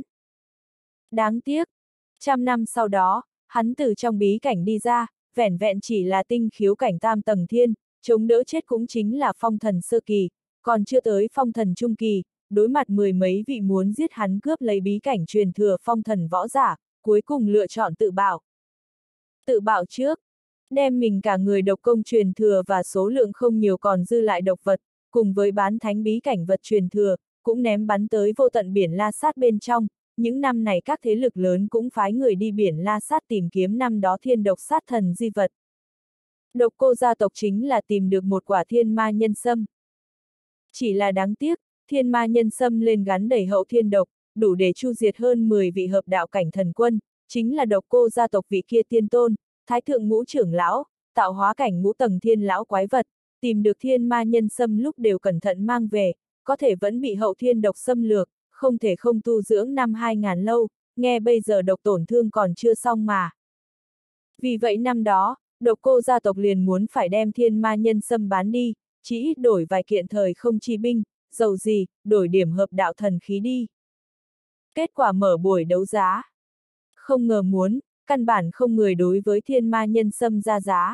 Đáng tiếc, trăm năm sau đó, hắn từ trong bí cảnh đi ra, vẻn vẹn chỉ là tinh khiếu cảnh tam tầng thiên, chống đỡ chết cũng chính là phong thần sơ kỳ, còn chưa tới phong thần trung kỳ, đối mặt mười mấy vị muốn giết hắn cướp lấy bí cảnh truyền thừa phong thần võ giả, cuối cùng lựa chọn tự bạo. Tự bạo trước, đem mình cả người độc công truyền thừa và số lượng không nhiều còn dư lại độc vật, cùng với bán thánh bí cảnh vật truyền thừa, cũng ném bắn tới vô tận biển La Sát bên trong. Những năm này các thế lực lớn cũng phái người đi biển La Sát tìm kiếm năm đó thiên độc sát thần di vật. Độc Cô gia tộc chính là tìm được một quả thiên ma nhân sâm. Chỉ là đáng tiếc, thiên ma nhân sâm lên gắn đầy hậu thiên độc, đủ để chu diệt hơn mười vị hợp đạo cảnh thần quân, chính là Độc Cô gia tộc vị kia tiên tôn, thái thượng ngũ trưởng lão, tạo hóa cảnh ngũ tầng thiên lão quái vật, tìm được thiên ma nhân sâm lúc đều cẩn thận mang về, có thể vẫn bị hậu thiên độc xâm lược, không thể không tu dưỡng năm hai ngàn lâu, nghe bây giờ độc tổn thương còn chưa xong mà. Vì vậy năm đó, Độc Cô gia tộc liền muốn phải đem thiên ma nhân sâm bán đi, chỉ ít đổi vài kiện thời không chi binh, dầu gì, đổi điểm hợp đạo thần khí đi. Kết quả mở buổi đấu giá. Không ngờ muốn, căn bản không người đối với thiên ma nhân sâm ra giá.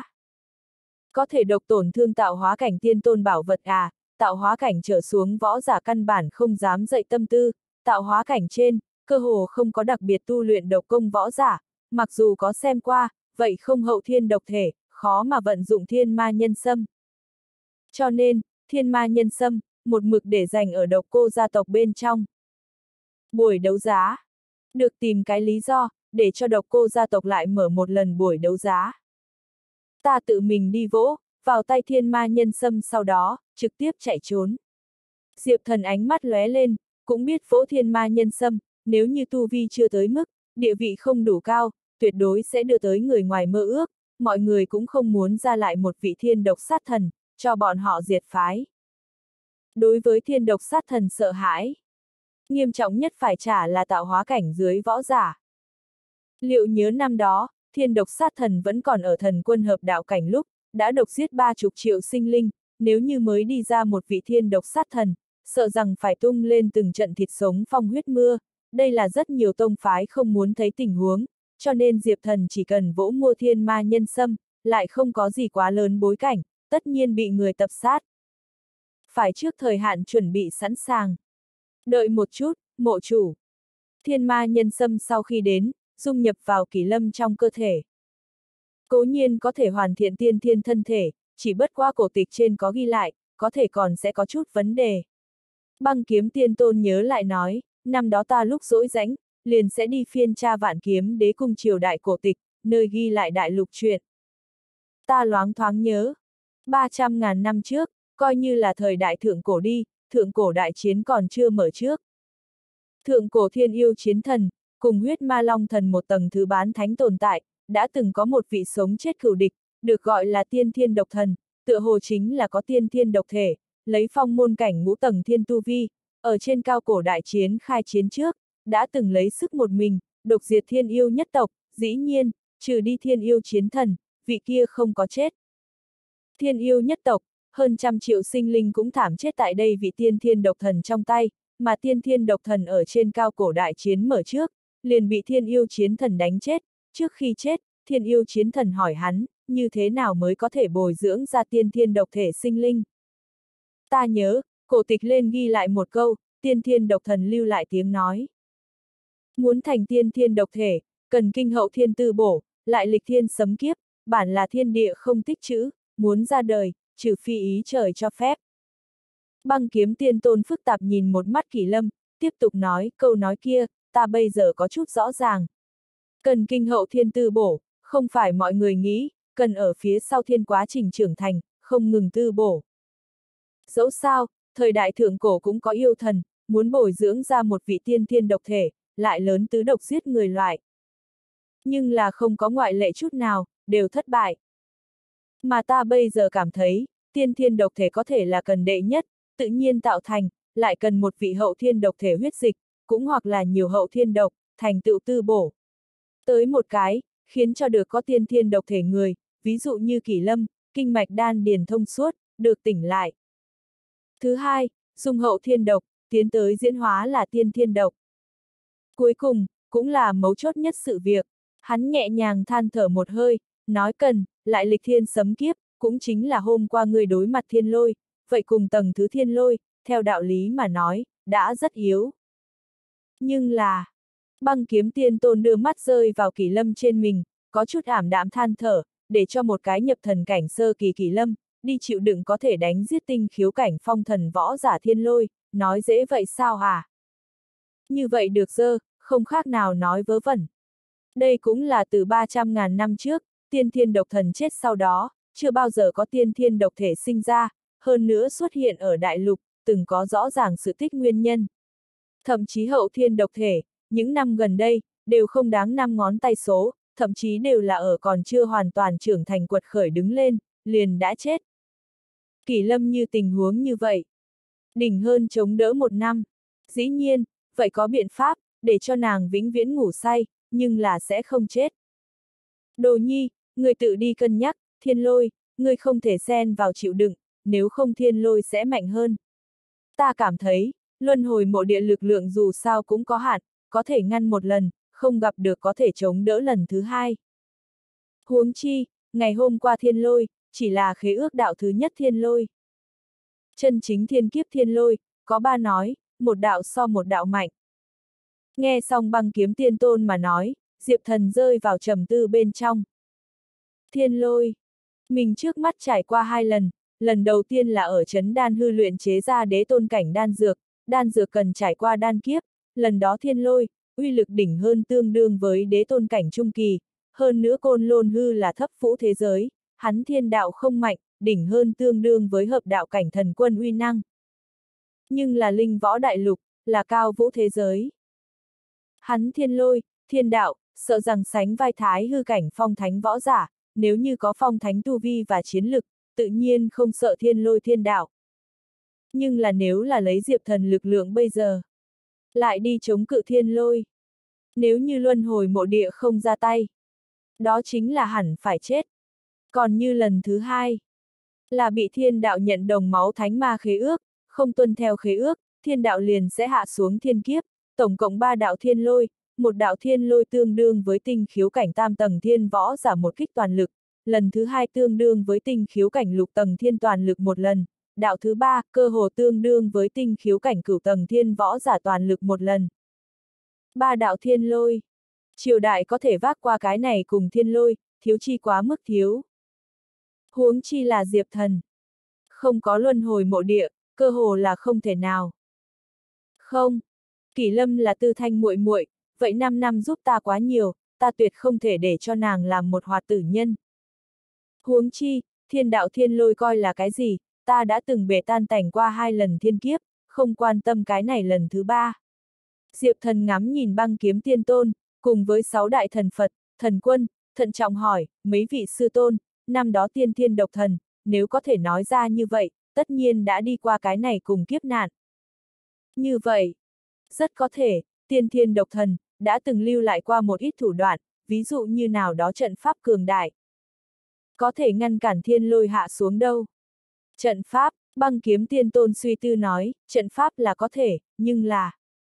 Có thể độc tổn thương tạo hóa cảnh tiên tôn bảo vật à, tạo hóa cảnh trở xuống võ giả căn bản không dám dậy tâm tư, tạo hóa cảnh trên, cơ hồ không có đặc biệt tu luyện độc công võ giả, mặc dù có xem qua, vậy không hậu thiên độc thể, khó mà vận dụng thiên ma nhân sâm. Cho nên, thiên ma nhân sâm, một mực để dành ở Độc Cô gia tộc bên trong. Buổi đấu giá. Được tìm cái lý do, để cho Độc Cô gia tộc lại mở một lần buổi đấu giá. Ta tự mình đi vỗ, vào tay thiên ma nhân sâm sau đó, trực tiếp chạy trốn. Diệp Thần ánh mắt lóe lên, cũng biết vỗ thiên ma nhân sâm, nếu như tu vi chưa tới mức, địa vị không đủ cao, tuyệt đối sẽ đưa tới người ngoài mơ ước, mọi người cũng không muốn ra lại một vị thiên độc sát thần, cho bọn họ diệt phái. Đối với thiên độc sát thần sợ hãi, nghiêm trọng nhất phải trả là tạo hóa cảnh dưới võ giả. Liệu nhớ năm đó, thiên độc sát thần vẫn còn ở thần quân hợp đạo cảnh lúc, đã độc giết ba chục triệu sinh linh, nếu như mới đi ra một vị thiên độc sát thần, sợ rằng phải tung lên từng trận thịt sống phong huyết mưa, đây là rất nhiều tông phái không muốn thấy tình huống, cho nên Diệp Thần chỉ cần vỗ mua thiên ma nhân sâm, lại không có gì quá lớn bối cảnh, tất nhiên bị người tập sát. Phải trước thời hạn chuẩn bị sẵn sàng. Đợi một chút, mộ chủ. Thiên ma nhân sâm sau khi đến, dung nhập vào Kỷ Lâm trong cơ thể. Cố nhiên có thể hoàn thiện tiên thiên thân thể, chỉ bất qua cổ tịch trên có ghi lại, có thể còn sẽ có chút vấn đề. Băng kiếm tiên tôn nhớ lại nói, năm đó ta lúc rỗi rãnh, liền sẽ đi phiên tra Vạn Kiếm Đế cung triều đại cổ tịch, nơi ghi lại đại lục truyện. Ta loáng thoáng nhớ, ba trăm ngàn năm trước, coi như là thời đại thượng cổ đi, thượng cổ đại chiến còn chưa mở trước. Thượng cổ thiên yêu chiến thần, cùng huyết ma long thần một tầng thứ bán thánh tồn tại, đã từng có một vị sống chết cửu địch, được gọi là tiên thiên độc thần, tựa hồ chính là có tiên thiên độc thể, lấy phong môn cảnh ngũ tầng thiên tu vi, ở trên cao cổ đại chiến khai chiến trước, đã từng lấy sức một mình, độc diệt thiên yêu nhất tộc, dĩ nhiên, trừ đi thiên yêu chiến thần, vị kia không có chết. Thiên yêu nhất tộc, hơn trăm triệu sinh linh cũng thảm chết tại đây vị tiên thiên độc thần trong tay, mà tiên thiên độc thần ở trên cao cổ đại chiến mở trước, liền bị thiên yêu chiến thần đánh chết, trước khi chết, thiên yêu chiến thần hỏi hắn, như thế nào mới có thể bồi dưỡng ra tiên thiên độc thể sinh linh. Ta nhớ, cổ tịch lên ghi lại một câu, tiên thiên độc thần lưu lại tiếng nói. Muốn thành tiên thiên độc thể, cần kinh hậu thiên tư bổ, lại lịch thiên sấm kiếp, bản là thiên địa không tích chữ, muốn ra đời, trừ phi ý trời cho phép. Băng kiếm tiên tôn phức tạp nhìn một mắt Kỷ Lâm, tiếp tục nói, câu nói kia, ta bây giờ có chút rõ ràng. Cần kinh hậu thiên tư bổ, không phải mọi người nghĩ, cần ở phía sau thiên quá trình trưởng thành, không ngừng tư bổ. Dẫu sao, thời đại thượng cổ cũng có yêu thần, muốn bồi dưỡng ra một vị tiên thiên độc thể, lại lớn tứ độc giết người loại. Nhưng là không có ngoại lệ chút nào, đều thất bại. Mà ta bây giờ cảm thấy, tiên thiên độc thể có thể là cần đệ nhất, tự nhiên tạo thành, lại cần một vị hậu thiên độc thể huyết dịch, cũng hoặc là nhiều hậu thiên độc, thành tựu tư bổ. Tới một cái, khiến cho được có tiên thiên độc thể người, ví dụ như Kỷ Lâm, kinh mạch đan điền thông suốt, được tỉnh lại. Thứ hai, dùng hậu thiên độc, tiến tới diễn hóa là tiên thiên độc. Cuối cùng, cũng là mấu chốt nhất sự việc, hắn nhẹ nhàng than thở một hơi, nói cần, lại lịch thiên sấm kiếp, cũng chính là hôm qua người đối mặt thiên lôi, vậy cùng tầng thứ thiên lôi, theo đạo lý mà nói, đã rất yếu. Nhưng là, băng kiếm tiên tôn đưa mắt rơi vào Kỷ Lâm trên mình, có chút ảm đạm than thở, để cho một cái nhập thần cảnh sơ kỳ Kỷ Lâm, đi chịu đựng có thể đánh giết tinh khiếu cảnh phong thần võ giả thiên lôi, nói dễ vậy sao hả? Như vậy được dơ, không khác nào nói vớ vẩn. Đây cũng là từ ba trăm ngàn năm trước, tiên thiên độc thần chết sau đó, chưa bao giờ có tiên thiên độc thể sinh ra, hơn nữa xuất hiện ở đại lục, từng có rõ ràng sự tích nguyên nhân. Thậm chí hậu thiên độc thể, những năm gần đây, đều không đáng năm ngón tay số, thậm chí đều là ở còn chưa hoàn toàn trưởng thành quật khởi đứng lên, liền đã chết. Kỷ Lâm như tình huống như vậy. Đỉnh hơn chống đỡ một năm. Dĩ nhiên, vậy có biện pháp, để cho nàng vĩnh viễn ngủ say, nhưng là sẽ không chết. Đồ nhi, người tự đi cân nhắc, thiên lôi, người không thể xen vào chịu đựng, nếu không thiên lôi sẽ mạnh hơn. Ta cảm thấy, luân hồi mộ địa lực lượng dù sao cũng có hạn, có thể ngăn một lần, không gặp được có thể chống đỡ lần thứ hai. Huống chi, ngày hôm qua thiên lôi, chỉ là khế ước đạo thứ nhất thiên lôi. Chân chính thiên kiếp thiên lôi, có ba nói, một đạo so một đạo mạnh. Nghe xong băng kiếm tiên tôn mà nói, Diệp Thần rơi vào trầm tư bên trong. Thiên lôi. Mình trước mắt trải qua hai lần, lần đầu tiên là ở trấn đan hư luyện chế ra đế tôn cảnh đan dược, đan dược cần trải qua đan kiếp, lần đó thiên lôi, uy lực đỉnh hơn tương đương với đế tôn cảnh trung kỳ, hơn nữa côn lôn hư là thấp vũ thế giới, hắn thiên đạo không mạnh, đỉnh hơn tương đương với hợp đạo cảnh thần quân uy năng. Nhưng là linh võ đại lục, là cao vũ thế giới. Hắn thiên lôi, thiên đạo, sợ rằng sánh vai thái hư cảnh phong thánh võ giả, nếu như có phong thánh tu vi và chiến lực, tự nhiên không sợ thiên lôi thiên đạo. Nhưng là nếu là lấy Diệp Thần lực lượng bây giờ, lại đi chống cự thiên lôi. Nếu như luân hồi mộ địa không ra tay, đó chính là hẳn phải chết. Còn như lần thứ hai, là bị thiên đạo nhận đồng máu thánh ma khế ước, không tuân theo khế ước, thiên đạo liền sẽ hạ xuống thiên kiếp, tổng cộng ba đạo thiên lôi, một đạo thiên lôi tương đương với tinh khiếu cảnh tam tầng thiên võ giả một kích toàn lực, lần thứ hai tương đương với tinh khiếu cảnh lục tầng thiên toàn lực một lần, đạo thứ ba, cơ hồ tương đương với tinh khiếu cảnh cửu tầng thiên võ giả toàn lực một lần. Ba đạo thiên lôi. Triều đại có thể vác qua cái này cùng thiên lôi, thiếu chi quá mức thiếu. Huống chi là Diệp Thần. Không có luân hồi mộ địa, cơ hồ là không thể nào. Không, Kỷ Lâm là Tư Thanh muội muội, vậy năm năm giúp ta quá nhiều, ta tuyệt không thể để cho nàng làm một hoạt tử nhân. Huống chi, thiên đạo thiên lôi coi là cái gì, ta đã từng bể tan tành qua hai lần thiên kiếp, không quan tâm cái này lần thứ ba. Diệp Thần ngắm nhìn Băng Kiếm Tiên Tôn, cùng với sáu đại thần Phật, thần quân, thận trọng hỏi, mấy vị sư tôn, năm đó tiên thiên độc thần, nếu có thể nói ra như vậy, tất nhiên đã đi qua cái này cùng kiếp nạn. Như vậy, rất có thể, tiên thiên độc thần, đã từng lưu lại qua một ít thủ đoạn, ví dụ như nào đó trận pháp cường đại. Có thể ngăn cản thiên lôi hạ xuống đâu. Trận pháp, Băng Kiếm Tiên Tôn suy tư nói, trận pháp là có thể, nhưng là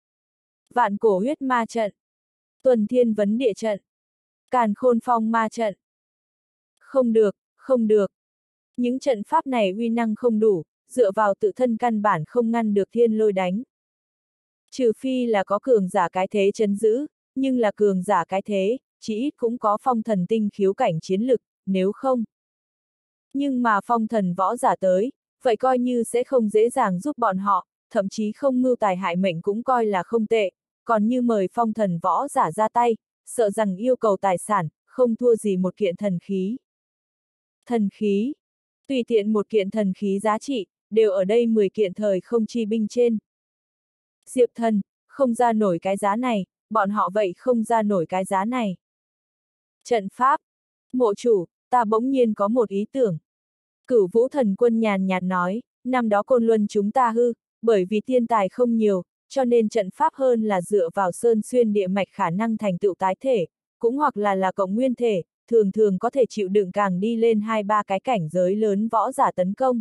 Vạn Cổ Huyết Ma trận, Tuần Thiên Vấn Địa trận, Càn Khôn Phong Ma trận. Không được, không được. Những trận pháp này uy năng không đủ, dựa vào tự thân căn bản không ngăn được thiên lôi đánh. Trừ phi là có cường giả cái thế trấn giữ, nhưng là cường giả cái thế, chỉ ít cũng có phong thần tinh khiếu cảnh chiến lực, nếu không. Nhưng mà phong thần võ giả tới, vậy coi như sẽ không dễ dàng giúp bọn họ, thậm chí không mưu tài hại mệnh cũng coi là không tệ, còn như mời phong thần võ giả ra tay, sợ rằng yêu cầu tài sản, không thua gì một kiện thần khí. Thần khí. Tùy tiện một kiện thần khí giá trị, đều ở đây mười kiện thời không chi binh trên. Diệp Thần, không ra nổi cái giá này, bọn họ vậy không ra nổi cái giá này. Trận pháp. Mộ chủ, ta bỗng nhiên có một ý tưởng. Cửu Vũ Thần Quân nhàn nhạt nói, năm đó Côn Luân chúng ta hư, bởi vì thiên tài không nhiều, cho nên trận pháp hơn là dựa vào sơn xuyên địa mạch khả năng thành tựu tái thể, cũng hoặc là là cộng nguyên thể, thường thường có thể chịu đựng càng đi lên hai ba cái cảnh giới lớn võ giả tấn công.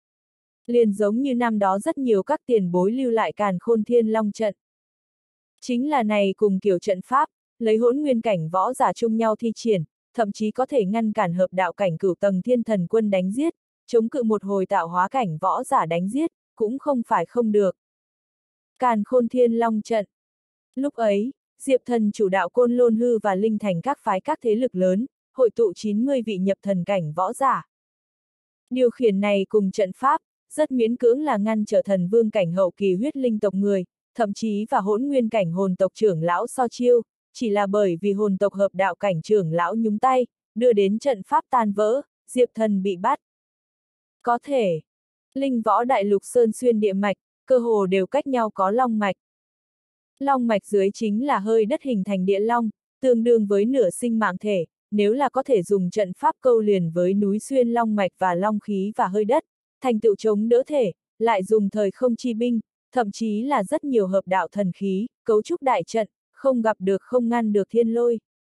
Liền giống như năm đó rất nhiều các tiền bối lưu lại Càn Khôn Thiên Long trận. Chính là này cùng kiểu trận pháp, lấy hỗn nguyên cảnh võ giả chung nhau thi triển, thậm chí có thể ngăn cản hợp đạo cảnh cửu tầng thiên thần quân đánh giết, chống cự một hồi tạo hóa cảnh võ giả đánh giết, cũng không phải không được. Càn Khôn Thiên Long trận. Lúc ấy, Diệp Thần chủ đạo Côn Lôn Hư và Linh Thành các phái các thế lực lớn, hội tụ chín mươi vị nhập thần cảnh võ giả. Điều khiển này cùng trận pháp, rất miễn cưỡng là ngăn trở thần vương cảnh hậu kỳ huyết linh tộc người, thậm chí và hỗn nguyên cảnh hồn tộc trưởng lão so chiêu, chỉ là bởi vì hồn tộc hợp đạo cảnh trưởng lão nhúng tay, đưa đến trận pháp tan vỡ, Diệp Thần bị bắt. Có thể, linh võ đại lục sơn xuyên địa mạch, cơ hồ đều cách nhau có long mạch. Long mạch dưới chính là hơi đất hình thành địa long, tương đương với nửa sinh mạng thể, nếu là có thể dùng trận pháp câu liền với núi xuyên long mạch và long khí và hơi đất, thành tựu chống đỡ thể, lại dùng thời không chi binh, thậm chí là rất nhiều hợp đạo thần khí, cấu trúc đại trận, không gặp được không ngăn được thiên lôi.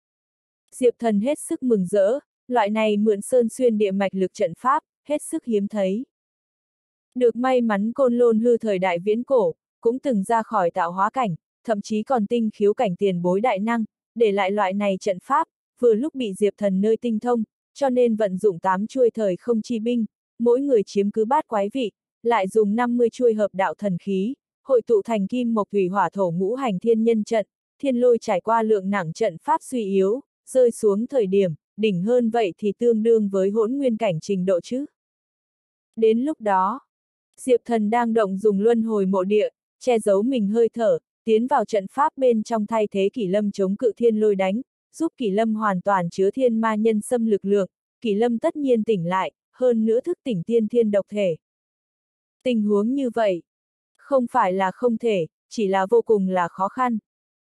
Diệp Thần hết sức mừng rỡ, loại này mượn sơn xuyên địa mạch lực trận pháp, hết sức hiếm thấy. Được may mắn Côn Lôn Hư thời đại viễn cổ, cũng từng ra khỏi tạo hóa cảnh, thậm chí còn tinh khiếu cảnh tiền bối đại năng, để lại loại này trận pháp, vừa lúc bị Diệp Thần nơi tinh thông, cho nên vận dụng tám chuôi thời không chi binh, mỗi người chiếm cứ bát quái vị, lại dùng năm mươi chuôi hợp đạo thần khí, hội tụ thành kim mộc thủy hỏa thổ ngũ hành thiên nhân trận, thiên lôi trải qua lượng nặng trận pháp suy yếu, rơi xuống thời điểm, đỉnh hơn vậy thì tương đương với hỗn nguyên cảnh trình độ chứ. Đến lúc đó, Diệp Thần đang động dùng luân hồi mộ địa, che giấu mình hơi thở, tiến vào trận pháp bên trong thay thế Kỷ Lâm chống cự thiên lôi đánh, giúp Kỷ Lâm hoàn toàn chứa thiên ma nhân xâm lực lượng, Kỷ Lâm tất nhiên tỉnh lại, hơn nữa thức tỉnh tiên thiên độc thể. Tình huống như vậy, không phải là không thể, chỉ là vô cùng là khó khăn.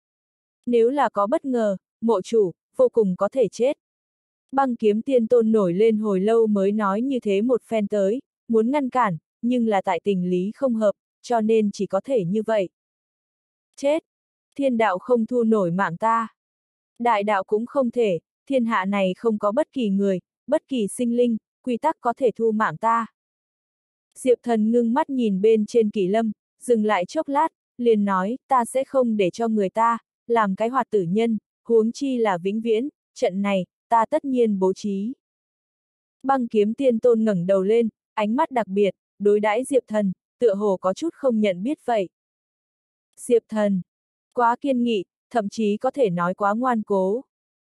Nếu là có bất ngờ, mộ chủ, vô cùng có thể chết. Băng Kiếm Tiên Tôn nổi lên hồi lâu mới nói như thế một phen tới, muốn ngăn cản, nhưng là tại tình lý không hợp, cho nên chỉ có thể như vậy. Chết! Thiên đạo không thu nổi mạng ta. Đại đạo cũng không thể, thiên hạ này không có bất kỳ người, bất kỳ sinh linh, quy tắc có thể thu mạng ta. Diệp Thần ngưng mắt nhìn bên trên Kỷ Lâm, dừng lại chốc lát, liền nói, ta sẽ không để cho người ta, làm cái hoạt tử nhân, huống chi là vĩnh viễn, trận này, ta tất nhiên bố trí. Băng Kiếm Tiên Tôn ngẩng đầu lên, ánh mắt đặc biệt, đối đãi Diệp Thần, tựa hồ có chút không nhận biết vậy. Diệp Thần, quá kiên nghị, thậm chí có thể nói quá ngoan cố.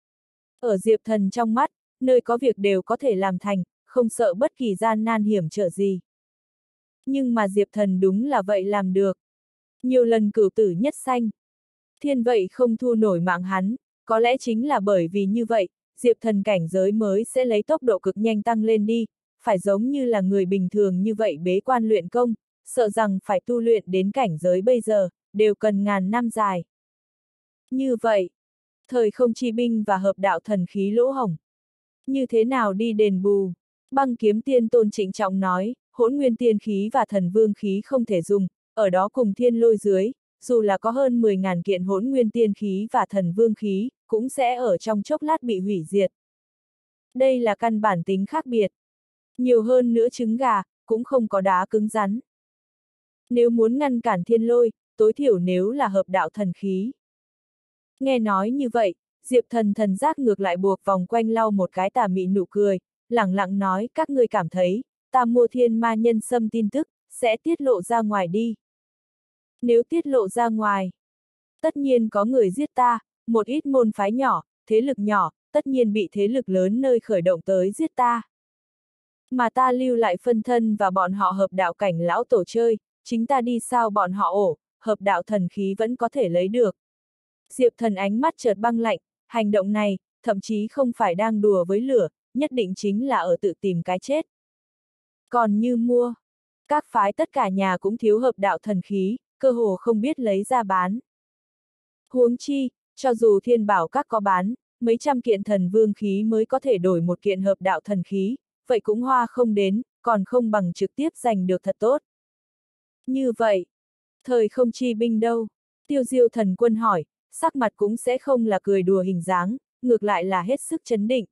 Ở Diệp Thần trong mắt, nơi có việc đều có thể làm thành, không sợ bất kỳ gian nan hiểm trở gì. Nhưng mà Diệp Thần đúng là vậy làm được. Nhiều lần cửu tử nhất sanh. Thiên vậy không thu nổi mạng hắn, có lẽ chính là bởi vì như vậy, Diệp Thần cảnh giới mới sẽ lấy tốc độ cực nhanh tăng lên đi, phải giống như là người bình thường như vậy bế quan luyện công, sợ rằng phải tu luyện đến cảnh giới bây giờ, đều cần ngàn năm dài. Như vậy, thời không chi binh và hợp đạo thần khí lỗ hổng. Như thế nào đi đền bù? Băng kiếm tiên tôn trịnh trọng nói, hỗn nguyên tiên khí và thần vương khí không thể dùng, ở đó cùng thiên lôi dưới, dù là có hơn mười ngàn kiện hỗn nguyên tiên khí và thần vương khí, cũng sẽ ở trong chốc lát bị hủy diệt. Đây là căn bản tính khác biệt. Nhiều hơn nữa trứng gà, cũng không có đá cứng rắn. Nếu muốn ngăn cản thiên lôi, tối thiểu nếu là hợp đạo thần khí. Nghe nói như vậy, Diệp Thần thần giác ngược lại buộc vòng quanh lau một cái tà mị nụ cười, lẳng lặng nói các ngươi cảm thấy, ta mua thiên ma nhân sâm tin tức, sẽ tiết lộ ra ngoài đi. Nếu tiết lộ ra ngoài, tất nhiên có người giết ta, một ít môn phái nhỏ, thế lực nhỏ, tất nhiên bị thế lực lớn nơi khởi động tới giết ta. Mà ta lưu lại phân thân và bọn họ hợp đạo cảnh lão tổ chơi, chính ta đi sao bọn họ ổ, hợp đạo thần khí vẫn có thể lấy được. Diệp Thần ánh mắt chợt băng lạnh, hành động này, thậm chí không phải đang đùa với lửa, nhất định chính là ở tự tìm cái chết. Còn như mua, các phái tất cả nhà cũng thiếu hợp đạo thần khí, cơ hồ không biết lấy ra bán. Huống chi, cho dù thiên bảo các có bán, mấy trăm kiện thần vương khí mới có thể đổi một kiện hợp đạo thần khí, vậy cũng hoa không đến, còn không bằng trực tiếp giành được thật tốt. Như vậy, thời không chi binh đâu? Tiêu Diêu thần quân hỏi, sắc mặt cũng sẽ không là cười đùa hình dáng, ngược lại là hết sức chấn định.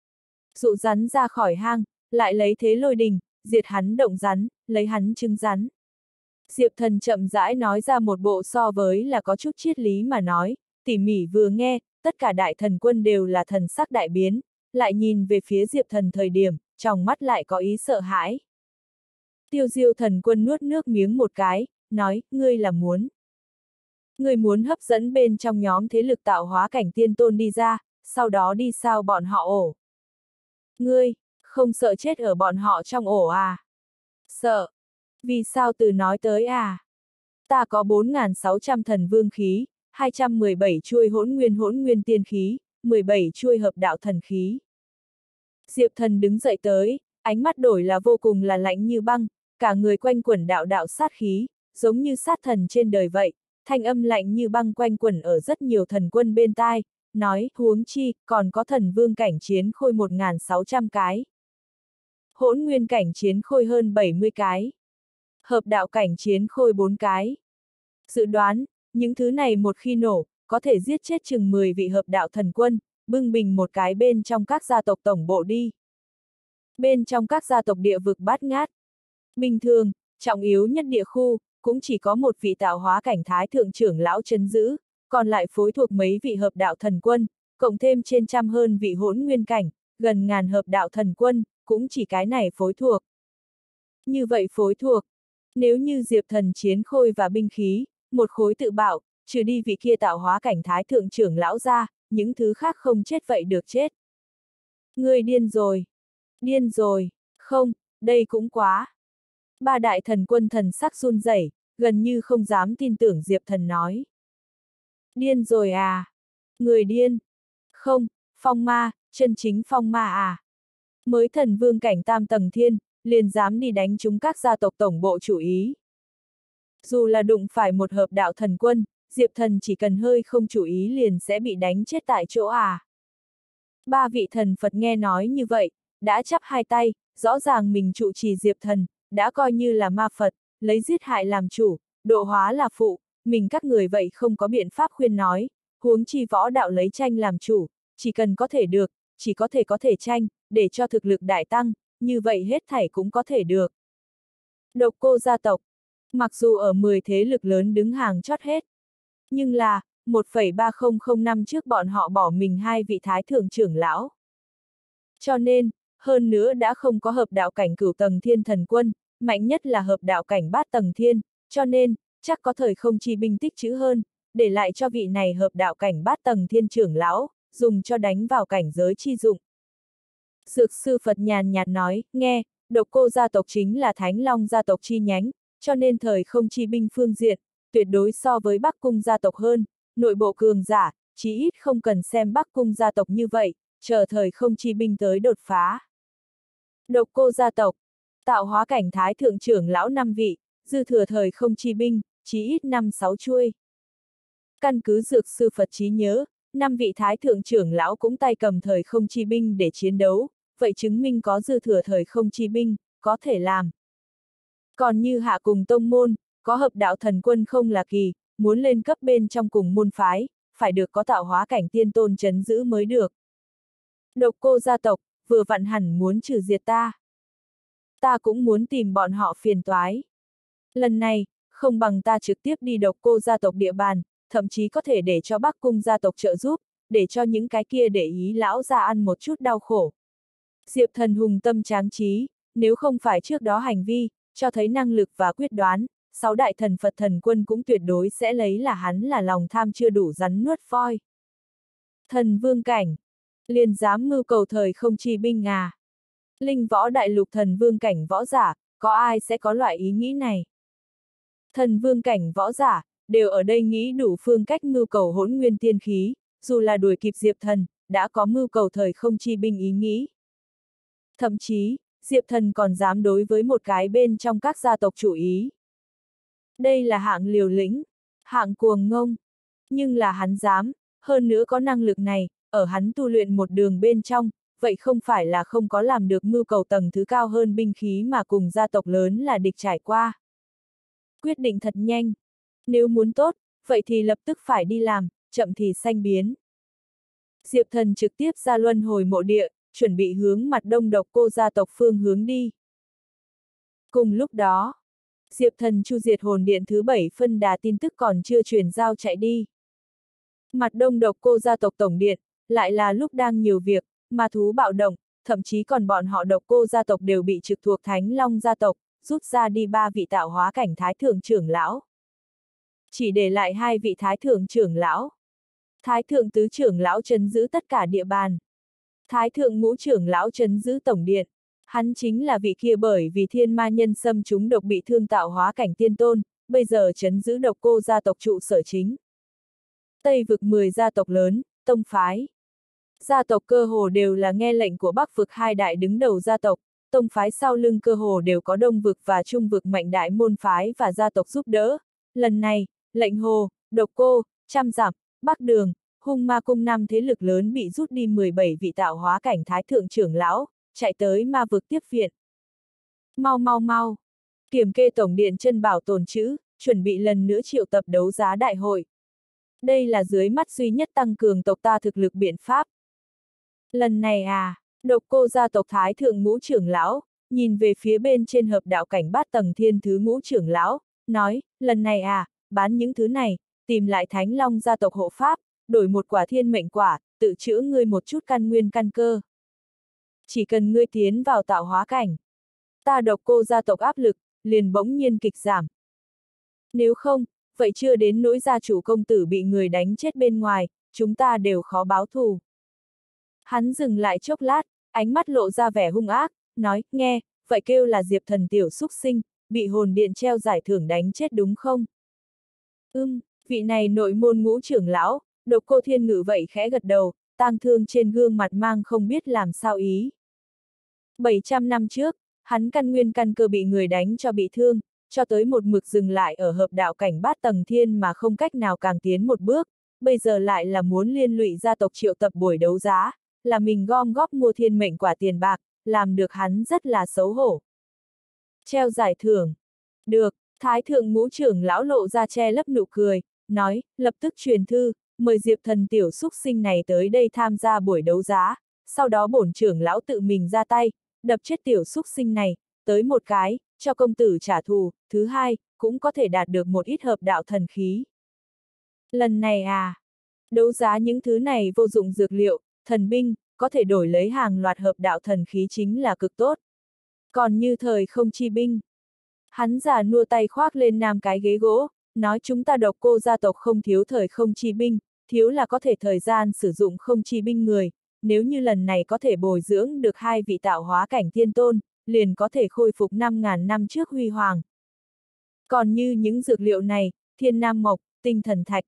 Dụ rắn ra khỏi hang, lại lấy thế lôi đình, diệt hắn động rắn, lấy hắn trứng rắn. Diệp Thần chậm rãi nói ra một bộ so với là có chút triết lý mà nói, tỉ mỉ vừa nghe, tất cả đại thần quân đều là thần sắc đại biến, lại nhìn về phía Diệp Thần thời điểm, trong mắt lại có ý sợ hãi. Tiêu Diêu thần quân nuốt nước miếng một cái, nói, ngươi là muốn. Ngươi muốn hấp dẫn bên trong nhóm thế lực tạo hóa cảnh tiên tôn đi ra, sau đó đi sao bọn họ ổ. Ngươi, không sợ chết ở bọn họ trong ổ à? Sợ. Vì sao từ nói tới à? Ta có bốn nghìn sáu trăm thần vương khí, hai trăm mười bảy chuôi hỗn nguyên hỗn nguyên tiên khí, mười bảy chuôi hợp đạo thần khí. Diệp Thần đứng dậy tới, ánh mắt đổi là vô cùng là lạnh như băng, cả người quanh quẩn đạo đạo sát khí, giống như sát thần trên đời vậy, thanh âm lạnh như băng quanh quẩn ở rất nhiều thần quân bên tai, nói, huống chi, còn có thần vương cảnh chiến khôi một nghìn sáu trăm cái. Hỗn nguyên cảnh chiến khôi hơn bảy mươi cái. Hợp đạo cảnh chiến khôi bốn cái. Dự đoán, những thứ này một khi nổ, có thể giết chết chừng mười vị hợp đạo thần quân, bưng bình một cái bên trong các gia tộc tổng bộ đi. Bên trong các gia tộc địa vực bát ngát. Bình thường, trọng yếu nhất địa khu, cũng chỉ có một vị tạo hóa cảnh thái thượng trưởng lão trấn giữ, còn lại phối thuộc mấy vị hợp đạo thần quân, cộng thêm trên trăm hơn vị hỗn nguyên cảnh, gần ngàn hợp đạo thần quân, cũng chỉ cái này phối thuộc. Như vậy phối thuộc, nếu như Diệp Thần chiến khôi và binh khí, một khối tự bạo, trừ đi vị kia tạo hóa cảnh thái thượng trưởng lão ra, những thứ khác không chết vậy được chết. Ngươi điên rồi. Điên rồi, không, đây cũng quá. Ba đại thần quân thần sắc run rẩy, gần như không dám tin tưởng Diệp Thần nói. Điên rồi à? Người điên? Không, phong ma, chân chính phong ma à? Mới thần vương cảnh tam tầng thiên, liền dám đi đánh chúng các gia tộc tổng bộ chủ ý. Dù là đụng phải một hợp đạo thần quân, Diệp Thần chỉ cần hơi không chủ ý liền sẽ bị đánh chết tại chỗ à. Ba vị thần Phật nghe nói như vậy, đã chắp hai tay, rõ ràng mình trụ trì Diệp Thần, đã coi như là ma Phật, lấy giết hại làm chủ, độ hóa là phụ, mình các người vậy không có biện pháp khuyên nói, huống chi võ đạo lấy tranh làm chủ, chỉ cần có thể được, chỉ có thể có thể tranh, để cho thực lực đại tăng, như vậy hết thảy cũng có thể được. Độc Cô gia tộc, mặc dù ở mười thế lực lớn đứng hàng chót hết, nhưng là, một phẩy ba không không năm trước bọn họ bỏ mình hai vị thái thượng trưởng lão. Cho nên, hơn nữa đã không có hợp đạo cảnh cửu tầng thiên thần quân, mạnh nhất là hợp đạo cảnh bát tầng thiên, cho nên, chắc có thời không chi binh tích trữ hơn, để lại cho vị này hợp đạo cảnh bát tầng thiên trưởng lão, dùng cho đánh vào cảnh giới chi dụng. Dược sư Phật nhàn nhạt nói, nghe, Độc Cô gia tộc chính là Thánh Long gia tộc chi nhánh, cho nên thời không chi binh phương diện, tuyệt đối so với Bắc Cung gia tộc hơn, nội bộ cường giả, chí ít không cần xem Bắc Cung gia tộc như vậy, chờ thời không chi binh tới đột phá. Độc Cô gia tộc, tạo hóa cảnh thái thượng trưởng lão năm vị, dư thừa thời không chi binh, chí ít năm sáu chuôi. Căn cứ dược sư Phật trí nhớ, năm vị thái thượng trưởng lão cũng tay cầm thời không chi binh để chiến đấu, vậy chứng minh có dư thừa thời không chi binh, có thể làm. Còn như hạ cùng tông môn, có hợp đạo thần quân không là kỳ, muốn lên cấp bên trong cùng môn phái, phải được có tạo hóa cảnh tiên tôn trấn giữ mới được. Độc Cô gia tộc, vừa vặn hẳn muốn trừ diệt ta. Ta cũng muốn tìm bọn họ phiền toái. Lần này, không bằng ta trực tiếp đi Độc Cô gia tộc địa bàn, thậm chí có thể để cho Bắc Cung gia tộc trợ giúp, để cho những cái kia để ý lão ra ăn một chút đau khổ. Diệp Thần hùng tâm tráng trí, nếu không phải trước đó hành vi, cho thấy năng lực và quyết đoán, sáu đại thần Phật thần quân cũng tuyệt đối sẽ lấy là hắn là lòng tham chưa đủ rắn nuốt voi. Thần vương cảnh, liền dám mưu cầu thời không chi binh à. Linh võ đại lục thần vương cảnh võ giả, có ai sẽ có loại ý nghĩ này? Thần vương cảnh võ giả, đều ở đây nghĩ đủ phương cách mưu cầu hỗn nguyên tiên khí, dù là đuổi kịp Diệp Thần, đã có mưu cầu thời không chi binh ý nghĩ. Thậm chí, Diệp Thần còn dám đối với một cái bên trong các gia tộc chủ ý. Đây là hạng liều lĩnh, hạng cuồng ngông. Nhưng là hắn dám, hơn nữa có năng lực này, ở hắn tu luyện một đường bên trong, vậy không phải là không có làm được mưu cầu tầng thứ cao hơn binh khí mà cùng gia tộc lớn là địch trải qua. Quyết định thật nhanh. Nếu muốn tốt, vậy thì lập tức phải đi làm, chậm thì sanh biến. Diệp Thần trực tiếp ra luân hồi mộ địa, chuẩn bị hướng mặt đông Độc Cô gia tộc phương hướng đi. Cùng lúc đó, Diệp Thần chu diệt hồn điện thứ bảy phân đà tin tức còn chưa truyền giao chạy đi. Mặt đông Độc Cô gia tộc tổng điện, lại là lúc đang nhiều việc, ma thú bạo động, thậm chí còn bọn họ Độc Cô gia tộc đều bị trực thuộc Thánh Long gia tộc, rút ra đi ba vị tạo hóa cảnh thái thượng trưởng lão. Chỉ để lại hai vị thái thượng trưởng lão. Thái thượng tứ trưởng lão trấn giữ tất cả địa bàn. Thái thượng ngũ trưởng lão trấn giữ tổng điện. Hắn chính là vị kia bởi vì thiên ma nhân xâm chúng độc bị thương tạo hóa cảnh tiên tôn, bây giờ trấn giữ Độc Cô gia tộc trụ sở chính. Tây vực mười gia tộc lớn, tông phái. Gia tộc cơ hồ đều là nghe lệnh của Bắc vực hai đại đứng đầu gia tộc, tông phái sau lưng cơ hồ đều có Đông vực và Trung vực mạnh đại môn phái và gia tộc giúp đỡ. Lần này, lệnh hồ, Độc Cô, Trăm Dặm, Bắc Đường, Hung Ma cung năm thế lực lớn bị rút đi mười bảy vị tạo hóa cảnh thái thượng trưởng lão, chạy tới ma vực tiếp viện. Mau mau mau, kiểm kê tổng điện chân bảo tồn trữ, chuẩn bị lần nữa triệu tập đấu giá đại hội. Đây là dưới mắt duy nhất tăng cường tộc ta thực lực biện pháp. Lần này à, Độc Cô gia tộc thái thượng ngũ trưởng lão, nhìn về phía bên trên hợp đạo cảnh bát tầng thiên thứ ngũ trưởng lão, nói, lần này à, bán những thứ này, tìm lại Thánh Long gia tộc hộ pháp, đổi một quả thiên mệnh quả, tự chữa ngươi một chút căn nguyên căn cơ. Chỉ cần ngươi tiến vào tạo hóa cảnh, ta Độc Cô gia tộc áp lực, liền bỗng nhiên kịch giảm. Nếu không, vậy chưa đến nỗi gia chủ công tử bị người đánh chết bên ngoài, chúng ta đều khó báo thù. Hắn dừng lại chốc lát, ánh mắt lộ ra vẻ hung ác, nói, nghe, vậy kêu là Diệp Thần tiểu xúc sinh, bị hồn điện treo giải thưởng đánh chết đúng không? Ưm, vị này nội môn ngũ trưởng lão, Độc Cô Thiên Ngự vậy khẽ gật đầu, tang thương trên gương mặt mang không biết làm sao ý. bảy trăm năm trước, hắn căn nguyên căn cơ bị người đánh cho bị thương, cho tới một mực dừng lại ở hợp đạo cảnh bát tầng thiên mà không cách nào càng tiến một bước, bây giờ lại là muốn liên lụy gia tộc triệu tập buổi đấu giá, là mình gom góp mua thiên mệnh quả tiền bạc, làm được hắn rất là xấu hổ. Treo giải thưởng. Được, Thái thượng ngũ trưởng lão lộ ra che lấp nụ cười, nói, lập tức truyền thư, mời Diệp Thần tiểu xúc sinh này tới đây tham gia buổi đấu giá, sau đó bổn trưởng lão tự mình ra tay, đập chết tiểu xúc sinh này, tới một cái, cho công tử trả thù, thứ hai, cũng có thể đạt được một ít hợp đạo thần khí. Lần này à, đấu giá những thứ này vô dụng dược liệu, thần binh, có thể đổi lấy hàng loạt hợp đạo thần khí chính là cực tốt. Còn như thời không chi binh, Hắn già nua tay khoác lên nam cái ghế gỗ, nói chúng ta độc cô gia tộc không thiếu thời không chi binh, thiếu là có thể thời gian sử dụng không chi binh người, nếu như lần này có thể bồi dưỡng được hai vị tạo hóa cảnh thiên tôn, liền có thể khôi phục năm ngàn năm trước huy hoàng. Còn như những dược liệu này, thiên nam mộc, tinh thần thạch.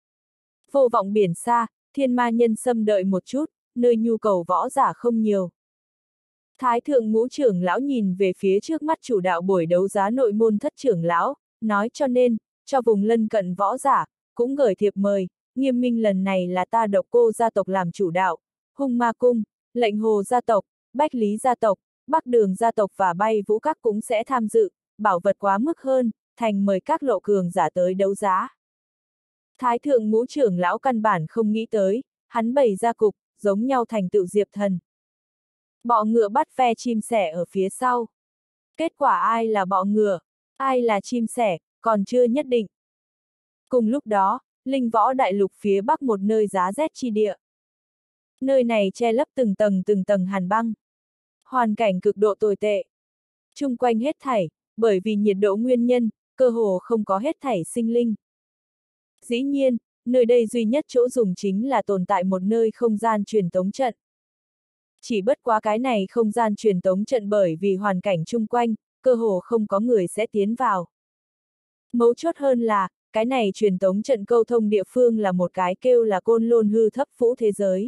Vô vọng biển xa, thiên ma nhân sâm đợi một chút, nơi nhu cầu võ giả không nhiều. Thái thượng ngũ trưởng lão nhìn về phía trước mắt chủ đạo buổi đấu giá nội môn thất trưởng lão, nói cho nên, cho vùng lân cận võ giả, cũng gửi thiệp mời, nghiêm minh lần này là ta độc cô gia tộc làm chủ đạo, hung ma cung, lệnh hồ gia tộc, bách lý gia tộc, bắc đường gia tộc và bay vũ các cũng sẽ tham dự, bảo vật quá mức hơn, thành mời các lộ cường giả tới đấu giá. Thái thượng ngũ trưởng lão căn bản không nghĩ tới, hắn bày ra cục, giống nhau thành tựu diệp thần. Bọ ngựa bắt ve chim sẻ ở phía sau. Kết quả ai là bọ ngựa, ai là chim sẻ, còn chưa nhất định. Cùng lúc đó, linh võ đại lục phía bắc một nơi giá rét chi địa. Nơi này che lấp từng tầng từng tầng hàn băng. Hoàn cảnh cực độ tồi tệ. Chung quanh hết thảy, bởi vì nhiệt độ nguyên nhân, cơ hồ không có hết thảy sinh linh. Dĩ nhiên, nơi đây duy nhất chỗ dùng chính là tồn tại một nơi không gian truyền tống trận. Chỉ bất quá cái này không gian truyền tống trận bởi vì hoàn cảnh chung quanh, cơ hồ không có người sẽ tiến vào. Mấu chốt hơn là, cái này truyền tống trận câu thông địa phương là một cái kêu là côn lôn hư thấp vũ thế giới.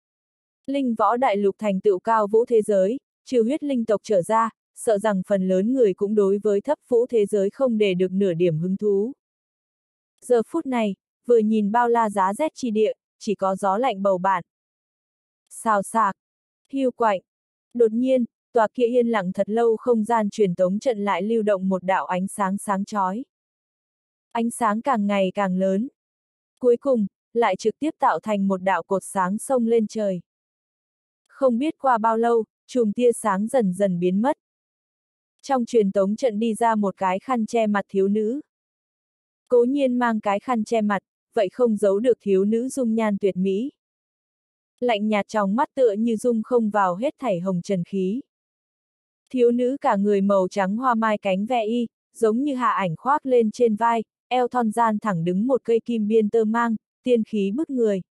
Linh võ đại lục thành tựu cao vũ thế giới, trừ huyết linh tộc trở ra, sợ rằng phần lớn người cũng đối với thấp vũ thế giới không để được nửa điểm hứng thú. Giờ phút này, vừa nhìn bao la giá rét chi địa, chỉ có gió lạnh bầu bạn. Xào xạc, hiu quạnh. Đột nhiên, tòa kia yên lặng thật lâu không gian truyền tống trận lại lưu động một đạo ánh sáng sáng chói. Ánh sáng càng ngày càng lớn. Cuối cùng, lại trực tiếp tạo thành một đạo cột sáng xông lên trời. Không biết qua bao lâu, chùm tia sáng dần dần biến mất. Trong truyền tống trận đi ra một cái khăn che mặt thiếu nữ. Cố nhiên mang cái khăn che mặt, vậy không giấu được thiếu nữ dung nhan tuyệt mỹ. Lạnh nhạt trong mắt tựa như dung không vào hết thảy hồng trần khí. Thiếu nữ cả người màu trắng hoa mai cánh ve y, giống như hạ ảnh khoác lên trên vai, eo thon gian thẳng đứng một cây kim biên tơ mang, tiên khí bức người.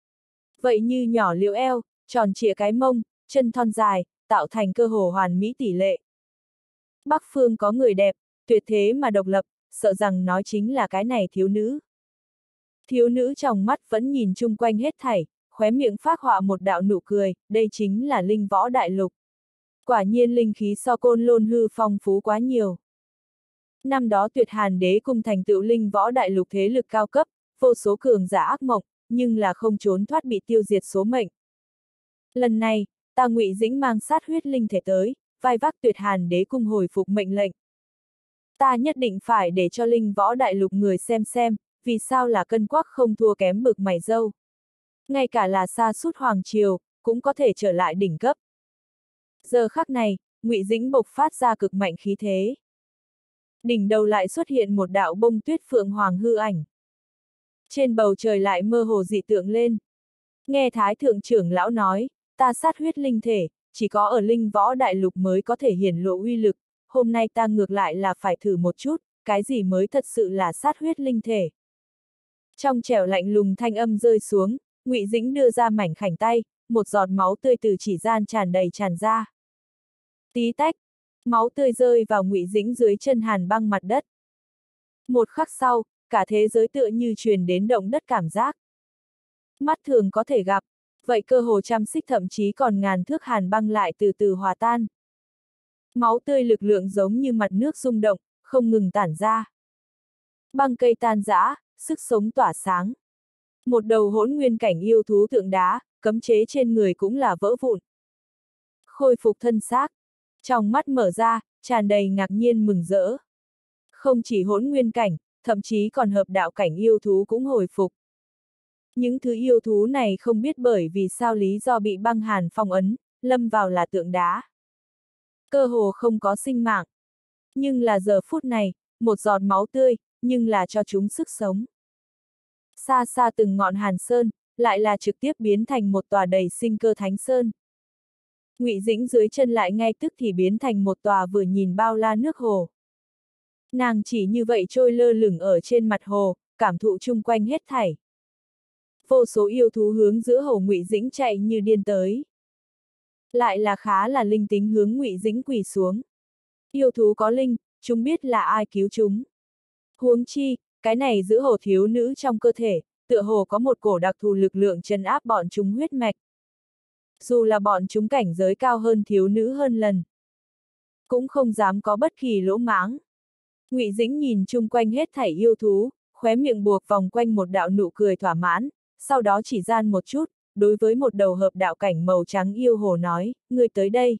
Vậy như nhỏ liễu eo, tròn trịa cái mông, chân thon dài, tạo thành cơ hồ hoàn mỹ tỷ lệ. Bắc phương có người đẹp, tuyệt thế mà độc lập, sợ rằng nói chính là cái này thiếu nữ. Thiếu nữ trong mắt vẫn nhìn chung quanh hết thảy, khóe miệng phác họa một đạo nụ cười, đây chính là linh võ đại lục. Quả nhiên linh khí so côn lôn hư phong phú quá nhiều. Năm đó tuyệt hàn đế cung thành tựu linh võ đại lục thế lực cao cấp, vô số cường giả ác mộng, nhưng là không trốn thoát bị tiêu diệt số mệnh. Lần này, ta Ngụy Dĩnh mang sát huyết linh thể tới, vai vác tuyệt hàn đế cung hồi phục mệnh lệnh. Ta nhất định phải để cho linh võ đại lục người xem xem, vì sao là cân quắc không thua kém bực mày râu. Ngay cả là sa sút hoàng triều, cũng có thể trở lại đỉnh cấp. Giờ khắc này, Ngụy Dĩnh bộc phát ra cực mạnh khí thế. Đỉnh đầu lại xuất hiện một đạo bông tuyết phượng hoàng hư ảnh. Trên bầu trời lại mơ hồ dị tượng lên. Nghe Thái thượng trưởng lão nói, ta sát huyết linh thể, chỉ có ở linh võ đại lục mới có thể hiển lộ uy lực, hôm nay ta ngược lại là phải thử một chút, cái gì mới thật sự là sát huyết linh thể. Trong trẻo lạnh lùng thanh âm rơi xuống, Ngụy Dĩnh đưa ra mảnh khảnh tay, một giọt máu tươi từ chỉ gian tràn đầy tràn ra. Tí tách, máu tươi rơi vào Ngụy Dĩnh dưới chân hàn băng mặt đất. Một khắc sau, cả thế giới tựa như truyền đến động đất cảm giác. Mắt thường có thể gặp, vậy cơ hồ trăm xích thậm chí còn ngàn thước hàn băng lại từ từ hòa tan. Máu tươi lực lượng giống như mặt nước rung động, không ngừng tản ra. Băng cây tan rã, sức sống tỏa sáng. Một đầu hỗn nguyên cảnh yêu thú tượng đá, cấm chế trên người cũng là vỡ vụn. Khôi phục thân xác, trong mắt mở ra, tràn đầy ngạc nhiên mừng rỡ. Không chỉ hỗn nguyên cảnh, thậm chí còn hợp đạo cảnh yêu thú cũng hồi phục. Những thứ yêu thú này không biết bởi vì sao lý do bị băng hàn phong ấn, lâm vào là tượng đá. Cơ hồ không có sinh mạng. Nhưng là giờ phút này, một giọt máu tươi, nhưng là cho chúng sức sống. Xa xa từng ngọn hàn sơn, lại là trực tiếp biến thành một tòa đầy sinh cơ thánh sơn. Ngụy Dĩnh dưới chân lại ngay tức thì biến thành một tòa vừa nhìn bao la nước hồ. Nàng chỉ như vậy trôi lơ lửng ở trên mặt hồ, cảm thụ chung quanh hết thảy. Vô số yêu thú hướng giữa hồ Ngụy Dĩnh chạy như điên tới. Lại là khá là linh tính hướng Ngụy Dĩnh quỳ xuống. Yêu thú có linh, chúng biết là ai cứu chúng. Huống chi, cái này giữa hồ thiếu nữ trong cơ thể, tựa hồ có một cổ đặc thù lực lượng trấn áp bọn chúng huyết mạch. Dù là bọn chúng cảnh giới cao hơn thiếu nữ hơn lần, cũng không dám có bất kỳ lỗ mãng. Ngụy Dĩnh nhìn chung quanh hết thảy yêu thú, khóe miệng buộc vòng quanh một đạo nụ cười thỏa mãn, sau đó chỉ gian một chút, đối với một đầu hợp đạo cảnh màu trắng yêu hồ nói, ngươi tới đây.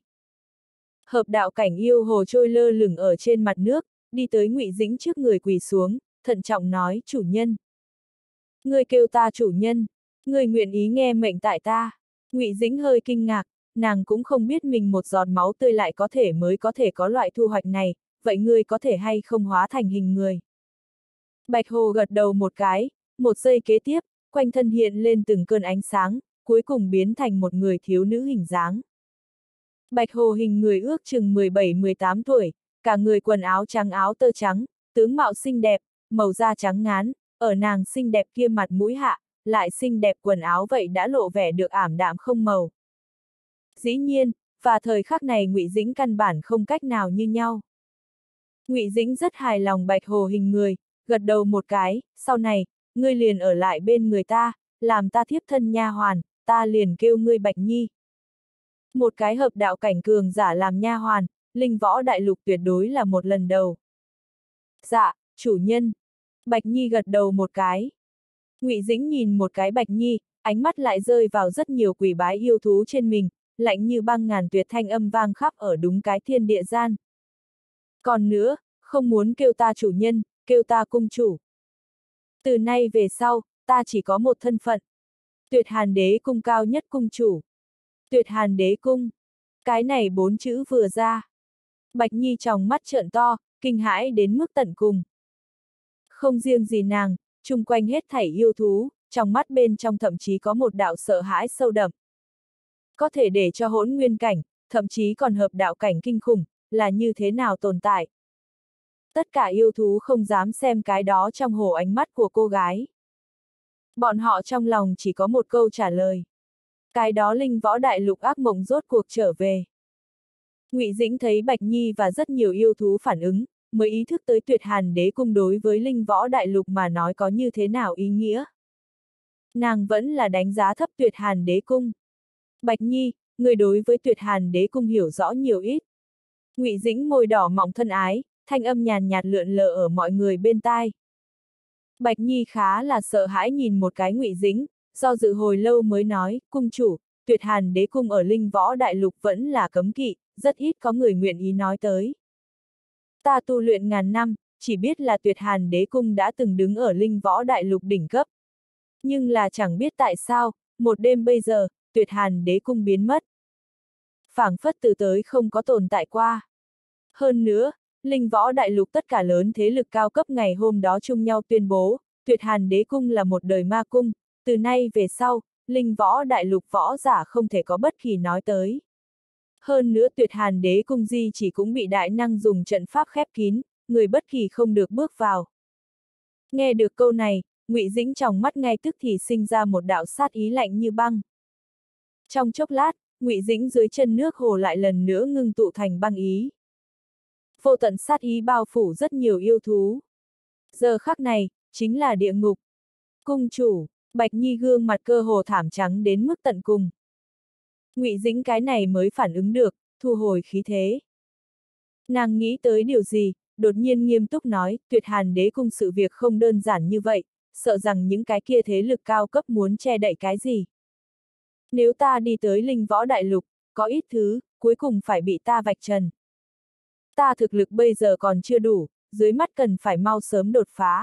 Hợp đạo cảnh yêu hồ trôi lơ lửng ở trên mặt nước, đi tới Ngụy Dĩnh trước người quỳ xuống, thận trọng nói, chủ nhân. Ngươi kêu ta chủ nhân, ngươi nguyện ý nghe mệnh tại ta. Ngụy Dĩnh hơi kinh ngạc, nàng cũng không biết mình một giọt máu tươi lại có thể mới có thể có loại thu hoạch này, vậy ngươi có thể hay không hóa thành hình người. Bạch hồ gật đầu một cái, một giây kế tiếp, quanh thân hiện lên từng cơn ánh sáng, cuối cùng biến thành một người thiếu nữ hình dáng. Bạch hồ hình người ước chừng mười bảy mười tám tuổi, cả người quần áo trắng áo tơ trắng, tướng mạo xinh đẹp, màu da trắng ngán, ở nàng xinh đẹp kia mặt mũi hạ, lại xinh đẹp quần áo vậy đã lộ vẻ được ảm đạm không màu. Dĩ nhiên, và thời khắc này Ngụy Dĩnh căn bản không cách nào như nhau. Ngụy Dĩnh rất hài lòng bạch hồ hình người, gật đầu một cái, sau này, ngươi liền ở lại bên người ta, làm ta thiếp thân nha hoàn, ta liền kêu ngươi Bạch Nhi. Một cái hợp đạo cảnh cường giả làm nha hoàn, linh võ đại lục tuyệt đối là một lần đầu. Dạ, chủ nhân. Bạch Nhi gật đầu một cái. Ngụy Dĩnh nhìn một cái Bạch Nhi, ánh mắt lại rơi vào rất nhiều quỷ bái yêu thú trên mình, lạnh như băng ngàn tuyệt thanh âm vang khắp ở đúng cái thiên địa gian. Còn nữa, không muốn kêu ta chủ nhân, kêu ta cung chủ. Từ nay về sau, ta chỉ có một thân phận. Tuyệt Hàn Đế cung cao nhất cung chủ. Tuyệt Hàn Đế cung. Cái này bốn chữ vừa ra. Bạch Nhi tròng mắt trợn to, kinh hãi đến mức tận cùng. Không riêng gì nàng, chung quanh hết thảy yêu thú, trong mắt bên trong thậm chí có một đạo sợ hãi sâu đậm. Có thể để cho hỗn nguyên cảnh, thậm chí còn hợp đạo cảnh kinh khủng, là như thế nào tồn tại. Tất cả yêu thú không dám xem cái đó trong hồ ánh mắt của cô gái. Bọn họ trong lòng chỉ có một câu trả lời. Cái đó linh võ đại lục ác mộng rốt cuộc trở về. Ngụy Dĩnh thấy Bạch Nhi và rất nhiều yêu thú phản ứng, mới ý thức tới Tuyệt Hàn Đế cung đối với linh võ đại lục mà nói có như thế nào ý nghĩa. Nàng vẫn là đánh giá thấp Tuyệt Hàn Đế cung. Bạch Nhi, người đối với Tuyệt Hàn Đế cung hiểu rõ nhiều ít. Ngụy Dĩnh môi đỏ mọng thân ái, thanh âm nhàn nhạt lượn lờ ở mọi người bên tai. Bạch Nhi khá là sợ hãi nhìn một cái Ngụy Dĩnh, do dự hồi lâu mới nói, cung chủ, Tuyệt Hàn Đế cung ở linh võ đại lục vẫn là cấm kỵ, rất ít có người nguyện ý nói tới. Ta tu luyện ngàn năm, chỉ biết là Tuyệt Hàn Đế cung đã từng đứng ở linh võ đại lục đỉnh cấp. Nhưng là chẳng biết tại sao, một đêm bây giờ, Tuyệt Hàn Đế cung biến mất. Phảng phất từ tới không có tồn tại qua. Hơn nữa, linh võ đại lục tất cả lớn thế lực cao cấp ngày hôm đó chung nhau tuyên bố, Tuyệt Hàn Đế cung là một đời ma cung, từ nay về sau, linh võ đại lục võ giả không thể có bất kỳ nói tới. Hơn nữa Tuyệt Hàn Đế cung di chỉ cũng bị đại năng dùng trận pháp khép kín, người bất kỳ không được bước vào. Nghe được câu này, Ngụy Dĩnh trong mắt ngay tức thì sinh ra một đạo sát ý lạnh như băng. Trong chốc lát, Ngụy Dĩnh dưới chân nước hồ lại lần nữa ngưng tụ thành băng ý. Vô tận sát ý bao phủ rất nhiều yêu thú. Giờ khắc này, chính là địa ngục. Cung chủ, Bạch Nhi gương mặt cơ hồ thảm trắng đến mức tận cùng. Ngụy Dĩnh cái này mới phản ứng được, thu hồi khí thế. Nàng nghĩ tới điều gì, đột nhiên nghiêm túc nói, Tuyệt Hàn Đế cung sự việc không đơn giản như vậy, sợ rằng những cái kia thế lực cao cấp muốn che đậy cái gì. Nếu ta đi tới linh võ đại lục, có ít thứ, cuối cùng phải bị ta vạch trần. Ta thực lực bây giờ còn chưa đủ, dưới mắt cần phải mau sớm đột phá.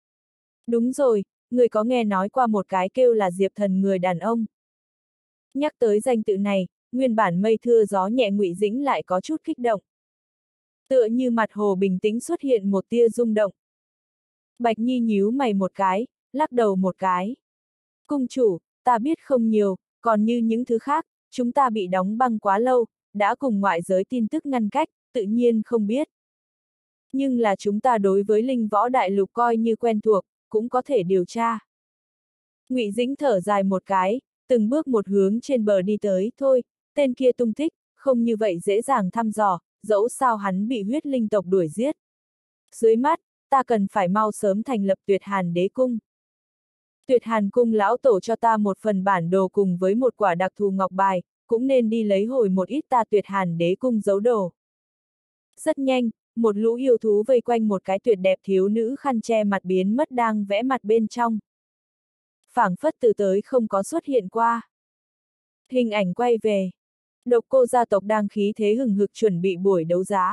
Đúng rồi, người có nghe nói qua một cái kêu là Diệp Thần người đàn ông. Nhắc tới danh tự này, nguyên bản mây thưa gió nhẹ Ngụy Dĩnh lại có chút kích động. Tựa như mặt hồ bình tĩnh xuất hiện một tia rung động. Bạch Nhi nhíu mày một cái, lắc đầu một cái. Cung chủ, ta biết không nhiều, còn như những thứ khác, chúng ta bị đóng băng quá lâu, đã cùng ngoại giới tin tức ngăn cách, tự nhiên không biết. Nhưng là chúng ta đối với linh võ đại lục coi như quen thuộc, cũng có thể điều tra. Ngụy Dĩnh thở dài một cái, từng bước một hướng trên bờ đi tới, thôi, tên kia tung tích, không như vậy dễ dàng thăm dò, dẫu sao hắn bị huyết linh tộc đuổi giết. Dưới mắt, ta cần phải mau sớm thành lập Tuyệt Hàn Đế Cung. Tuyệt Hàn Cung lão tổ cho ta một phần bản đồ cùng với một quả đặc thù ngọc bài, cũng nên đi lấy hồi một ít ta Tuyệt Hàn Đế Cung giấu đồ. Rất nhanh, một lũ yêu thú vây quanh một cái tuyệt đẹp thiếu nữ khăn che mặt biến mất đang vẽ mặt bên trong. Phảng phất từ tới không có xuất hiện qua. Hình ảnh quay về. Độc Cô gia tộc đang khí thế hừng hực chuẩn bị buổi đấu giá.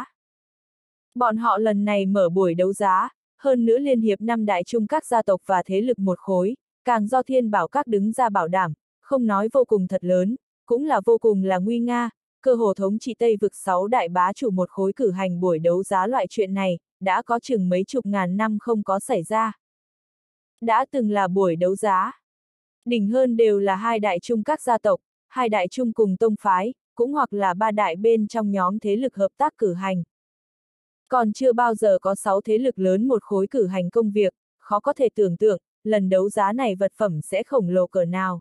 Bọn họ lần này mở buổi đấu giá, hơn nữa liên hiệp năm đại trung các gia tộc và thế lực một khối, càng do Thiên Bảo Các đứng ra bảo đảm, không nói vô cùng thật lớn, cũng là vô cùng là nguy nga, cơ hồ thống trị Tây vực sáu đại bá chủ một khối cử hành buổi đấu giá loại chuyện này, đã có chừng mấy chục ngàn năm không có xảy ra. Đã từng là buổi đấu giá. Đỉnh hơn đều là hai đại trung các gia tộc, hai đại trung cùng tông phái, cũng hoặc là ba đại bên trong nhóm thế lực hợp tác cử hành. Còn chưa bao giờ có sáu thế lực lớn một khối cử hành công việc, khó có thể tưởng tượng, lần đấu giá này vật phẩm sẽ khổng lồ cỡ nào.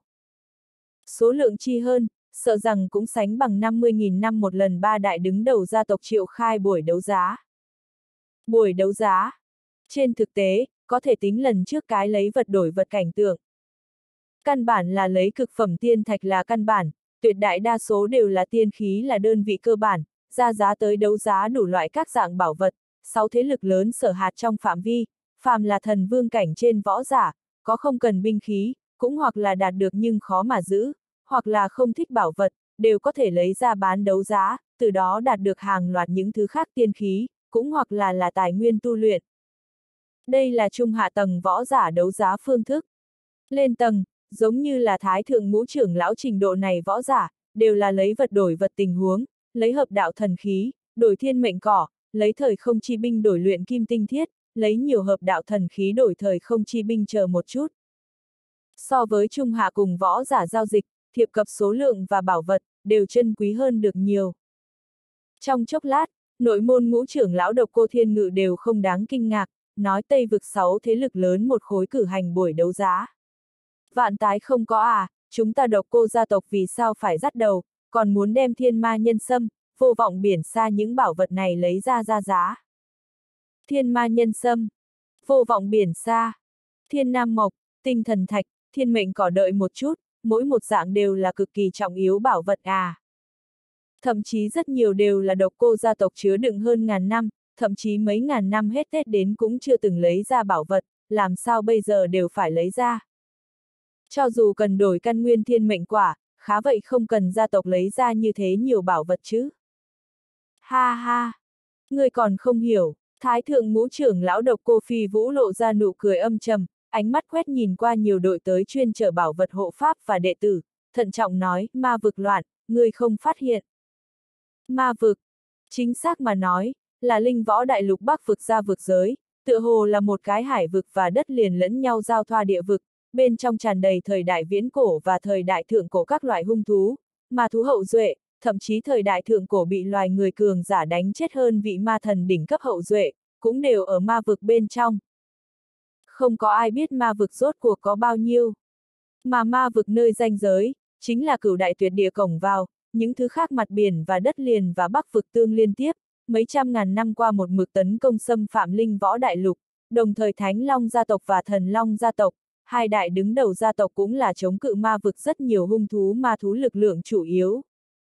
Số lượng chi hơn, sợ rằng cũng sánh bằng năm mươi nghìn năm một lần ba đại đứng đầu gia tộc triệu khai buổi đấu giá. Buổi đấu giá. Trên thực tế, có thể tính lần trước cái lấy vật đổi vật cảnh tượng. Căn bản là lấy cực phẩm tiên thạch là căn bản, tuyệt đại đa số đều là tiên khí là đơn vị cơ bản, ra giá tới đấu giá đủ loại các dạng bảo vật, sáu thế lực lớn sở hạt trong phạm vi, phàm là thần vương cảnh trên võ giả, có không cần binh khí, cũng hoặc là đạt được nhưng khó mà giữ, hoặc là không thích bảo vật, đều có thể lấy ra bán đấu giá, từ đó đạt được hàng loạt những thứ khác tiên khí, cũng hoặc là là tài nguyên tu luyện. Đây là trung hạ tầng võ giả đấu giá phương thức. Lên tầng, giống như là thái thượng ngũ trưởng lão trình độ này võ giả, đều là lấy vật đổi vật tình huống, lấy hợp đạo thần khí, đổi thiên mệnh cỏ, lấy thời không chi binh đổi luyện kim tinh thiết, lấy nhiều hợp đạo thần khí đổi thời không chi binh chờ một chút. So với trung hạ cùng võ giả giao dịch, thiệp cập số lượng và bảo vật, đều chân quý hơn được nhiều. Trong chốc lát, nội môn ngũ trưởng lão Độc Cô Thiên Ngự đều không đáng kinh ngạc, nói Tây vực sáu thế lực lớn một khối cử hành buổi đấu giá. Vạn tái không có à, chúng ta Độc Cô gia tộc vì sao phải dắt đầu, còn muốn đem thiên ma nhân sâm, vô vọng biển xa những bảo vật này lấy ra ra giá. Thiên ma nhân sâm, vô vọng biển xa, thiên nam mộc, tinh thần thạch, thiên mệnh cỏ đợi một chút, mỗi một dạng đều là cực kỳ trọng yếu bảo vật à. Thậm chí rất nhiều đều là Độc Cô gia tộc chứa đựng hơn ngàn năm, thậm chí mấy ngàn năm hết Tết đến cũng chưa từng lấy ra bảo vật, làm sao bây giờ đều phải lấy ra. Cho dù cần đổi căn nguyên thiên mệnh quả, khá vậy không cần gia tộc lấy ra như thế nhiều bảo vật chứ. Ha ha! Ngươi còn không hiểu, thái thượng ngũ trưởng lão Độc Cô Phi Vũ lộ ra nụ cười âm trầm, ánh mắt quét nhìn qua nhiều đội tới chuyên chở bảo vật hộ pháp và đệ tử, thận trọng nói, ma vực loạn, ngươi không phát hiện. Ma vực, chính xác mà nói, là linh võ đại lục bắc vực ra vực giới, tựa hồ là một cái hải vực và đất liền lẫn nhau giao thoa địa vực, bên trong tràn đầy thời đại viễn cổ và thời đại thượng cổ các loại hung thú, ma thú hậu duệ, thậm chí thời đại thượng cổ bị loài người cường giả đánh chết hơn vị ma thần đỉnh cấp hậu duệ, cũng đều ở ma vực bên trong. Không có ai biết ma vực rốt cuộc có bao nhiêu. Mà ma vực nơi ranh giới, chính là cửu đại tuyệt địa cổng vào, những thứ khác mặt biển và đất liền và bắc vực tương liên tiếp, mấy trăm ngàn năm qua một mực tấn công xâm phạm linh võ đại lục, đồng thời Thánh Long gia tộc và Thần Long gia tộc, hai đại đứng đầu gia tộc cũng là chống cự ma vực rất nhiều hung thú ma thú lực lượng chủ yếu.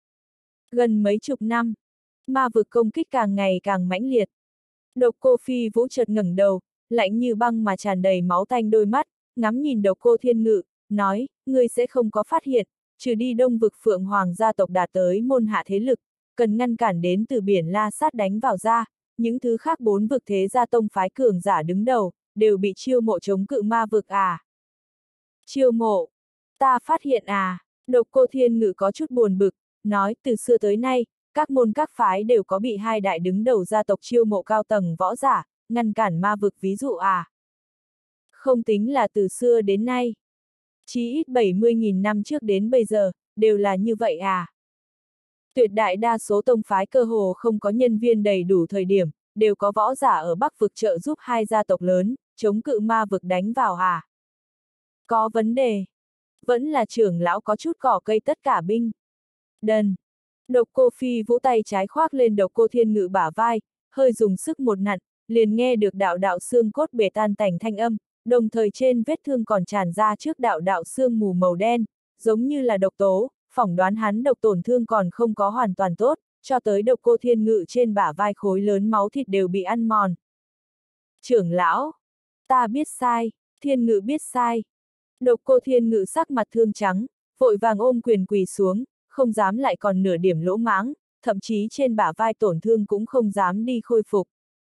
Gần mấy chục năm, ma vực công kích càng ngày càng mãnh liệt. Độc Cô Phi Vũ chợt ngẩng đầu, lạnh như băng mà tràn đầy máu tanh đôi mắt, ngắm nhìn Độc Cô Thiên Ngự, nói, ngươi sẽ không có phát hiện, trừ đi đông vực Phượng Hoàng gia tộc đạt tới môn hạ thế lực, cần ngăn cản đến từ biển La Sát đánh vào ra, những thứ khác bốn vực thế gia tông phái cường giả đứng đầu, đều bị chiêu mộ chống cự ma vực à. Chiêu mộ, ta phát hiện à, Độc Cô Thiên Ngự có chút buồn bực, nói từ xưa tới nay, các môn các phái đều có bị hai đại đứng đầu gia tộc chiêu mộ cao tầng võ giả, ngăn cản ma vực ví dụ à. Không tính là từ xưa đến nay, chí ít bảy mươi nghìn năm trước đến bây giờ, đều là như vậy à. Tuyệt đại đa số tông phái cơ hồ không có nhân viên đầy đủ thời điểm, đều có võ giả ở Bắc vực trợ giúp hai gia tộc lớn, chống cự ma vực đánh vào à? Có vấn đề. Vẫn là trưởng lão có chút cỏ cây tất cả binh. Đần. Độc Cô Phi Vũ tay trái khoác lên Độc Cô Thiên Ngự bả vai, hơi dùng sức một nặn, liền nghe được đạo đạo xương cốt bể tan tành thanh âm, đồng thời trên vết thương còn tràn ra trước đạo đạo xương mù màu đen, giống như là độc tố, phỏng đoán hắn độc tổn thương còn không có hoàn toàn tốt, cho tới Độc Cô Thiên Ngự trên bả vai khối lớn máu thịt đều bị ăn mòn. Trưởng lão, ta biết sai, Thiên Ngự biết sai. Độc Cô Thiên Ngự sắc mặt thương trắng, vội vàng ôm quyền quỳ xuống, không dám lại còn nửa điểm lỗ mãng, thậm chí trên bả vai tổn thương cũng không dám đi khôi phục.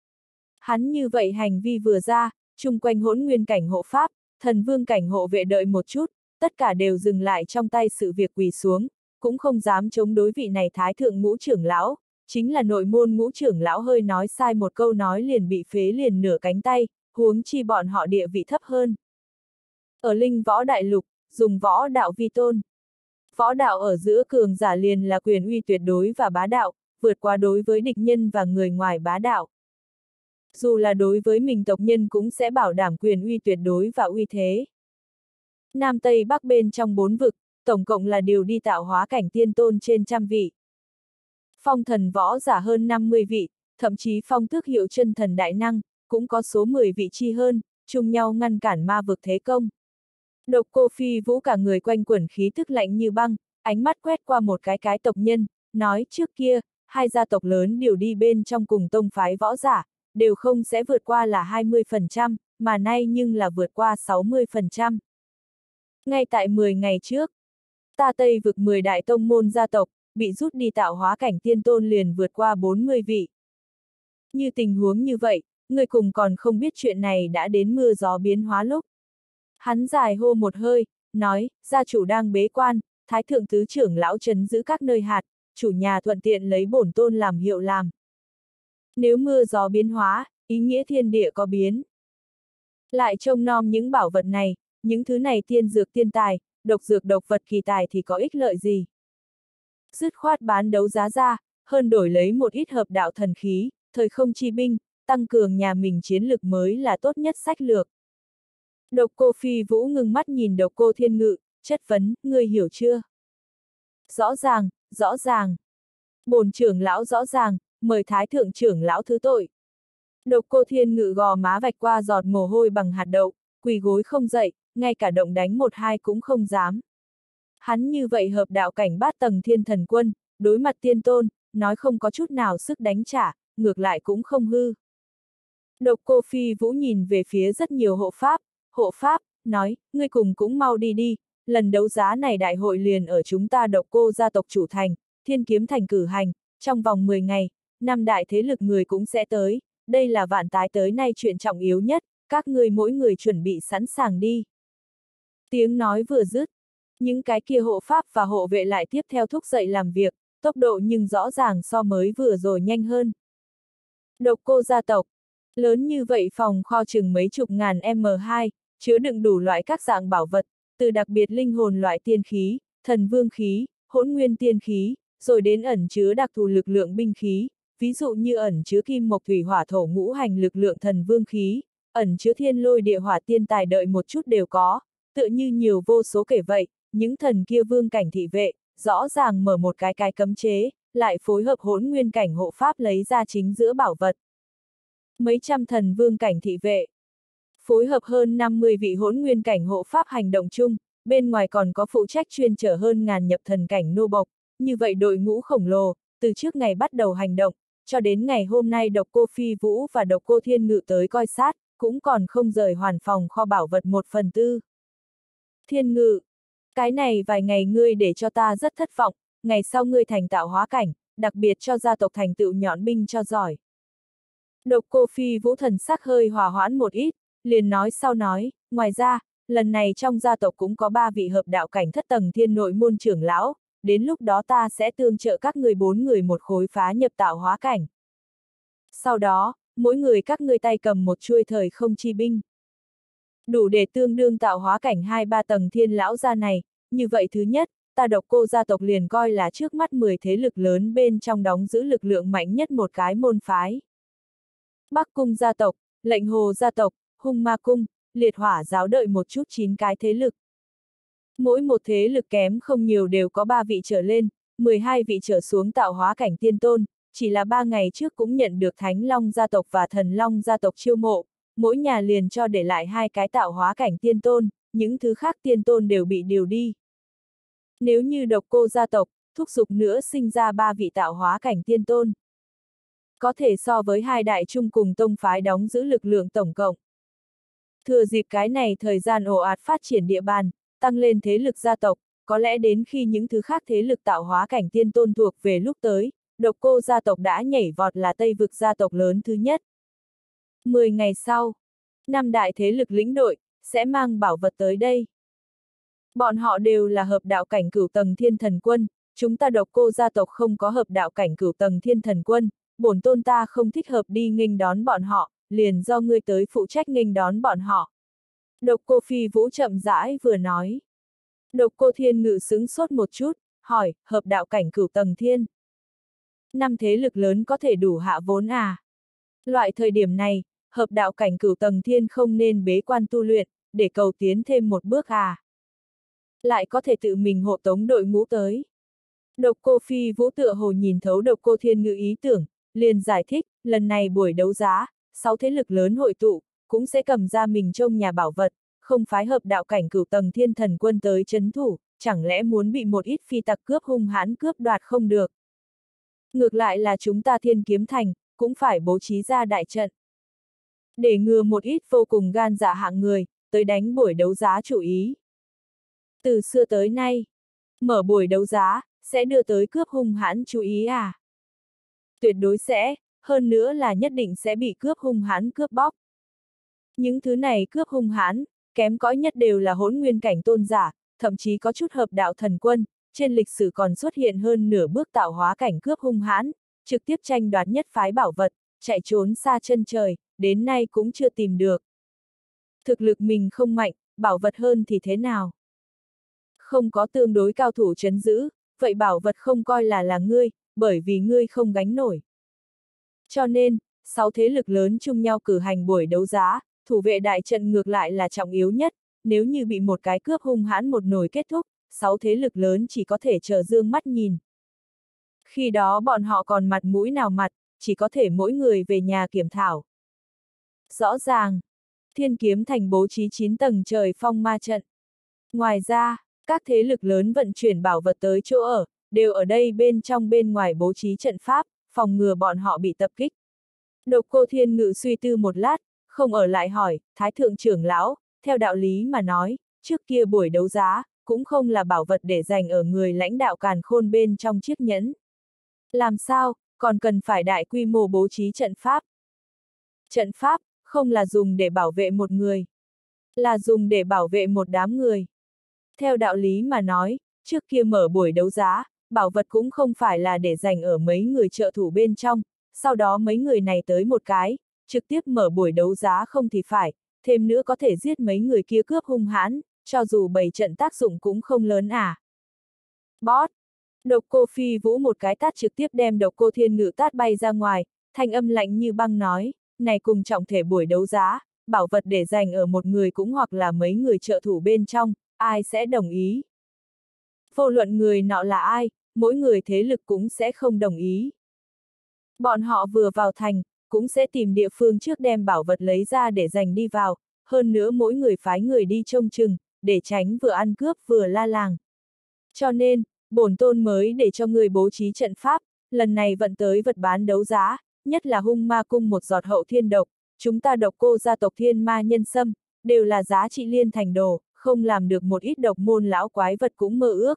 Hắn như vậy hành vi vừa ra, chung quanh hỗn nguyên cảnh hộ pháp, thần vương cảnh hộ vệ đợi một chút, tất cả đều dừng lại trong tay sự việc quỳ xuống, cũng không dám chống đối vị này thái thượng ngũ trưởng lão, chính là nội môn ngũ trưởng lão hơi nói sai một câu nói liền bị phế liền nửa cánh tay, huống chi bọn họ địa vị thấp hơn. Ở linh võ đại lục, dùng võ đạo vi tôn. Võ đạo ở giữa cường giả liền là quyền uy tuyệt đối và bá đạo, vượt qua đối với địch nhân và người ngoài bá đạo. Dù là đối với mình tộc nhân cũng sẽ bảo đảm quyền uy tuyệt đối và uy thế. Nam Tây Bắc bên trong bốn vực, tổng cộng là điều đi tạo hóa cảnh tiên tôn trên trăm vị. Phong thần võ giả hơn năm mươi vị, thậm chí phong tước hiệu chân thần đại năng, cũng có số mười vị chi hơn, chung nhau ngăn cản ma vực thế công. Độc Cô Phi Vũ cả người quanh quẩn khí tức lạnh như băng, ánh mắt quét qua một cái cái tộc nhân, nói trước kia, hai gia tộc lớn điều đi bên trong cùng tông phái võ giả, đều không sẽ vượt qua là hai mươi phần trăm, mà nay nhưng là vượt qua sáu mươi phần trăm. Ngay tại mười ngày trước, ta Tây vực mười đại tông môn gia tộc, bị rút đi tạo hóa cảnh tiên tôn liền vượt qua bốn mươi vị. Như tình huống như vậy, người cùng còn không biết chuyện này đã đến mưa gió biến hóa lúc. Hắn dài hô một hơi, nói, gia chủ đang bế quan, thái thượng tứ trưởng lão trấn giữ các nơi hạt, chủ nhà thuận tiện lấy bổn tôn làm hiệu làm. Nếu mưa gió biến hóa, ý nghĩa thiên địa có biến. Lại trông nom những bảo vật này, những thứ này tiên dược tiên tài, độc dược độc vật kỳ tài thì có ích lợi gì? Dứt khoát bán đấu giá ra, hơn đổi lấy một ít hợp đạo thần khí, thời không chi binh, tăng cường nhà mình chiến lực mới là tốt nhất sách lược. Độc Cô Phi Vũ ngưng mắt nhìn Độc Cô Thiên Ngự, chất vấn, ngươi hiểu chưa? Rõ ràng, rõ ràng. Bổn trưởng lão rõ ràng, mời thái thượng trưởng lão thứ tội. Độc Cô Thiên Ngự gò má vạch qua giọt mồ hôi bằng hạt đậu, quỳ gối không dậy, ngay cả động đánh một hai cũng không dám. Hắn như vậy hợp đạo cảnh bát tầng thiên thần quân, đối mặt tiên tôn, nói không có chút nào sức đánh trả, ngược lại cũng không hư. Độc Cô Phi Vũ nhìn về phía rất nhiều hộ pháp, hộ pháp, nói, ngươi cùng cũng mau đi đi, lần đấu giá này đại hội liền ở chúng ta Độc Cô gia tộc chủ thành, Thiên Kiếm thành cử hành, trong vòng mười ngày, năm đại thế lực người cũng sẽ tới, đây là vạn tái tới nay chuyện trọng yếu nhất, các ngươi mỗi người chuẩn bị sẵn sàng đi. Tiếng nói vừa dứt, những cái kia hộ pháp và hộ vệ lại tiếp theo thúc dậy làm việc, tốc độ nhưng rõ ràng so mới vừa rồi nhanh hơn. Độc Cô gia tộc, lớn như vậy phòng kho chừng mấy chục ngàn M hai, chứa đựng đủ loại các dạng bảo vật, từ đặc biệt linh hồn loại tiên khí, thần vương khí, hỗn nguyên tiên khí, rồi đến ẩn chứa đặc thù lực lượng binh khí, ví dụ như ẩn chứa kim mộc thủy hỏa thổ ngũ hành lực lượng thần vương khí, ẩn chứa thiên lôi địa hỏa tiên tài đợi một chút đều có, tựa như nhiều vô số kể vậy, những thần kia vương cảnh thị vệ, rõ ràng mở một cái cái cấm chế, lại phối hợp hỗn nguyên cảnh hộ pháp lấy ra chính giữa bảo vật. Mấy trăm thần vương cảnh thị vệ, phối hợp hơn năm mươi vị hỗn nguyên cảnh hộ pháp hành động chung, bên ngoài còn có phụ trách chuyên chở hơn ngàn nhập thần cảnh nô bộc, như vậy đội ngũ khổng lồ, từ trước ngày bắt đầu hành động, cho đến ngày hôm nay Độc Cô Phi Vũ và Độc Cô Thiên Ngự tới coi sát, cũng còn không rời hoàn phòng kho bảo vật một phần tư. Thiên Ngự, cái này vài ngày ngươi để cho ta rất thất vọng, ngày sau ngươi thành tạo hóa cảnh, đặc biệt cho gia tộc thành tựu nhọn binh cho giỏi. Độc Cô Phi Vũ thần sắc hơi hòa hoãn một ít, liền nói sau nói, ngoài ra, lần này trong gia tộc cũng có ba vị hợp đạo cảnh thất tầng thiên nội môn trưởng lão, đến lúc đó ta sẽ tương trợ các người bốn người một khối phá nhập tạo hóa cảnh. Sau đó, mỗi người các ngươi tay cầm một chuôi thời không chi binh. Đủ để tương đương tạo hóa cảnh hai ba tầng thiên lão gia này, như vậy thứ nhất, ta Độc Cô gia tộc liền coi là trước mắt mười thế lực lớn bên trong đóng giữ lực lượng mạnh nhất một cái môn phái. Bắc Cung gia tộc, Lệnh Hồ gia tộc, Hung Ma Cung, Liệt Hỏa giáo đợi một chút chín cái thế lực. Mỗi một thế lực kém không nhiều đều có ba vị trở lên, mười hai vị trở xuống tạo hóa cảnh tiên tôn, chỉ là ba ngày trước cũng nhận được Thánh Long gia tộc và Thần Long gia tộc chiêu mộ, mỗi nhà liền cho để lại hai cái tạo hóa cảnh tiên tôn, những thứ khác tiên tôn đều bị điều đi. Nếu như Độc Cô gia tộc, thúc giục nữa sinh ra ba vị tạo hóa cảnh tiên tôn. Có thể so với hai đại trung cùng tông phái đóng giữ lực lượng tổng cộng. Thừa dịp cái này thời gian ồ ạt phát triển địa bàn, tăng lên thế lực gia tộc, có lẽ đến khi những thứ khác thế lực tạo hóa cảnh tiên tôn thuộc về lúc tới, Độc Cô gia tộc đã nhảy vọt là Tây vực gia tộc lớn thứ nhất. Mười ngày sau, năm đại thế lực lĩnh đội, sẽ mang bảo vật tới đây. Bọn họ đều là hợp đạo cảnh cửu tầng thiên thần quân, chúng ta Độc Cô gia tộc không có hợp đạo cảnh cửu tầng thiên thần quân, bổn tôn ta không thích hợp đi nghênh đón bọn họ, liền do ngươi tới phụ trách nghênh đón bọn họ. Độc Cô Phi Vũ chậm rãi vừa nói. Độc Cô Thiên Ngự sững sốt một chút, hỏi, hợp đạo cảnh cửu tầng thiên. Năm thế lực lớn có thể đủ hạ vốn à? Loại thời điểm này, hợp đạo cảnh cửu tầng thiên không nên bế quan tu luyện, để cầu tiến thêm một bước à? Lại có thể tự mình hộ tống đội ngũ tới. Độc Cô Phi Vũ tựa hồ nhìn thấu Độc Cô Thiên Ngự ý tưởng, liền giải thích, lần này buổi đấu giá, sáu thế lực lớn hội tụ, cũng sẽ cầm ra mình trông nhà bảo vật, không phái hợp đạo cảnh cửu tầng thiên thần quân tới trấn thủ, chẳng lẽ muốn bị một ít phi tặc cướp hung hãn cướp đoạt không được. Ngược lại là chúng ta Thiên Kiếm Thành, cũng phải bố trí ra đại trận. Để ngừa một ít vô cùng gan dạ hạng người, tới đánh buổi đấu giá chủ ý. Từ xưa tới nay, mở buổi đấu giá, sẽ đưa tới cướp hung hãn chú ý à? Tuyệt đối sẽ, hơn nữa là nhất định sẽ bị cướp hung hãn cướp bóc. Những thứ này cướp hung hãn, kém cỏi nhất đều là hỗn nguyên cảnh tôn giả, thậm chí có chút hợp đạo thần quân, trên lịch sử còn xuất hiện hơn nửa bước tạo hóa cảnh cướp hung hãn, trực tiếp tranh đoạt nhất phái bảo vật, chạy trốn xa chân trời, đến nay cũng chưa tìm được. Thực lực mình không mạnh, bảo vật hơn thì thế nào? Không có tương đối cao thủ trấn giữ, vậy bảo vật không coi là là ngươi, bởi vì ngươi không gánh nổi. Cho nên, sáu thế lực lớn chung nhau cử hành buổi đấu giá, thủ vệ đại trận ngược lại là trọng yếu nhất, nếu như bị một cái cướp hung hãn một nồi kết thúc, sáu thế lực lớn chỉ có thể chờ dương mắt nhìn. Khi đó bọn họ còn mặt mũi nào mặt, chỉ có thể mỗi người về nhà kiểm thảo. Rõ ràng, Thiên Kiếm Thành bố trí chín tầng trời phong ma trận. Ngoài ra, các thế lực lớn vận chuyển bảo vật tới chỗ ở, đều ở đây bên trong bên ngoài bố trí trận pháp, phòng ngừa bọn họ bị tập kích. Độc Cô Thiên Ngự suy tư một lát, không ở lại hỏi, Thái Thượng trưởng lão, theo đạo lý mà nói, trước kia buổi đấu giá, cũng không là bảo vật để dành ở người lãnh đạo càn khôn bên trong chiếc nhẫn. Làm sao, còn cần phải đại quy mô bố trí trận pháp? Trận pháp, không là dùng để bảo vệ một người, là dùng để bảo vệ một đám người. Theo đạo lý mà nói, trước kia mở buổi đấu giá, bảo vật cũng không phải là để dành ở mấy người trợ thủ bên trong, sau đó mấy người này tới một cái, trực tiếp mở buổi đấu giá không thì phải, thêm nữa có thể giết mấy người kia cướp hung hãn, cho dù bày trận tác dụng cũng không lớn à. Bót! Độc Cô Phi Vũ một cái tát trực tiếp đem Độc Cô Thiên Ngự tát bay ra ngoài, thanh âm lạnh như băng nói, này cùng trọng thể buổi đấu giá, bảo vật để dành ở một người cũng hoặc là mấy người trợ thủ bên trong, ai sẽ đồng ý? Vô luận người nọ là ai, mỗi người thế lực cũng sẽ không đồng ý. Bọn họ vừa vào thành, cũng sẽ tìm địa phương trước đem bảo vật lấy ra để dành đi vào, hơn nữa mỗi người phái người đi trông chừng, để tránh vừa ăn cướp vừa la làng. Cho nên, bổn tôn mới để cho người bố trí trận pháp, lần này vận tới vật bán đấu giá, nhất là Hung Ma Cung một giọt hậu thiên độc, chúng ta Độc Cô gia tộc thiên ma nhân sâm, đều là giá trị liên thành đồ, không làm được một ít độc môn lão quái vật cũng mơ ước.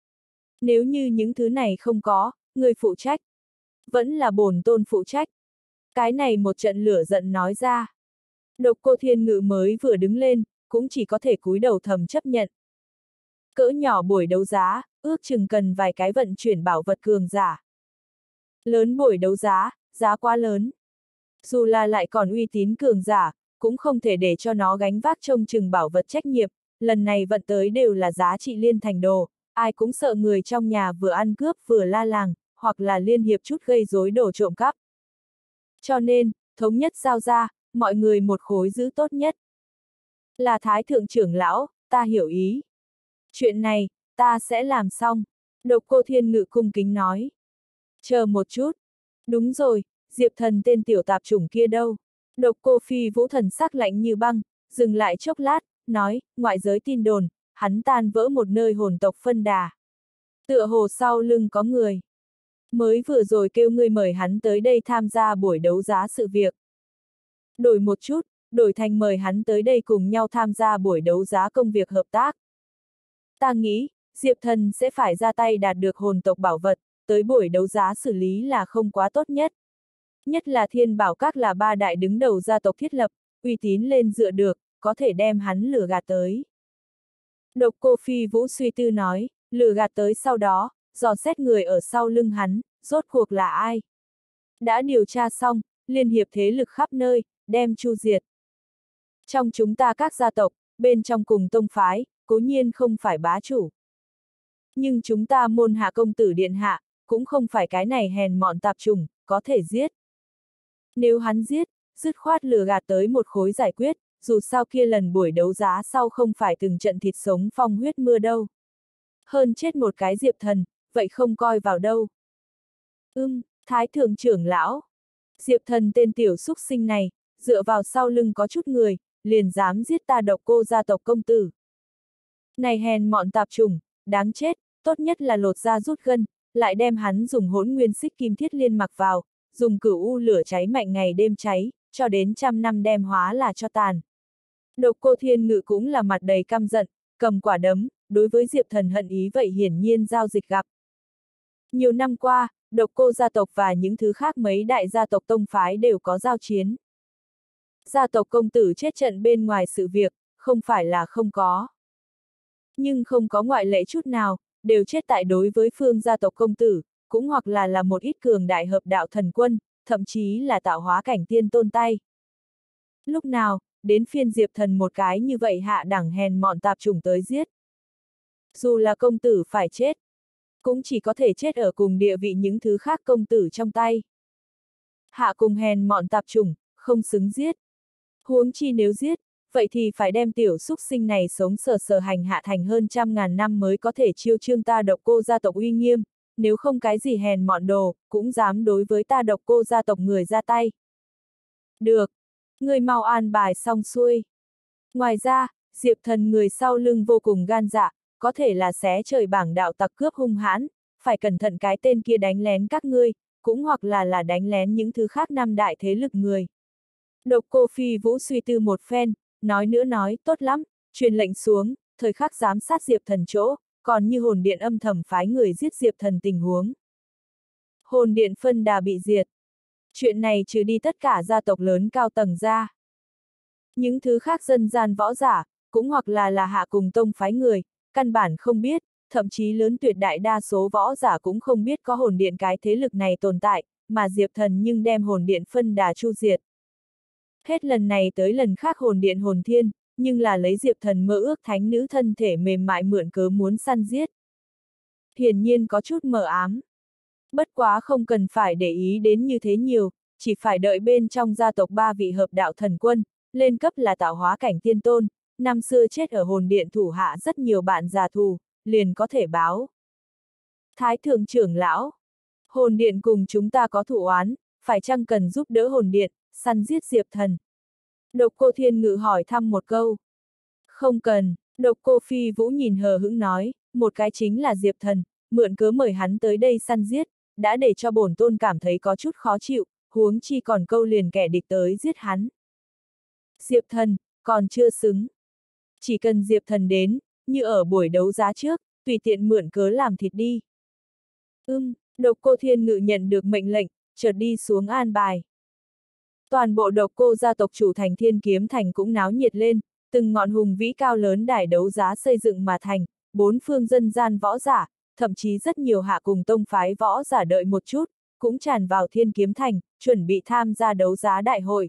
Nếu như những thứ này không có, người phụ trách, vẫn là bổn tôn phụ trách. Cái này một trận lửa giận nói ra. Độc Cô Thiên Ngự mới vừa đứng lên, cũng chỉ có thể cúi đầu thầm chấp nhận. Cỡ nhỏ buổi đấu giá, ước chừng cần vài cái vận chuyển bảo vật cường giả. Lớn buổi đấu giá, giá quá lớn. Dù là lại còn uy tín cường giả, cũng không thể để cho nó gánh vác trông chừng bảo vật trách nhiệm, lần này vận tới đều là giá trị liên thành đồ, ai cũng sợ người trong nhà vừa ăn cướp vừa la làng, hoặc là liên hiệp chút gây rối đổ trộm cắp. Cho nên, thống nhất giao ra, mọi người một khối giữ tốt nhất. Là Thái thượng trưởng lão, ta hiểu ý. Chuyện này, ta sẽ làm xong. Độc Cô Thiên Ngự cung kính nói. Chờ một chút. Đúng rồi, Diệp Thần tên tiểu tạp chủng kia đâu? Độc Cô Phi Vũ thần sắc lạnh như băng, dừng lại chốc lát, nói, ngoại giới tin đồn, hắn tan vỡ một nơi hồn tộc phân đà. Tựa hồ sau lưng có người. Mới vừa rồi kêu ngươi mời hắn tới đây tham gia buổi đấu giá sự việc. Đổi một chút, đổi thành mời hắn tới đây cùng nhau tham gia buổi đấu giá công việc hợp tác. Ta nghĩ, Diệp Thần sẽ phải ra tay đạt được hồn tộc bảo vật, tới buổi đấu giá xử lý là không quá tốt nhất. Nhất là Thiên Bảo Các là ba đại đứng đầu gia tộc thiết lập, uy tín lên dựa được, có thể đem hắn lừa gạt tới. Độc Cô Phi Vũ suy tư nói, lừa gạt tới sau đó, dò xét người ở sau lưng hắn, rốt cuộc là ai. Đã điều tra xong, liên hiệp thế lực khắp nơi, đem chu diệt. Trong chúng ta các gia tộc, bên trong cùng tông phái, cố nhiên không phải bá chủ. Nhưng chúng ta môn hạ công tử điện hạ, cũng không phải cái này hèn mọn tạp chủng, có thể giết. Nếu hắn giết, dứt khoát lừa gạt tới một khối giải quyết, dù sao kia lần buổi đấu giá sau không phải từng trận thịt sống phong huyết mưa đâu. Hơn chết một cái Diệp Thần, vậy không coi vào đâu. Ưm, Thái thượng trưởng lão. Diệp Thần tên tiểu xúc sinh này, dựa vào sau lưng có chút người, liền dám giết ta Độc Cô gia tộc công tử. Này hèn mọn tạp chủng, đáng chết, tốt nhất là lột da rút gân, lại đem hắn dùng hỗn nguyên xích kim thiết liên mặc vào, dùng cửu u lửa cháy mạnh ngày đêm cháy, cho đến trăm năm đem hóa là cho tàn. Độc Cô Thiên Ngự cũng là mặt đầy căm giận, cầm quả đấm, đối với Diệp Thần hận ý vậy hiển nhiên giao dịch gặp. Nhiều năm qua, Độc Cô gia tộc và những thứ khác mấy đại gia tộc tông phái đều có giao chiến. Gia tộc công tử chết trận bên ngoài sự việc, không phải là không có. Nhưng không có ngoại lệ chút nào, đều chết tại đối với phương gia tộc công tử, cũng hoặc là là một ít cường đại hợp đạo thần quân, thậm chí là tạo hóa cảnh tiên tôn tay. Lúc nào, đến phiên Diệp Thần một cái như vậy hạ đẳng hèn mọn tạp chủng tới giết. Dù là công tử phải chết, cũng chỉ có thể chết ở cùng địa vị những thứ khác công tử trong tay. Hạ cùng hèn mọn tạp chủng, không xứng giết. Huống chi nếu giết, vậy thì phải đem tiểu xúc sinh này sống sờ sờ hành hạ thành hơn trăm ngàn năm mới có thể chiêu trương ta Độc Cô gia tộc uy nghiêm, nếu không cái gì hèn mọn đồ, cũng dám đối với ta Độc Cô gia tộc người ra tay. Được, người mau an bài xong xuôi. Ngoài ra, Diệp Thần người sau lưng vô cùng gan dạ, có thể là xé trời bảng đạo tặc cướp hung hãn, phải cẩn thận cái tên kia đánh lén các ngươi, cũng hoặc là là đánh lén những thứ khác năm đại thế lực người. Độc Cô Phi Vũ suy tư một phen, nói nữa nói, tốt lắm, truyền lệnh xuống, thời khắc giám sát Diệp Thần chỗ, còn như hồn điện âm thầm phái người giết Diệp Thần tình huống. Hồn điện phân đà bị diệt. Chuyện này trừ đi tất cả gia tộc lớn cao tầng ra. Những thứ khác dân gian võ giả, cũng hoặc là là hạ cùng tông phái người, căn bản không biết, thậm chí lớn tuyệt đại đa số võ giả cũng không biết có hồn điện cái thế lực này tồn tại, mà Diệp Thần nhưng đem hồn điện phân đà chu diệt. Hết lần này tới lần khác hồn điện hồn thiên, nhưng là lấy Diệp Thần mơ ước thánh nữ thân thể mềm mại mượn cớ muốn săn giết. Hiển nhiên có chút mờ ám. Bất quá không cần phải để ý đến như thế nhiều, chỉ phải đợi bên trong gia tộc ba vị hợp đạo thần quân, lên cấp là tạo hóa cảnh tiên tôn, năm xưa chết ở hồn điện thủ hạ rất nhiều bạn già thù, liền có thể báo. Thái thượng trưởng lão, hồn điện cùng chúng ta có thù oán, phải chăng cần giúp đỡ hồn điện, săn giết Diệp Thần? Độc Cô Thiên Ngự hỏi thăm một câu. Không cần, Độc Cô Phi Vũ nhìn hờ hững nói, một cái chính là Diệp Thần, mượn cớ mời hắn tới đây săn giết, đã để cho bổn tôn cảm thấy có chút khó chịu, huống chi còn câu liền kẻ địch tới giết hắn. Diệp Thần, còn chưa xứng. Chỉ cần Diệp Thần đến, như ở buổi đấu giá trước, tùy tiện mượn cớ làm thịt đi. Ưm, Độc Cô Thiên Ngự nhận được mệnh lệnh, chợt đi xuống an bài. Toàn bộ Độc Cô gia tộc chủ thành Thiên Kiếm Thành cũng náo nhiệt lên, từng ngọn hùng vĩ cao lớn đài đấu giá xây dựng mà thành, bốn phương dân gian võ giả, thậm chí rất nhiều hạ cùng tông phái võ giả đợi một chút, cũng tràn vào Thiên Kiếm Thành, chuẩn bị tham gia đấu giá đại hội.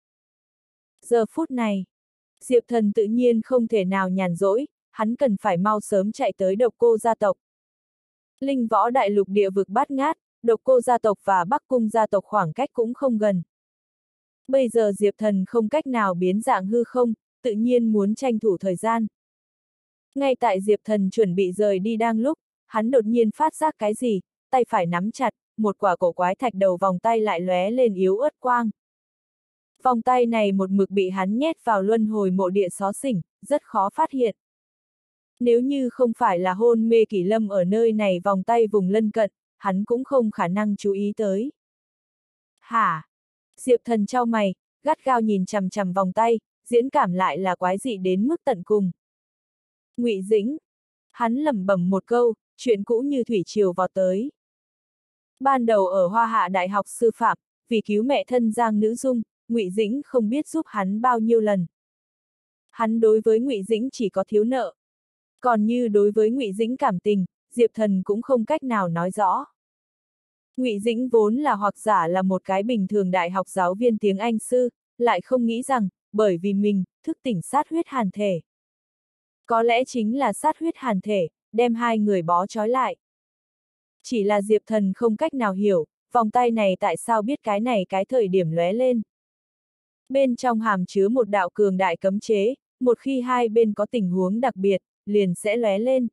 Giờ phút này, Diệp Thần tự nhiên không thể nào nhàn rỗi, hắn cần phải mau sớm chạy tới Độc Cô gia tộc. Linh võ đại lục địa vực bát ngát, Độc Cô gia tộc và Bắc Cung gia tộc khoảng cách cũng không gần. Bây giờ Diệp Thần không cách nào biến dạng hư không, tự nhiên muốn tranh thủ thời gian. Ngay tại Diệp Thần chuẩn bị rời đi đang lúc, hắn đột nhiên phát giác cái gì, tay phải nắm chặt, một quả cổ quái thạch đầu vòng tay lại lóe lên yếu ớt quang. Vòng tay này một mực bị hắn nhét vào luân hồi mộ địa xó xỉnh, rất khó phát hiện. Nếu như không phải là hôn mê Kỷ Lâm ở nơi này vòng tay vùng lân cận, hắn cũng không khả năng chú ý tới. Hả? Diệp Thần chau mày, gắt gao nhìn chằm chằm vòng tay, diễn cảm lại là quái dị đến mức tận cùng. Ngụy Dĩnh. Hắn lẩm bẩm một câu, chuyện cũ như thủy triều vọt tới. Ban đầu ở Hoa Hạ Đại học Sư phạm, vì cứu mẹ thân Giang Nữ Dung, Ngụy Dĩnh không biết giúp hắn bao nhiêu lần. Hắn đối với Ngụy Dĩnh chỉ có thiếu nợ. Còn như đối với Ngụy Dĩnh cảm tình, Diệp Thần cũng không cách nào nói rõ. Ngụy Dĩnh vốn là hoặc giả là một cái bình thường đại học giáo viên tiếng Anh sư, lại không nghĩ rằng, bởi vì mình, thức tỉnh sát huyết hàn thể. Có lẽ chính là sát huyết hàn thể, đem hai người bó trói lại. Chỉ là Diệp Thần không cách nào hiểu, vòng tay này tại sao biết cái này cái thời điểm lóe lên. Bên trong hàm chứa một đạo cường đại cấm chế, một khi hai bên có tình huống đặc biệt, liền sẽ lóe lên.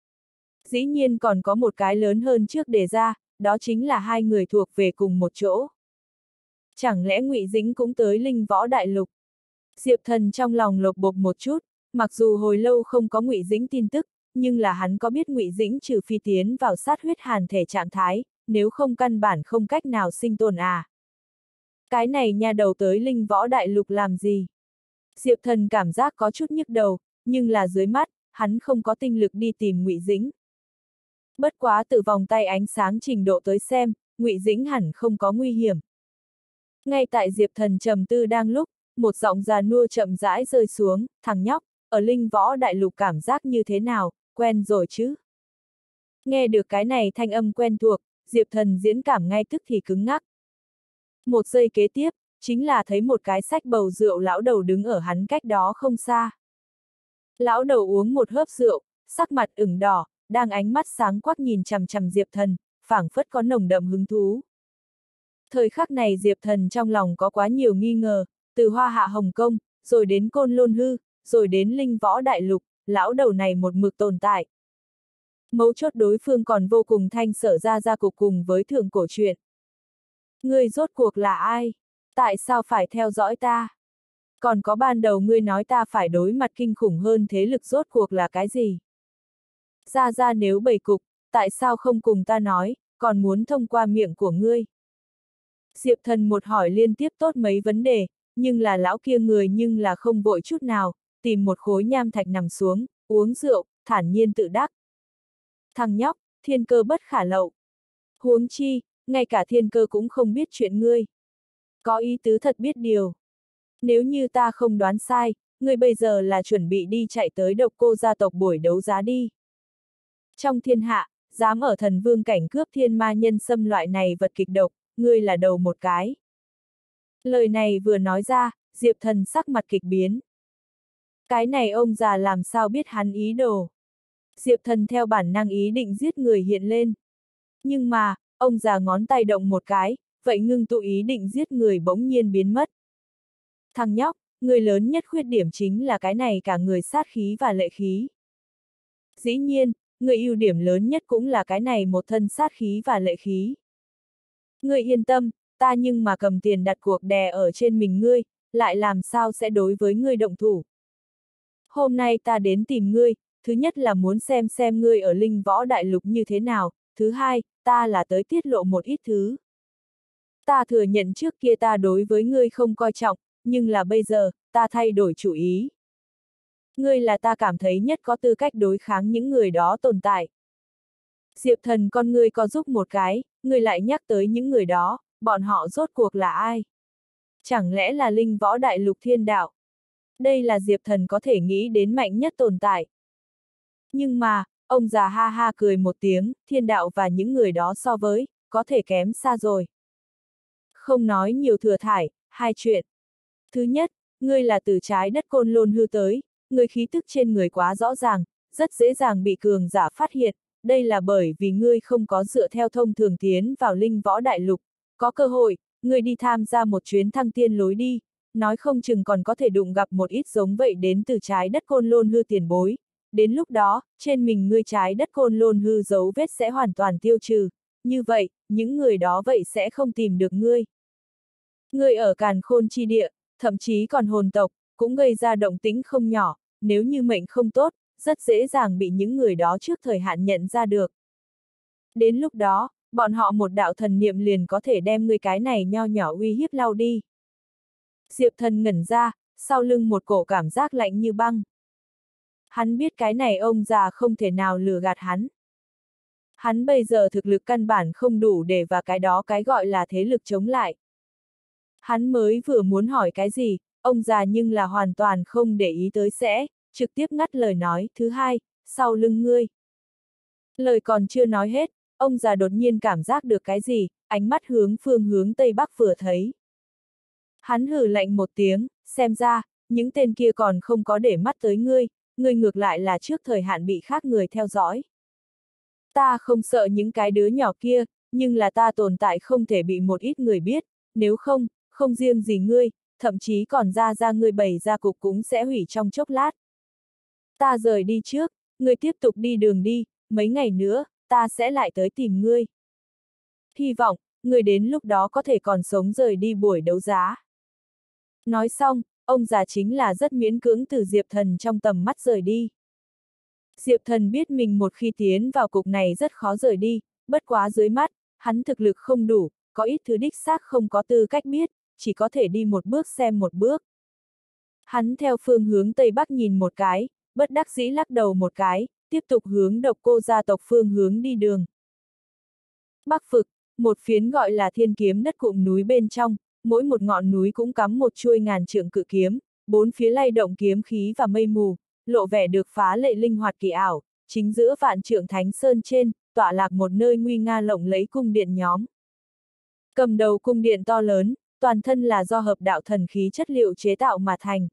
Dĩ nhiên còn có một cái lớn hơn trước đề ra, đó chính là hai người thuộc về cùng một chỗ. Chẳng lẽ Ngụy Dĩnh cũng tới Linh Võ Đại Lục? Diệp Thần trong lòng lột bột một chút, mặc dù hồi lâu không có Ngụy Dĩnh tin tức, nhưng là hắn có biết Ngụy Dĩnh trừ phi tiến vào sát huyết hàn thể trạng thái, nếu không căn bản không cách nào sinh tồn à. Cái này nha đầu tới Linh Võ Đại Lục làm gì? Diệp Thần cảm giác có chút nhức đầu, nhưng là dưới mắt, hắn không có tinh lực đi tìm Ngụy Dĩnh. Bất quá từ vòng tay ánh sáng trình độ tới xem, Ngụy Dĩnh hẳn không có nguy hiểm. Ngay tại Diệp Thần trầm tư đang lúc, một giọng già nua chậm rãi rơi xuống, thằng nhóc, ở Linh Võ Đại Lục cảm giác như thế nào, quen rồi chứ? Nghe được cái này thanh âm quen thuộc, Diệp Thần diễn cảm ngay tức thì cứng ngắc. Một giây kế tiếp, chính là thấy một cái xách bầu rượu lão đầu đứng ở hắn cách đó không xa. Lão đầu uống một hớp rượu, sắc mặt ửng đỏ, đang ánh mắt sáng quắc nhìn chằm chằm Diệp Thần, phảng phất có nồng đậm hứng thú. Thời khắc này Diệp Thần trong lòng có quá nhiều nghi ngờ, từ Hoa Hạ Hồng Kông, rồi đến Côn Lôn Hư, rồi đến Linh Võ Đại Lục, lão đầu này một mực tồn tại. Mấu chốt đối phương còn vô cùng thanh sở ra ra cục cùng với thượng cổ truyện. Ngươi rốt cuộc là ai? Tại sao phải theo dõi ta? Còn có ban đầu ngươi nói ta phải đối mặt kinh khủng hơn thế lực rốt cuộc là cái gì? Ra ra nếu bày cục, tại sao không cùng ta nói, còn muốn thông qua miệng của ngươi? Diệp Thần một hỏi liên tiếp tốt mấy vấn đề, nhưng là lão kia người nhưng là không vội chút nào, tìm một khối nham thạch nằm xuống, uống rượu, thản nhiên tự đắc. Thằng nhóc, thiên cơ bất khả lậu. Huống chi, ngay cả thiên cơ cũng không biết chuyện ngươi. Có ý tứ thật biết điều. Nếu như ta không đoán sai, ngươi bây giờ là chuẩn bị đi chạy tới Độc Cô gia tộc buổi đấu giá đi. Trong thiên hạ, dám ở thần vương cảnh cướp thiên ma nhân xâm loại này vật kịch độc, ngươi là đầu một cái. Lời này vừa nói ra, Diệp Thần sắc mặt kịch biến. Cái này ông già làm sao biết hắn ý đồ. Diệp Thần theo bản năng ý định giết người hiện lên. Nhưng mà, ông già ngón tay động một cái, vậy ngưng tụ ý định giết người bỗng nhiên biến mất. Thằng nhóc, người lớn nhất khuyết điểm chính là cái này cả người sát khí và lệ khí. Dĩ nhiên, người ưu điểm lớn nhất cũng là cái này một thân sát khí và lệ khí. Ngươi yên tâm, ta nhưng mà cầm tiền đặt cuộc đè ở trên mình ngươi, lại làm sao sẽ đối với ngươi động thủ. Hôm nay ta đến tìm ngươi, thứ nhất là muốn xem xem ngươi ở Linh Võ Đại Lục như thế nào, thứ hai, ta là tới tiết lộ một ít thứ. Ta thừa nhận trước kia ta đối với ngươi không coi trọng, nhưng là bây giờ, ta thay đổi chủ ý. Ngươi là ta cảm thấy nhất có tư cách đối kháng những người đó tồn tại. Diệp Thần con ngươi có giúp một cái, ngươi lại nhắc tới những người đó, bọn họ rốt cuộc là ai? Chẳng lẽ là Linh Võ Đại Lục Thiên Đạo? Đây là Diệp Thần có thể nghĩ đến mạnh nhất tồn tại. Nhưng mà, ông già ha ha cười một tiếng, Thiên Đạo và những người đó so với, có thể kém xa rồi. Không nói nhiều thừa thải, hai chuyện. Thứ nhất, ngươi là từ trái đất Côn Lôn Hư tới, ngươi khí tức trên người quá rõ ràng, rất dễ dàng bị cường giả phát hiện, đây là bởi vì ngươi không có dựa theo thông thường tiến vào Linh Võ Đại Lục, có cơ hội, ngươi đi tham gia một chuyến thăng tiên lối đi, nói không chừng còn có thể đụng gặp một ít giống vậy đến từ trái đất Côn Lôn Hư tiền bối. Đến lúc đó, trên mình ngươi trái đất Côn Lôn Hư dấu vết sẽ hoàn toàn tiêu trừ, như vậy, những người đó vậy sẽ không tìm được ngươi. Ngươi ở Càn Khôn chi địa, thậm chí còn hồn tộc, cũng gây ra động tĩnh không nhỏ, nếu như mệnh không tốt, rất dễ dàng bị những người đó trước thời hạn nhận ra được. Đến lúc đó, bọn họ một đạo thần niệm liền có thể đem ngươi cái này nho nhỏ uy hiếp lau đi. Diệp Thần ngẩn ra, sau lưng một cổ cảm giác lạnh như băng. Hắn biết cái này ông già không thể nào lừa gạt hắn. Hắn bây giờ thực lực căn bản không đủ để và cái đó cái gọi là thế lực chống lại. Hắn mới vừa muốn hỏi cái gì, ông già nhưng là hoàn toàn không để ý tới sẽ, trực tiếp ngắt lời nói, thứ hai, sau lưng ngươi. Lời còn chưa nói hết, ông già đột nhiên cảm giác được cái gì, ánh mắt hướng phương hướng Tây Bắc vừa thấy. Hắn hừ lạnh một tiếng, xem ra, những tên kia còn không có để mắt tới ngươi, ngươi ngược lại là trước thời hạn bị khác người theo dõi. Ta không sợ những cái đứa nhỏ kia, nhưng là ta tồn tại không thể bị một ít người biết, nếu không, không riêng gì ngươi, thậm chí còn ra ra ngươi bày ra cục cũng sẽ hủy trong chốc lát. Ta rời đi trước, ngươi tiếp tục đi đường đi, mấy ngày nữa, ta sẽ lại tới tìm ngươi. Hy vọng, ngươi đến lúc đó có thể còn sống rời đi buổi đấu giá. Nói xong, ông già chính là rất miễn cưỡng từ Diệp Thần trong tầm mắt rời đi. Diệp Thần biết mình một khi tiến vào cục này rất khó rời đi, bất quá dưới mắt, hắn thực lực không đủ, có ít thứ đích xác không có tư cách biết, chỉ có thể đi một bước xem một bước. Hắn theo phương hướng Tây Bắc nhìn một cái, bất đắc dĩ lắc đầu một cái, tiếp tục hướng Độc Cô gia tộc phương hướng đi đường. Bắc Phực, một phiến gọi là Thiên Kiếm đất cụm núi bên trong, mỗi một ngọn núi cũng cắm một chuôi ngàn trượng cự kiếm, bốn phía lay động kiếm khí và mây mù, lộ vẻ được phá lệ linh hoạt kỳ ảo, chính giữa vạn trượng thánh sơn trên, tọa lạc một nơi nguy nga lộng lẫy cung điện nhóm. Cầm đầu cung điện to lớn, toàn thân là do hợp đạo thần khí chất liệu chế tạo mà thành.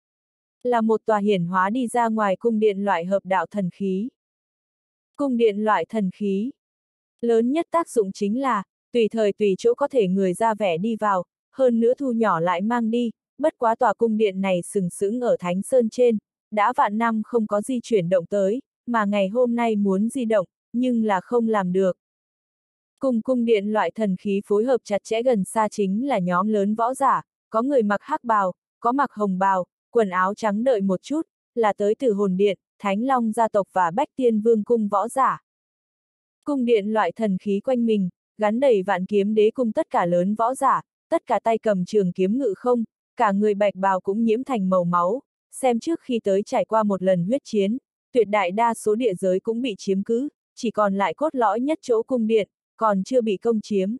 Là một tòa hiển hóa đi ra ngoài cung điện loại hợp đạo thần khí. Cung điện loại thần khí. Lớn nhất tác dụng chính là, tùy thời tùy chỗ có thể người ra vẻ đi vào, hơn nữa thu nhỏ lại mang đi, bất quá tòa cung điện này sừng sững ở Thánh Sơn trên, đã vạn năm không có di chuyển động tới, mà ngày hôm nay muốn di động, nhưng là không làm được. Cùng cung điện loại thần khí phối hợp chặt chẽ gần xa chính là nhóm lớn võ giả, có người mặc hắc bào, có mặc hồng bào, quần áo trắng đợi một chút, là tới từ hồn điện, Thánh Long gia tộc và Bách Tiên Vương cung võ giả. Cung điện loại thần khí quanh mình, gắn đầy vạn kiếm đế cung tất cả lớn võ giả, tất cả tay cầm trường kiếm ngự không, cả người bạch bào cũng nhiễm thành màu máu, xem trước khi tới trải qua một lần huyết chiến, tuyệt đại đa số địa giới cũng bị chiếm cứ, chỉ còn lại cốt lõi nhất chỗ cung điện, còn chưa bị công chiếm.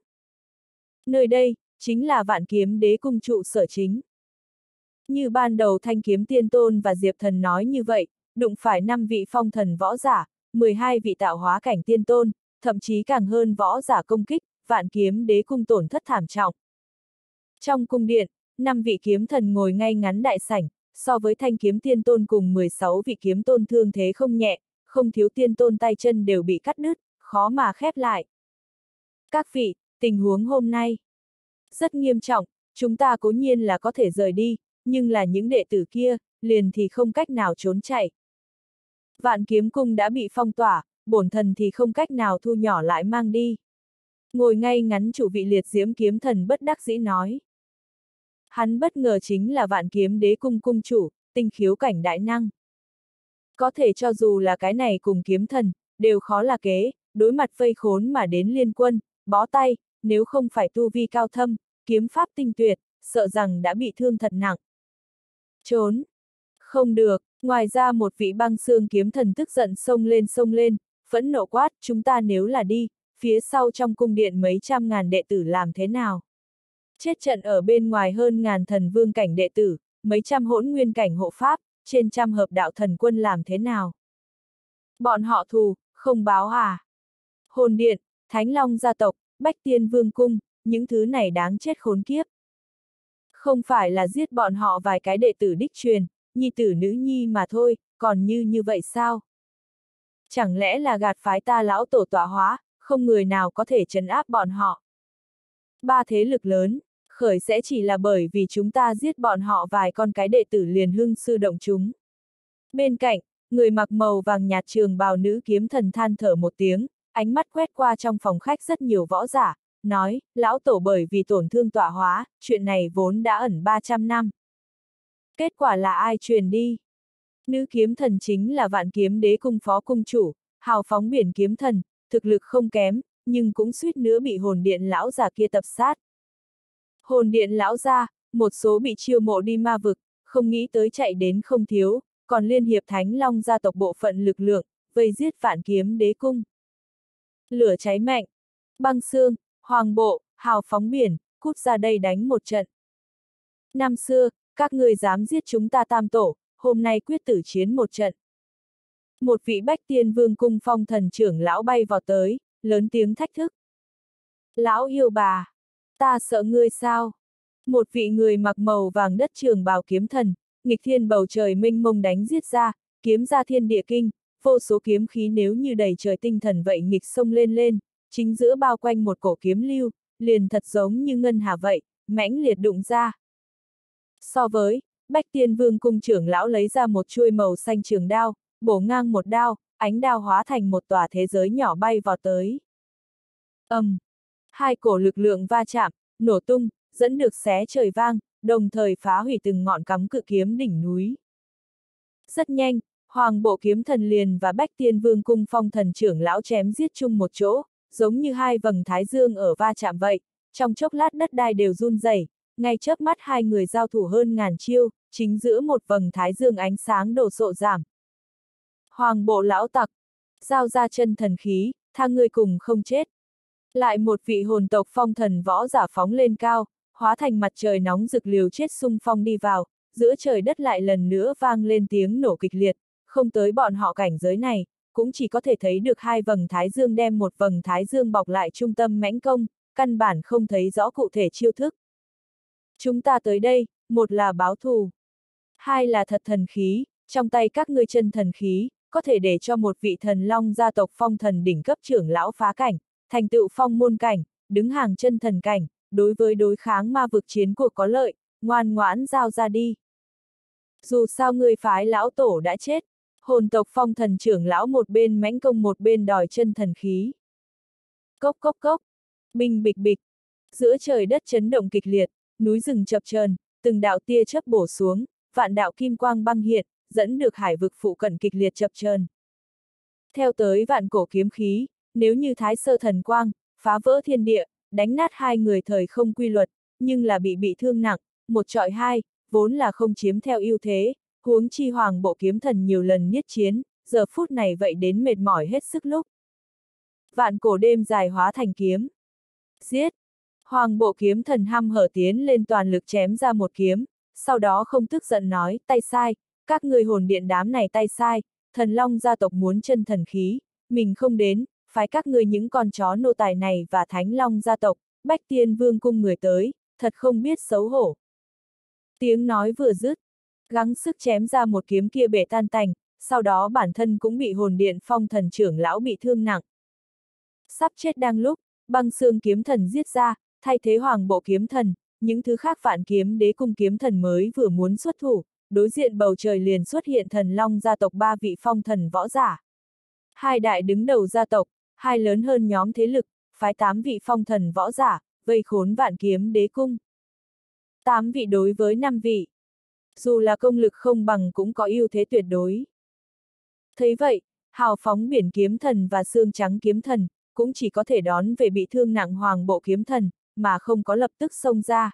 Nơi đây, chính là vạn kiếm đế cung trụ sở chính. Như ban đầu Thanh Kiếm Tiên Tôn và Diệp Thần nói như vậy, đụng phải năm vị phong thần võ giả, mười hai vị tạo hóa cảnh tiên tôn, thậm chí càng hơn võ giả công kích, vạn kiếm đế cung tổn thất thảm trọng. Trong cung điện, năm vị kiếm thần ngồi ngay ngắn đại sảnh, so với Thanh Kiếm Tiên Tôn cùng mười sáu vị kiếm tôn thương thế không nhẹ, không thiếu tiên tôn tay chân đều bị cắt đứt, khó mà khép lại. Các vị, tình huống hôm nay rất nghiêm trọng, chúng ta cố nhiên là có thể rời đi, nhưng là những đệ tử kia, liền thì không cách nào trốn chạy. Vạn kiếm cung đã bị phong tỏa, bổn thần thì không cách nào thu nhỏ lại mang đi. Ngồi ngay ngắn chủ vị liệt diễm kiếm thần bất đắc dĩ nói. Hắn bất ngờ chính là vạn kiếm đế cung cung chủ, tinh khiếu cảnh đại năng. Có thể cho dù là cái này cùng kiếm thần, đều khó là kế, đối mặt vây khốn mà đến liên quân, bó tay, nếu không phải tu vi cao thâm, kiếm pháp tinh tuyệt, sợ rằng đã bị thương thật nặng. Trốn! Không được, ngoài ra một vị băng xương kiếm thần tức giận xông lên xông lên, phẫn nộ quát, chúng ta nếu là đi, phía sau trong cung điện mấy trăm ngàn đệ tử làm thế nào? Chết trận ở bên ngoài hơn ngàn thần vương cảnh đệ tử, mấy trăm hỗn nguyên cảnh hộ pháp, trên trăm hợp đạo thần quân làm thế nào? Bọn họ thù, không báo à? Hồn điện, Thánh Long gia tộc, Bách Tiên Vương cung, những thứ này đáng chết khốn kiếp. Không phải là giết bọn họ vài cái đệ tử đích truyền, nhi tử nữ nhi mà thôi, còn như như vậy sao? Chẳng lẽ là gạt phái ta lão tổ tọa hóa, không người nào có thể trấn áp bọn họ? Ba thế lực lớn, khởi sẽ chỉ là bởi vì chúng ta giết bọn họ vài con cái đệ tử liền hưng sư động chúng. Bên cạnh, người mặc màu vàng nhạt trường bào nữ kiếm thần than thở một tiếng, ánh mắt quét qua trong phòng khách rất nhiều võ giả, nói, lão tổ bởi vì tổn thương tọa hóa, chuyện này vốn đã ẩn ba trăm năm. Kết quả là ai truyền đi? Nữ kiếm thần chính là Vạn Kiếm Đế cung phó cung chủ, hào phóng biển kiếm thần, thực lực không kém, nhưng cũng suýt nữa bị hồn điện lão già kia tập sát. Hồn điện lão gia, một số bị chiêu mộ đi ma vực, không nghĩ tới chạy đến không thiếu, còn liên hiệp Thánh Long gia tộc bộ phận lực lượng, vây giết Vạn Kiếm Đế cung. Lửa cháy mạnh, băng xương, hoàng bộ, hào phóng biển, cút ra đây đánh một trận. Năm xưa, các ngươi dám giết chúng ta tam tổ, hôm nay quyết tử chiến một trận. Một vị Bách Tiên Vương cung phong thần trưởng lão bay vào tới, lớn tiếng thách thức. Lão yêu bà, ta sợ ngươi sao? Một vị người mặc màu vàng đất trường bào kiếm thần, nghịch thiên bầu trời mênh mông đánh giết ra, kiếm ra thiên địa kinh, vô số kiếm khí nếu như đầy trời tinh thần vậy nghịch sông lên lên, chính giữa bao quanh một cổ kiếm lưu, liền thật giống như ngân hà vậy, mãnh liệt đụng ra. So với, Bách Tiên Vương cung trưởng lão lấy ra một chuôi màu xanh trường đao, bổ ngang một đao, ánh đao hóa thành một tòa thế giới nhỏ bay vào tới. Ầm, um, hai cổ lực lượng va chạm, nổ tung, dẫn được xé trời vang, đồng thời phá hủy từng ngọn cắm cự kiếm đỉnh núi. Rất nhanh, Hoàng bộ kiếm thần liền và Bách Tiên Vương cung phong thần trưởng lão chém giết chung một chỗ, giống như hai vầng thái dương ở va chạm vậy, trong chốc lát đất đai đều run rẩy, ngay chớp mắt hai người giao thủ hơn ngàn chiêu, chính giữa một vầng thái dương ánh sáng đổ sộ giảm. Hoàng bộ lão tặc, giao ra chân thần khí, tha ngươi cùng không chết. Lại một vị hồn tộc phong thần võ giả phóng lên cao, hóa thành mặt trời nóng rực liều chết xung phong đi vào, giữa trời đất lại lần nữa vang lên tiếng nổ kịch liệt, không tới bọn họ cảnh giới này, cũng chỉ có thể thấy được hai vầng thái dương đem một vầng thái dương bọc lại trung tâm mãnh công, căn bản không thấy rõ cụ thể chiêu thức. Chúng ta tới đây, một là báo thù, hai là thật thần khí, trong tay các ngươi chân thần khí, có thể để cho một vị thần long gia tộc phong thần đỉnh cấp trưởng lão phá cảnh, thành tựu phong môn cảnh, đứng hàng chân thần cảnh, đối với đối kháng ma vực chiến cuộc có lợi, ngoan ngoãn giao ra đi. Dù sao người phái lão tổ đã chết, hồn tộc phong thần trưởng lão một bên mãnh công một bên đòi chân thần khí. Cốc cốc cốc, binh bịch bịch, giữa trời đất chấn động kịch liệt, núi rừng chập chờn, từng đạo tia chớp bổ xuống, vạn đạo kim quang băng hiện, dẫn được hải vực phụ cận kịch liệt chập chờn. Theo tới vạn cổ kiếm khí, nếu như thái sơ thần quang, phá vỡ thiên địa, đánh nát hai người thời không quy luật, nhưng là bị bị thương nặng, một trọi hai, vốn là không chiếm theo ưu thế, huống chi hoàng bộ kiếm thần nhiều lần niết chiến, giờ phút này vậy đến mệt mỏi hết sức lúc. Vạn cổ đêm dài hóa thành kiếm. Giết! Hoàng bộ kiếm thần hăm hở tiến lên toàn lực chém ra một kiếm, sau đó không tức giận nói, tay sai, các người hồn điện đám này tay sai, thần long gia tộc muốn chân thần khí, mình không đến, phái các người những con chó nô tài này và thánh long gia tộc, Bách Tiên Vương cung người tới, thật không biết xấu hổ. Tiếng nói vừa dứt, gắng sức chém ra một kiếm kia bể tan tành, sau đó bản thân cũng bị hồn điện phong thần trưởng lão bị thương nặng. Sắp chết đang lúc, băng xương kiếm thần giết ra, thay thế hoàng bộ kiếm thần, những thứ khác Vạn Kiếm Đế cung kiếm thần mới vừa muốn xuất thủ, đối diện bầu trời liền xuất hiện thần long gia tộc ba vị phong thần võ giả. Hai đại đứng đầu gia tộc, hai lớn hơn nhóm thế lực, phái tám vị phong thần võ giả, vây khốn Vạn Kiếm Đế cung. Tám vị đối với năm vị. Dù là công lực không bằng cũng có ưu thế tuyệt đối. Thấy vậy, hào phóng biển kiếm thần và xương trắng kiếm thần, cũng chỉ có thể đón về bị thương nặng hoàng bộ kiếm thần, mà không có lập tức xông ra.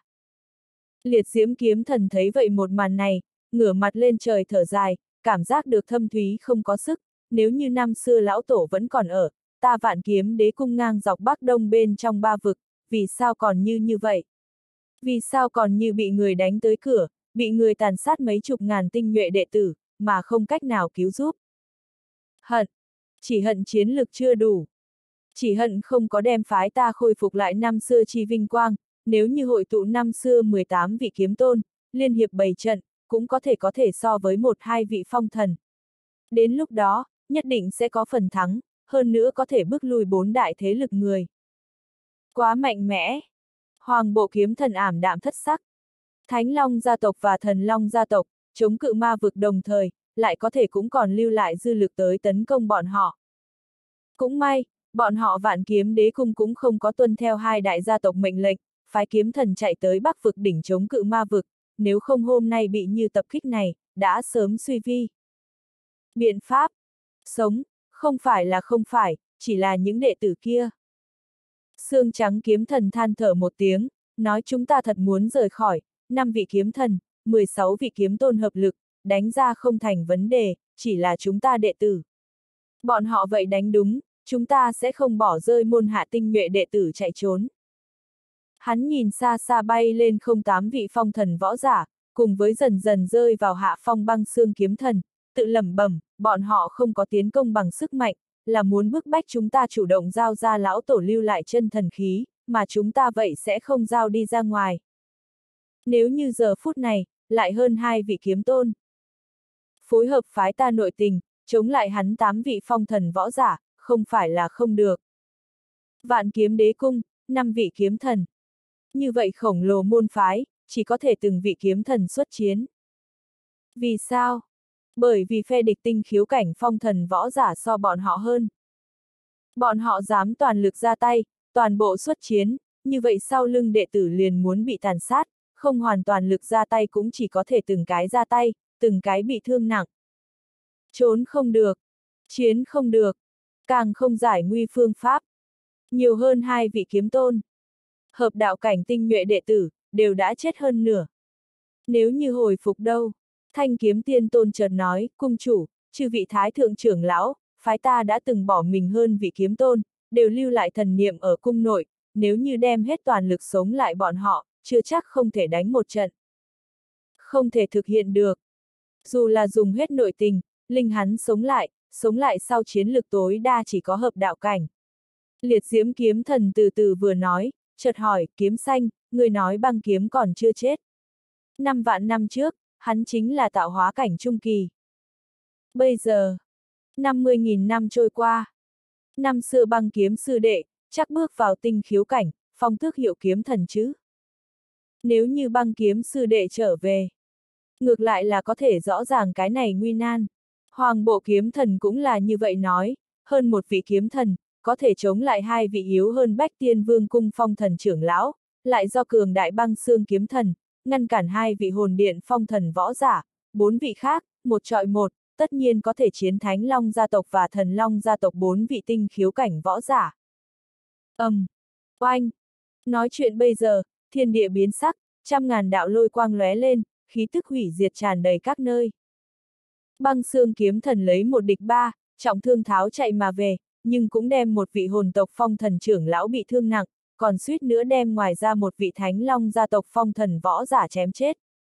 Liệt diễm kiếm thần thấy vậy một màn này, ngửa mặt lên trời thở dài, cảm giác được thâm thúy không có sức, nếu như năm xưa lão tổ vẫn còn ở, ta Vạn Kiếm Đế cung ngang dọc bắc đông bên trong ba vực, vì sao còn như như vậy? Vì sao còn như bị người đánh tới cửa, bị người tàn sát mấy chục ngàn tinh nhuệ đệ tử, mà không cách nào cứu giúp? Hận, chỉ hận chiến lực chưa đủ. Chỉ hận không có đem phái ta khôi phục lại năm xưa chi vinh quang, nếu như hội tụ năm xưa mười tám vị kiếm tôn, liên hiệp bày trận, cũng có thể có thể so với một hai vị phong thần. Đến lúc đó, nhất định sẽ có phần thắng, hơn nữa có thể bước lui bốn đại thế lực người. Quá mạnh mẽ! Hoàng bộ kiếm thần ảm đạm thất sắc. Thánh Long gia tộc và Thần Long gia tộc, chống cự ma vực đồng thời, lại có thể cũng còn lưu lại dư lực tới tấn công bọn họ. Cũng may, bọn họ Vạn Kiếm Đế Cung cũng không có tuân theo hai đại gia tộc mệnh lệnh, phái kiếm thần chạy tới Bắc vực đỉnh chống cự ma vực, nếu không hôm nay bị như tập kích này, đã sớm suy vi. Biện pháp sống, không phải là không phải, chỉ là những đệ tử kia. Xương trắng kiếm thần than thở một tiếng, nói chúng ta thật muốn rời khỏi, năm vị kiếm thần, mười sáu vị kiếm tôn hợp lực, đánh ra không thành vấn đề, chỉ là chúng ta đệ tử. Bọn họ vậy đánh đúng, chúng ta sẽ không bỏ rơi môn hạ tinh nhuệ đệ tử chạy trốn. Hắn nhìn xa xa bay lên không tám vị phong thần võ giả, cùng với dần dần rơi vào hạ phong băng xương kiếm thần, tự lẩm bẩm, bọn họ không có tiến công bằng sức mạnh, là muốn bức bách chúng ta chủ động giao ra lão tổ lưu lại chân thần khí, mà chúng ta vậy sẽ không giao đi ra ngoài. Nếu như giờ phút này, lại hơn hai vị kiếm tôn. Phối hợp phái ta nội tình, chống lại hắn tám vị phong thần võ giả, không phải là không được. Vạn Kiếm Đế Cung, năm vị kiếm thần. Như vậy khổng lồ môn phái, chỉ có thể từng vị kiếm thần xuất chiến. Vì sao? Bởi vì phe địch tinh khiếu cảnh phong thần võ giả so bọn họ hơn. Bọn họ dám toàn lực ra tay, toàn bộ xuất chiến, như vậy sau lưng đệ tử liền muốn bị tàn sát, không hoàn toàn lực ra tay cũng chỉ có thể từng cái ra tay, từng cái bị thương nặng. Trốn không được, chiến không được, càng không giải nguy phương pháp. Nhiều hơn hai vị kiếm tôn. Hợp đạo cảnh tinh nhuệ đệ tử, đều đã chết hơn nửa. Nếu như hồi phục đâu? Thanh Kiếm Tiên Tôn chợt nói, cung chủ, chư vị thái thượng trưởng lão, phái ta đã từng bỏ mình hơn vị kiếm tôn, đều lưu lại thần niệm ở cung nội, nếu như đem hết toàn lực sống lại bọn họ, chưa chắc không thể đánh một trận. Không thể thực hiện được. Dù là dùng hết nội tình, linh hắn sống lại, sống lại sau chiến lực tối đa chỉ có hợp đạo cảnh. Liệt Diễm kiếm thần từ từ vừa nói, chợt hỏi, kiếm xanh, người nói băng kiếm còn chưa chết. Năm vạn năm trước, hắn chính là tạo hóa cảnh trung kỳ. Bây giờ, năm mươi nghìn năm trôi qua. Năm xưa băng kiếm sư đệ, chắc bước vào tinh khiếu cảnh, phong tước hiệu kiếm thần chứ. Nếu như băng kiếm sư đệ trở về, ngược lại là có thể rõ ràng cái này nguy nan. Hoàng bộ kiếm thần cũng là như vậy nói, hơn một vị kiếm thần, có thể chống lại hai vị yếu hơn Bách Tiên Vương cung phong thần trưởng lão, lại do cường đại băng xương kiếm thần, ngăn cản hai vị hồn điện phong thần võ giả, bốn vị khác, một trọi một, tất nhiên có thể chiến Thánh Long gia tộc và Thần Long gia tộc bốn vị tinh khiếu cảnh võ giả. Ầm, um, oanh, nói chuyện bây giờ, thiên địa biến sắc, trăm ngàn đạo lôi quang lóe lên, khí tức hủy diệt tràn đầy các nơi. Băng xương kiếm thần lấy một địch ba, trọng thương tháo chạy mà về, nhưng cũng đem một vị hồn tộc phong thần trưởng lão bị thương nặng, còn suýt nữa đem ngoài ra một vị Thánh Long gia tộc phong thần võ giả chém chết.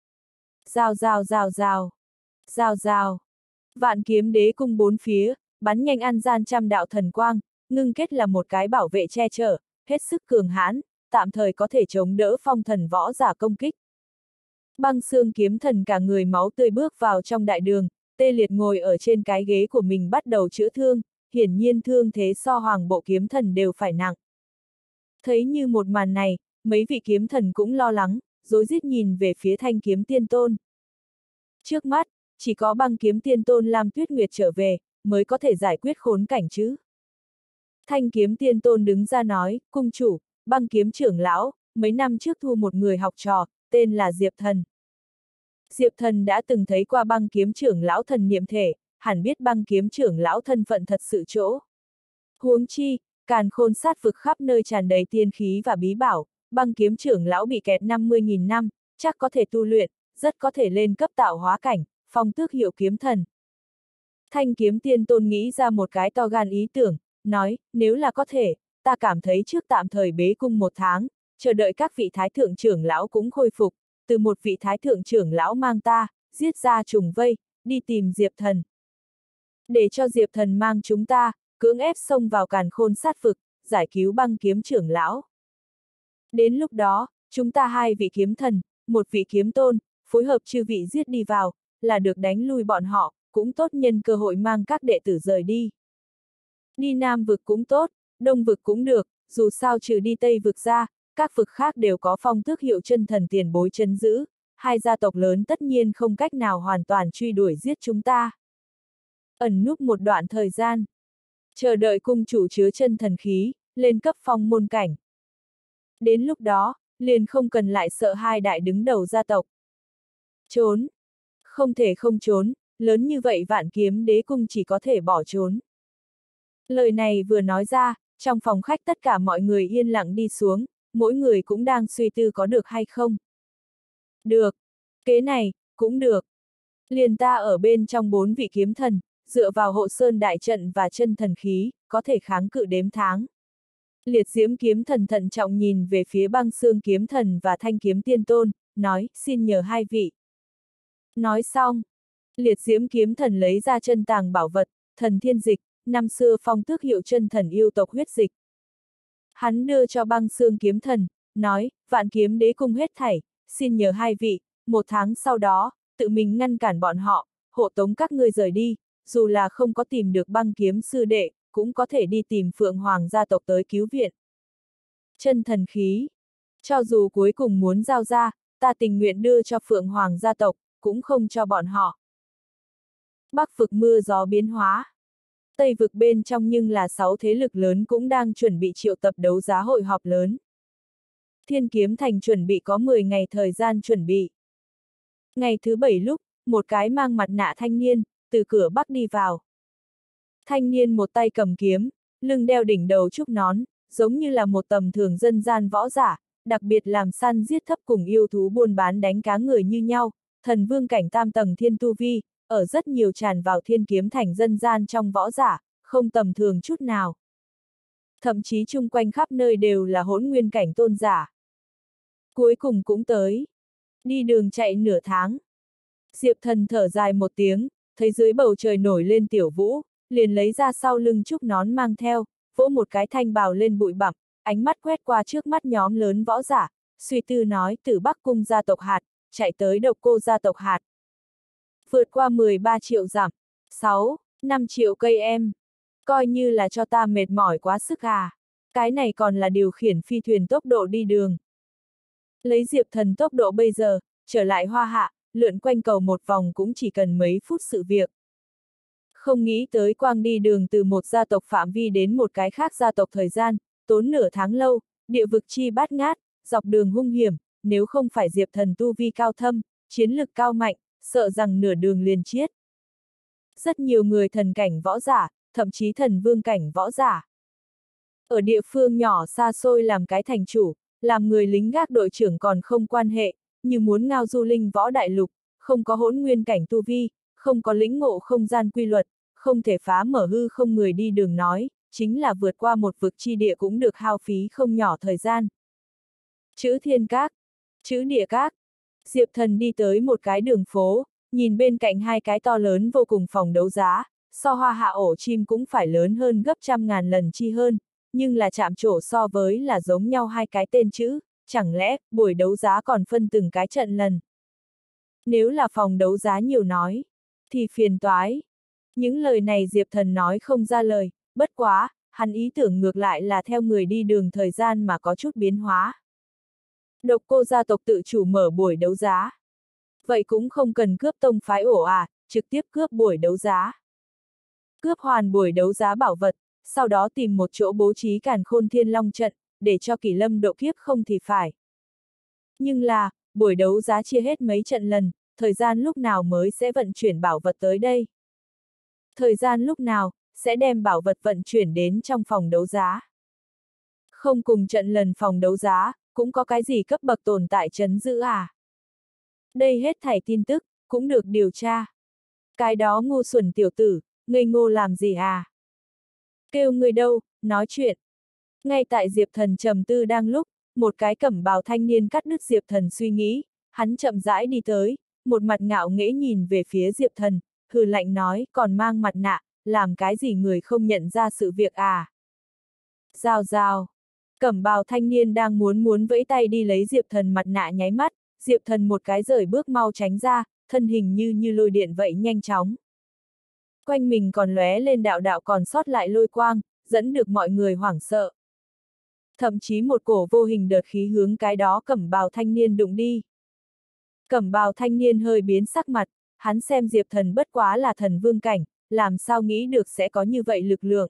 Rào rào rào rào, rào rào, Vạn Kiếm Đế Cung bốn phía, bắn nhanh ăn gian trăm đạo thần quang, ngưng kết là một cái bảo vệ che chở, hết sức cường hãn, tạm thời có thể chống đỡ phong thần võ giả công kích. Băng xương kiếm thần cả người máu tươi bước vào trong đại đường, tê liệt ngồi ở trên cái ghế của mình bắt đầu chữa thương, hiển nhiên thương thế so hoàng bộ kiếm thần đều phải nặng. Thấy như một màn này, mấy vị kiếm thần cũng lo lắng, rối rít nhìn về phía Thanh Kiếm Tiên Tôn. Trước mắt, chỉ có Băng Kiếm Tiên Tôn Lam Tuyết Nguyệt trở về, mới có thể giải quyết khốn cảnh chứ. Thanh Kiếm Tiên Tôn đứng ra nói, cung chủ, Băng Kiếm trưởng lão, mấy năm trước thu một người học trò, tên là Diệp Thần. Diệp Thần đã từng thấy qua Băng Kiếm trưởng lão thần niệm thể, hẳn biết Băng Kiếm trưởng lão thân phận thật sự chỗ. Huống chi, càn khôn sát vực khắp nơi tràn đầy tiên khí và bí bảo, Băng Kiếm trưởng lão bị kẹt năm mươi nghìn năm, chắc có thể tu luyện, rất có thể lên cấp tạo hóa cảnh, phong tước hiệu kiếm thần. Thanh Kiếm Tiên Tôn nghĩ ra một cái to gan ý tưởng, nói, nếu là có thể, ta cảm thấy trước tạm thời bế cung một tháng, chờ đợi các vị thái thượng trưởng lão cũng khôi phục, từ một vị thái thượng trưởng lão mang ta, giết ra trùng vây, đi tìm Diệp Thần. Để cho Diệp Thần mang chúng ta, cưỡng ép xông vào càn khôn sát vực, giải cứu Băng Kiếm trưởng lão. Đến lúc đó, chúng ta hai vị kiếm thần, một vị kiếm tôn, phối hợp chư vị giết đi vào, là được đánh lui bọn họ, cũng tốt nhân cơ hội mang các đệ tử rời đi. Đi Nam vực cũng tốt, Đông vực cũng được, dù sao trừ đi Tây vực ra, các vực khác đều có phong tước hiệu chân thần tiền bối trấn giữ, hai gia tộc lớn tất nhiên không cách nào hoàn toàn truy đuổi giết chúng ta. Ẩn núp một đoạn thời gian, chờ đợi cung chủ chứa chân thần khí, lên cấp phong môn cảnh. Đến lúc đó, liền không cần lại sợ hai đại đứng đầu gia tộc. Trốn. Không thể không trốn, lớn như vậy Vạn Kiếm Đế cung chỉ có thể bỏ trốn. Lời này vừa nói ra, trong phòng khách tất cả mọi người yên lặng đi xuống, mỗi người cũng đang suy tư có được hay không. Được. Kế này, cũng được. Liền ta ở bên trong bốn vị kiếm thần, dựa vào hộ sơn đại trận và chân thần khí, có thể kháng cự đếm tháng. Liệt diễm kiếm thần thận trọng nhìn về phía băng xương kiếm thần và thanh kiếm tiên tôn, nói, xin nhờ hai vị. Nói xong, liệt diễm kiếm thần lấy ra chân tàng bảo vật, thần thiên dịch, năm xưa phong tước hiệu chân thần yêu tộc huyết dịch. Hắn đưa cho băng xương kiếm thần, nói, Vạn Kiếm Đế cung hết thảy, xin nhờ hai vị, một tháng sau đó, tự mình ngăn cản bọn họ, hộ tống các ngươi rời đi, dù là không có tìm được băng kiếm sư đệ, cũng có thể đi tìm Phượng Hoàng gia tộc tới cứu viện. Chân thần khí. Cho dù cuối cùng muốn giao ra, ta tình nguyện đưa cho Phượng Hoàng gia tộc, cũng không cho bọn họ. Bắc vực mưa gió biến hóa. Tây vực bên trong nhưng là sáu thế lực lớn cũng đang chuẩn bị triệu tập đấu giá hội họp lớn. Thiên Kiếm Thành chuẩn bị có mười ngày thời gian chuẩn bị. Ngày thứ bảy lúc, một cái mang mặt nạ thanh niên, từ cửa bắc đi vào. Thanh niên một tay cầm kiếm, lưng đeo đỉnh đầu trúc nón, giống như là một tầm thường dân gian võ giả, đặc biệt làm săn giết thấp cùng yêu thú buôn bán đánh cá người như nhau, thần vương cảnh tam tầng thiên tu vi, ở rất nhiều tràn vào Thiên Kiếm Thành dân gian trong võ giả, không tầm thường chút nào. Thậm chí chung quanh khắp nơi đều là hỗn nguyên cảnh tôn giả. Cuối cùng cũng tới. Đi đường chạy nửa tháng. Diệp Thần thở dài một tiếng, thấy dưới bầu trời nổi lên tiểu vũ, liền lấy ra sau lưng trúc nón mang theo, vỗ một cái thanh bào lên bụi bặm, ánh mắt quét qua trước mắt nhóm lớn võ giả, suy tư nói từ Bắc Cung gia tộc hạt, chạy tới Độc Cô gia tộc hạt. Vượt qua mười ba triệu dặm, sáu, năm triệu cây em. Coi như là cho ta mệt mỏi quá sức à. Cái này còn là điều khiển phi thuyền tốc độ đi đường. Lấy Diệp Thần tốc độ bây giờ, trở lại Hoa Hạ, lượn quanh cầu một vòng cũng chỉ cần mấy phút sự việc. Không nghĩ tới quang đi đường từ một gia tộc phạm vi đến một cái khác gia tộc thời gian, tốn nửa tháng lâu, địa vực chi bát ngát, dọc đường hung hiểm, nếu không phải Diệp Thần tu vi cao thâm, chiến lực cao mạnh, sợ rằng nửa đường liền chết. Rất nhiều người thần cảnh võ giả, thậm chí thần vương cảnh võ giả. Ở địa phương nhỏ xa xôi làm cái thành chủ, làm người lính gác đội trưởng còn không quan hệ, như muốn ngao du linh võ đại lục, không có hỗn nguyên cảnh tu vi, không có lĩnh ngộ không gian quy luật, không thể phá mở hư không người đi đường nói, chính là vượt qua một vực chi địa cũng được hao phí không nhỏ thời gian. Chữ Thiên Các, chữ Địa Các. Diệp Thần đi tới một cái đường phố, nhìn bên cạnh hai cái to lớn vô cùng phòng đấu giá, so Hoa Hạ ổ chim cũng phải lớn hơn gấp trăm ngàn lần chi hơn, nhưng là chạm trổ so với là giống nhau hai cái tên chữ, chẳng lẽ buổi đấu giá còn phân từng cái trận lần. Nếu là phòng đấu giá nhiều nói, thì phiền toái. Những lời này Diệp Thần nói không ra lời, bất quá, hắn ý tưởng ngược lại là theo người đi đường thời gian mà có chút biến hóa. Độc Cô gia tộc tự chủ mở buổi đấu giá. Vậy cũng không cần cướp tông phái ổ à, trực tiếp cướp buổi đấu giá. Cướp hoàn buổi đấu giá bảo vật, sau đó tìm một chỗ bố trí Càn Khôn Thiên Long trận, để cho Kỷ Lâm độ kiếp không thì phải. Nhưng là, buổi đấu giá chia hết mấy trận lần, thời gian lúc nào mới sẽ vận chuyển bảo vật tới đây? Thời gian lúc nào, sẽ đem bảo vật vận chuyển đến trong phòng đấu giá? Không cùng trận lần phòng đấu giá, cũng có cái gì cấp bậc tồn tại trấn giữ à? Đây hết thảy tin tức, cũng được điều tra. Cái đó ngu xuẩn tiểu tử, ngây ngô làm gì à? Kêu người đâu, nói chuyện. Ngay tại Diệp Thần trầm tư đang lúc, một cái cẩm bào thanh niên cắt đứt Diệp Thần suy nghĩ, hắn chậm rãi đi tới, một mặt ngạo nghễ nhìn về phía Diệp Thần, hừ lạnh nói, còn mang mặt nạ, làm cái gì người không nhận ra sự việc à? Rào rào. Cẩm bào thanh niên đang muốn muốn vẫy tay đi lấy Diệp Thần mặt nạ nháy mắt, Diệp Thần một cái rời bước mau tránh ra, thân hình như như lôi điện vậy nhanh chóng. Quanh mình còn lóe lên đạo đạo còn sót lại lôi quang, dẫn được mọi người hoảng sợ. thậm chí một cổ vô hình đợt khí hướng cái đó cẩm bào thanh niên đụng đi. Cẩm bào thanh niên hơi biến sắc mặt, hắn xem Diệp Thần bất quá là thần vương cảnh, làm sao nghĩ được sẽ có như vậy lực lượng.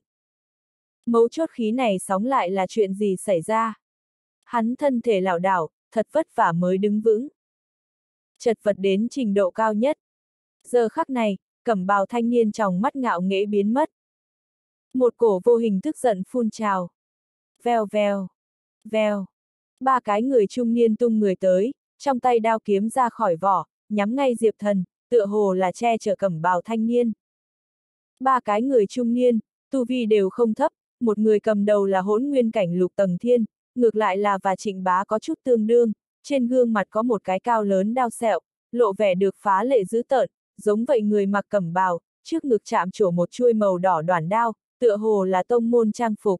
Mấu chốt khí này sóng lại là chuyện gì xảy ra? Hắn thân thể lảo đảo, thật vất vả mới đứng vững. Chật vật đến trình độ cao nhất. Giờ khắc này, cẩm bào thanh niên trong mắt ngạo nghễ biến mất. Một cổ vô hình tức giận phun trào. Vèo vèo, vèo. Ba cái người trung niên tung người tới, trong tay đao kiếm ra khỏi vỏ, nhắm ngay Diệp Thần, tựa hồ là che chở cẩm bào thanh niên. Ba cái người trung niên, tu vi đều không thấp, một người cầm đầu là hỗn nguyên cảnh lục tầng thiên, ngược lại là và Trịnh Bá có chút tương đương, trên gương mặt có một cái cao lớn đao sẹo, lộ vẻ được phá lệ dữ tợn, giống vậy người mặc cẩm bào, trước ngực chạm trổ một chuôi màu đỏ đoản đao, tựa hồ là tông môn trang phục.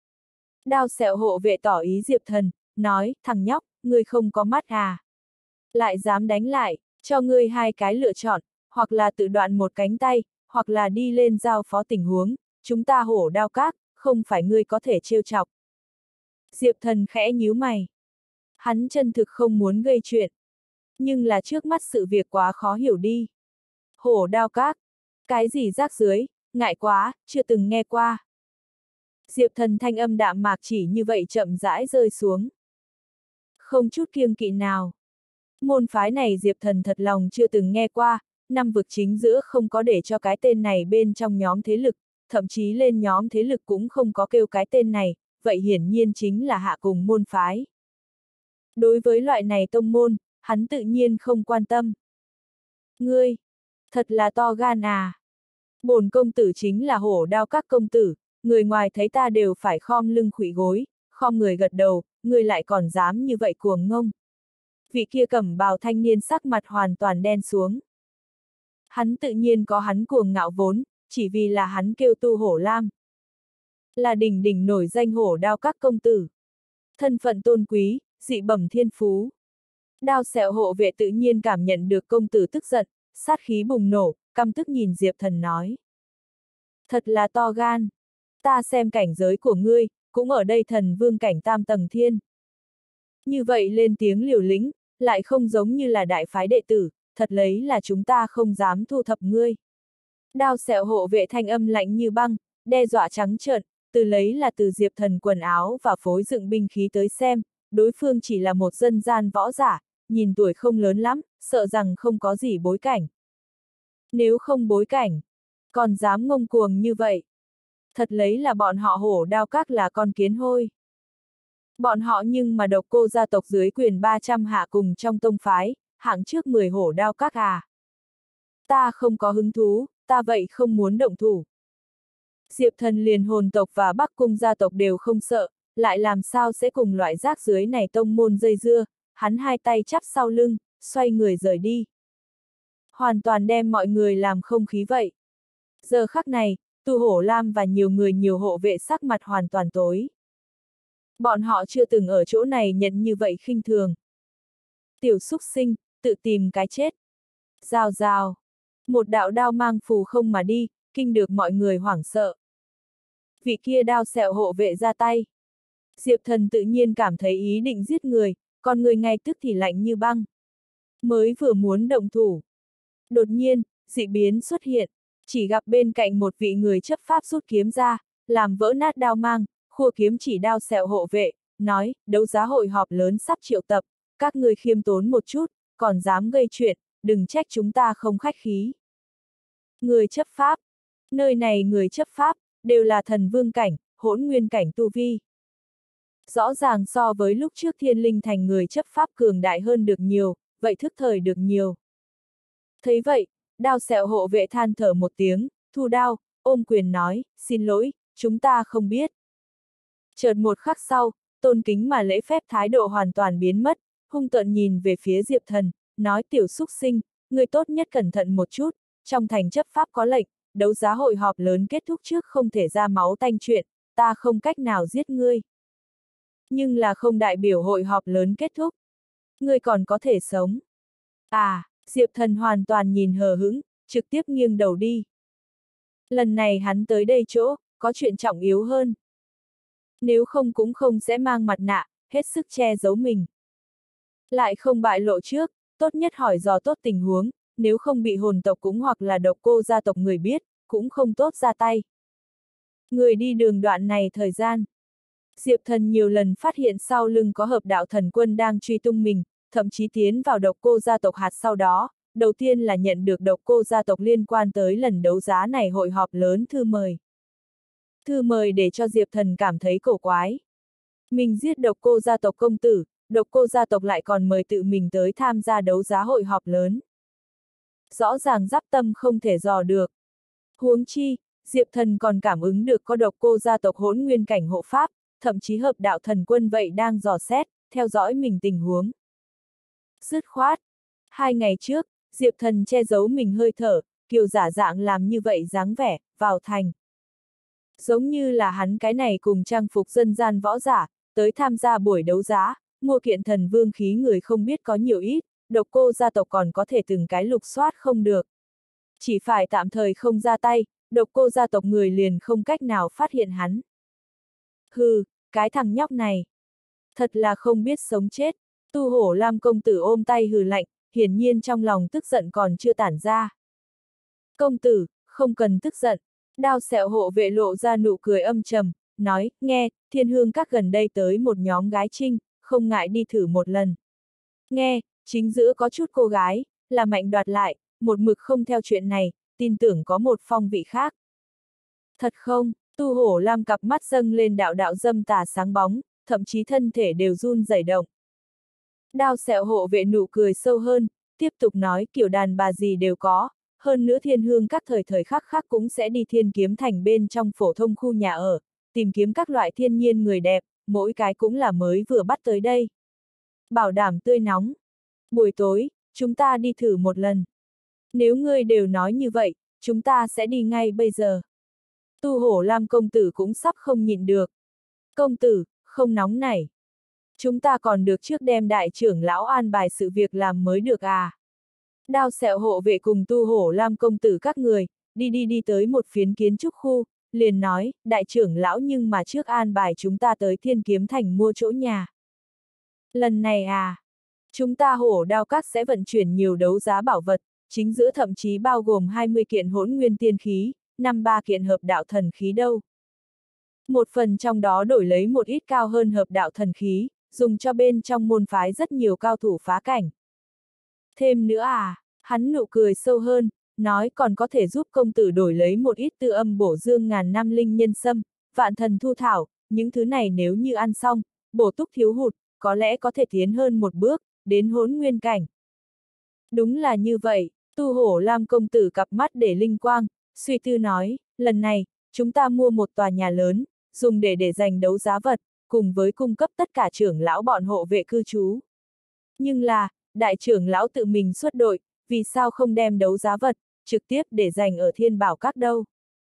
Đao sẹo hộ vệ tỏ ý Diệp Thần, nói, thằng nhóc, ngươi không có mắt à? Lại dám đánh lại, cho ngươi hai cái lựa chọn, hoặc là tự đoạn một cánh tay, hoặc là đi lên giao phó tình huống, chúng ta hổ đao các, không phải ngươi có thể trêu chọc. Diệp Thần khẽ nhíu mày. Hắn chân thực không muốn gây chuyện. Nhưng là trước mắt sự việc quá khó hiểu đi. Hổ đao các, cái gì rác dưới, ngại quá, chưa từng nghe qua. Diệp Thần thanh âm đạm mạc chỉ như vậy chậm rãi rơi xuống. Không chút kiêng kỵ nào. Môn phái này Diệp Thần thật lòng chưa từng nghe qua, năm vực chính giữa không có để cho cái tên này bên trong nhóm thế lực, thậm chí lên nhóm thế lực cũng không có kêu cái tên này, vậy hiển nhiên chính là hạ cùng môn phái. Đối với loại này tông môn, hắn tự nhiên không quan tâm. Ngươi, thật là to gan à. Bổn công tử chính là hổ đao các công tử, người ngoài thấy ta đều phải khom lưng khuỵu gối, khom người gật đầu, ngươi lại còn dám như vậy cuồng ngông. Vị kia cẩm bào thanh niên sắc mặt hoàn toàn đen xuống. Hắn tự nhiên có hắn cuồng ngạo vốn, chỉ vì là hắn kêu tu hổ lam. Là đỉnh đỉnh nổi danh hổ đao các công tử. Thân phận tôn quý, dị bẩm thiên phú. Đao sẹo hộ vệ tự nhiên cảm nhận được công tử tức giận, sát khí bùng nổ, căm tức nhìn Diệp Thần nói. Thật là to gan. Ta xem cảnh giới của ngươi, cũng ở đây thần vương cảnh tam tầng thiên. Như vậy lên tiếng liều lĩnh, lại không giống như là đại phái đệ tử, thật lấy là chúng ta không dám thu thập ngươi. Đao sẹo hộ vệ thanh âm lạnh như băng, đe dọa trắng trợn, từ lấy là từ Diệp Thần quần áo và phối dựng binh khí tới xem, đối phương chỉ là một dân gian võ giả, nhìn tuổi không lớn lắm, sợ rằng không có gì bối cảnh. Nếu không bối cảnh, còn dám ngông cuồng như vậy. Thật lấy là bọn họ hổ đao các là con kiến hôi. Bọn họ nhưng mà độc cô gia tộc dưới quyền ba trăm hạ cùng trong tông phái, hạng trước mười hổ đao các à. Ta không có hứng thú, ta vậy không muốn động thủ. Diệp Thần liền hồn tộc và Bắc cung gia tộc đều không sợ, lại làm sao sẽ cùng loại rác dưới này tông môn dây dưa, hắn hai tay chắp sau lưng, xoay người rời đi. Hoàn toàn đem mọi người làm không khí vậy. Giờ khắc này, Tu Hổ Lam và nhiều người nhiều hộ vệ sắc mặt hoàn toàn tối. Bọn họ chưa từng ở chỗ này nhận như vậy khinh thường. Tiểu xúc sinh, tự tìm cái chết. Rào rào. Một đạo đao mang phù không mà đi, kinh được mọi người hoảng sợ. Vị kia đao sẹo hộ vệ ra tay. Diệp Thần tự nhiên cảm thấy ý định giết người, còn người ngay tức thì lạnh như băng. Mới vừa muốn động thủ. Đột nhiên, dị biến xuất hiện, chỉ gặp bên cạnh một vị người chấp pháp rút kiếm ra, làm vỡ nát đao mang, khua kiếm chỉ đao sẹo hộ vệ, nói, đấu giá hội họp lớn sắp triệu tập, các người khiêm tốn một chút, còn dám gây chuyện, đừng trách chúng ta không khách khí. Người chấp pháp, nơi này người chấp pháp, đều là thần vương cảnh, hỗn nguyên cảnh tu vi. Rõ ràng so với lúc trước Thiên Linh Thành người chấp pháp cường đại hơn được nhiều, vậy thức thời được nhiều. Thấy vậy, đao sẹo hộ vệ than thở một tiếng, thu đao, ôm quyền nói, xin lỗi, chúng ta không biết. Chợt một khắc sau, tôn kính mà lễ phép thái độ hoàn toàn biến mất, hung tợn nhìn về phía Diệp Thần, nói tiểu xúc sinh, người tốt nhất cẩn thận một chút, trong thành chấp pháp có lệnh, đấu giá hội họp lớn kết thúc trước không thể ra máu tanh chuyện, ta không cách nào giết ngươi. Nhưng là không đại biểu hội họp lớn kết thúc. Ngươi còn có thể sống. À, Diệp Thần hoàn toàn nhìn hờ hững, trực tiếp nghiêng đầu đi. Lần này hắn tới đây chỗ, có chuyện trọng yếu hơn. Nếu không cũng không sẽ mang mặt nạ, hết sức che giấu mình. Lại không bại lộ trước, tốt nhất hỏi dò tốt tình huống, nếu không bị hồn tộc cũng hoặc là độc cô gia tộc người biết, cũng không tốt ra tay. Người đi đường đoạn này thời gian. Diệp Thần nhiều lần phát hiện sau lưng có hợp đạo thần quân đang truy tung mình, thậm chí tiến vào độc cô gia tộc hạt sau đó, đầu tiên là nhận được độc cô gia tộc liên quan tới lần đấu giá này hội họp lớn thư mời. Thư mời để cho Diệp Thần cảm thấy cổ quái. Mình giết độc cô gia tộc công tử, độc cô gia tộc lại còn mời tự mình tới tham gia đấu giá hội họp lớn. Rõ ràng giáp tâm không thể dò được. Huống chi, Diệp Thần còn cảm ứng được có độc cô gia tộc hỗn nguyên cảnh hộ pháp, thậm chí hợp đạo thần quân vậy đang dò xét, theo dõi mình tình huống. Dứt khoát. Hai ngày trước, Diệp Thần che giấu mình hơi thở, kiều giả dạng làm như vậy dáng vẻ, vào thành. Giống như là hắn cái này cùng trang phục dân gian võ giả, tới tham gia buổi đấu giá, mua kiện thần vương khí người không biết có nhiều ít, độc cô gia tộc còn có thể từng cái lục soát không được. Chỉ phải tạm thời không ra tay, độc cô gia tộc người liền không cách nào phát hiện hắn. Hừ, cái thằng nhóc này. Thật là không biết sống chết. Tu Hổ Lam công tử ôm tay hừ lạnh, hiển nhiên trong lòng tức giận còn chưa tản ra. Công tử, không cần tức giận. Đao Sẹo hộ vệ lộ ra nụ cười âm trầm, nói, nghe, Thiên Hương các gần đây tới một nhóm gái trinh, không ngại đi thử một lần. Nghe, chính giữa có chút cô gái, là mạnh đoạt lại, một mực không theo chuyện này, tin tưởng có một phong vị khác. Thật không? Tu Hổ Lam cặp mắt dâng lên đạo đạo dâm tà sáng bóng, thậm chí thân thể đều run rẩy động. Đao Sẹo hộ vệ nụ cười sâu hơn, tiếp tục nói kiểu đàn bà gì đều có, hơn nữa Thiên Hương các thời thời khắc khắc cũng sẽ đi Thiên Kiếm Thành bên trong phổ thông khu nhà ở, tìm kiếm các loại thiên nhiên người đẹp, mỗi cái cũng là mới vừa bắt tới đây. Bảo đảm tươi nóng. Buổi tối, chúng ta đi thử một lần. Nếu ngươi đều nói như vậy, chúng ta sẽ đi ngay bây giờ. Tu Hổ Lam công tử cũng sắp không nhịn được. Công tử, không nóng nảy. Chúng ta còn được trước đem đại trưởng lão an bài sự việc làm mới được à. Đao Sẹo hộ vệ cùng Tu Hổ Lam công tử các người, đi đi đi tới một phiến kiến trúc khu, liền nói, đại trưởng lão nhưng mà trước an bài chúng ta tới Thiên Kiếm Thành mua chỗ nhà. Lần này à, chúng ta Hổ Đao các sẽ vận chuyển nhiều đấu giá bảo vật, chính giữa thậm chí bao gồm hai mươi kiện hỗn nguyên tiên khí, năm mươi ba kiện hợp đạo thần khí đâu. Một phần trong đó đổi lấy một ít cao hơn hợp đạo thần khí, dùng cho bên trong môn phái rất nhiều cao thủ phá cảnh. Thêm nữa à, hắn nụ cười sâu hơn, nói còn có thể giúp công tử đổi lấy một ít tư âm bổ dương ngàn năm linh nhân sâm, vạn thần thu thảo, những thứ này nếu như ăn xong, bổ túc thiếu hụt, có lẽ có thể tiến hơn một bước, đến hỗn nguyên cảnh. Đúng là như vậy, Tu Hổ Lam công tử cặp mắt để linh quang, suy tư nói, lần này, chúng ta mua một tòa nhà lớn, dùng để để dành đấu giá vật, cùng với cung cấp tất cả trưởng lão bọn hộ vệ cư trú. Nhưng là, đại trưởng lão tự mình xuất đội, vì sao không đem đấu giá vật, trực tiếp để dành ở Thiên Bảo Các đâu?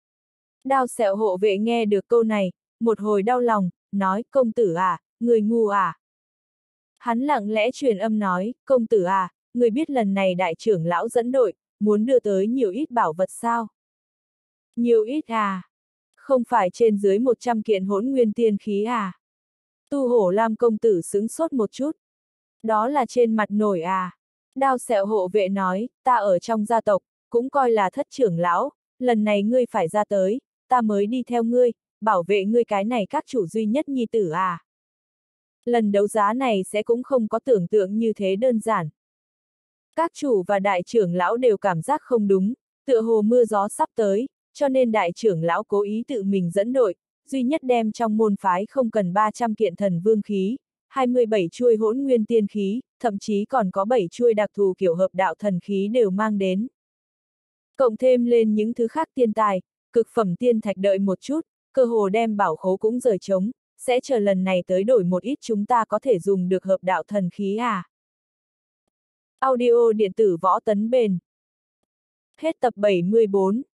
Đao Sẹo hộ vệ nghe được câu này, một hồi đau lòng, nói, công tử à, người ngu à? Hắn lặng lẽ truyền âm nói, công tử à, người biết lần này đại trưởng lão dẫn đội, muốn đưa tới nhiều ít bảo vật sao? Nhiều ít à? Không phải trên dưới một trăm kiện hỗn nguyên tiên khí à? Tu Hổ Lam công tử sững sốt một chút. Đó là trên mặt nổi à? Đao Sẹo hộ vệ nói, ta ở trong gia tộc, cũng coi là thất trưởng lão, lần này ngươi phải ra tới, ta mới đi theo ngươi, bảo vệ ngươi cái này các chủ duy nhất nhi tử à? Lần đấu giá này sẽ cũng không có tưởng tượng như thế đơn giản. Các chủ và đại trưởng lão đều cảm giác không đúng, tựa hồ mưa gió sắp tới, cho nên đại trưởng lão cố ý tự mình dẫn đội, duy nhất đem trong môn phái không cần ba trăm kiện thần vương khí, hai mươi bảy chuôi hỗn nguyên tiên khí, thậm chí còn có bảy chuôi đặc thù kiểu hợp đạo thần khí đều mang đến. Cộng thêm lên những thứ khác tiên tài, cực phẩm tiên thạch đợi một chút, cơ hồ đem bảo khố cũng rời trống, sẽ chờ lần này tới đổi một ít chúng ta có thể dùng được hợp đạo thần khí à. Audio điện tử võ tấn bền. Hết tập bảy mươi bốn.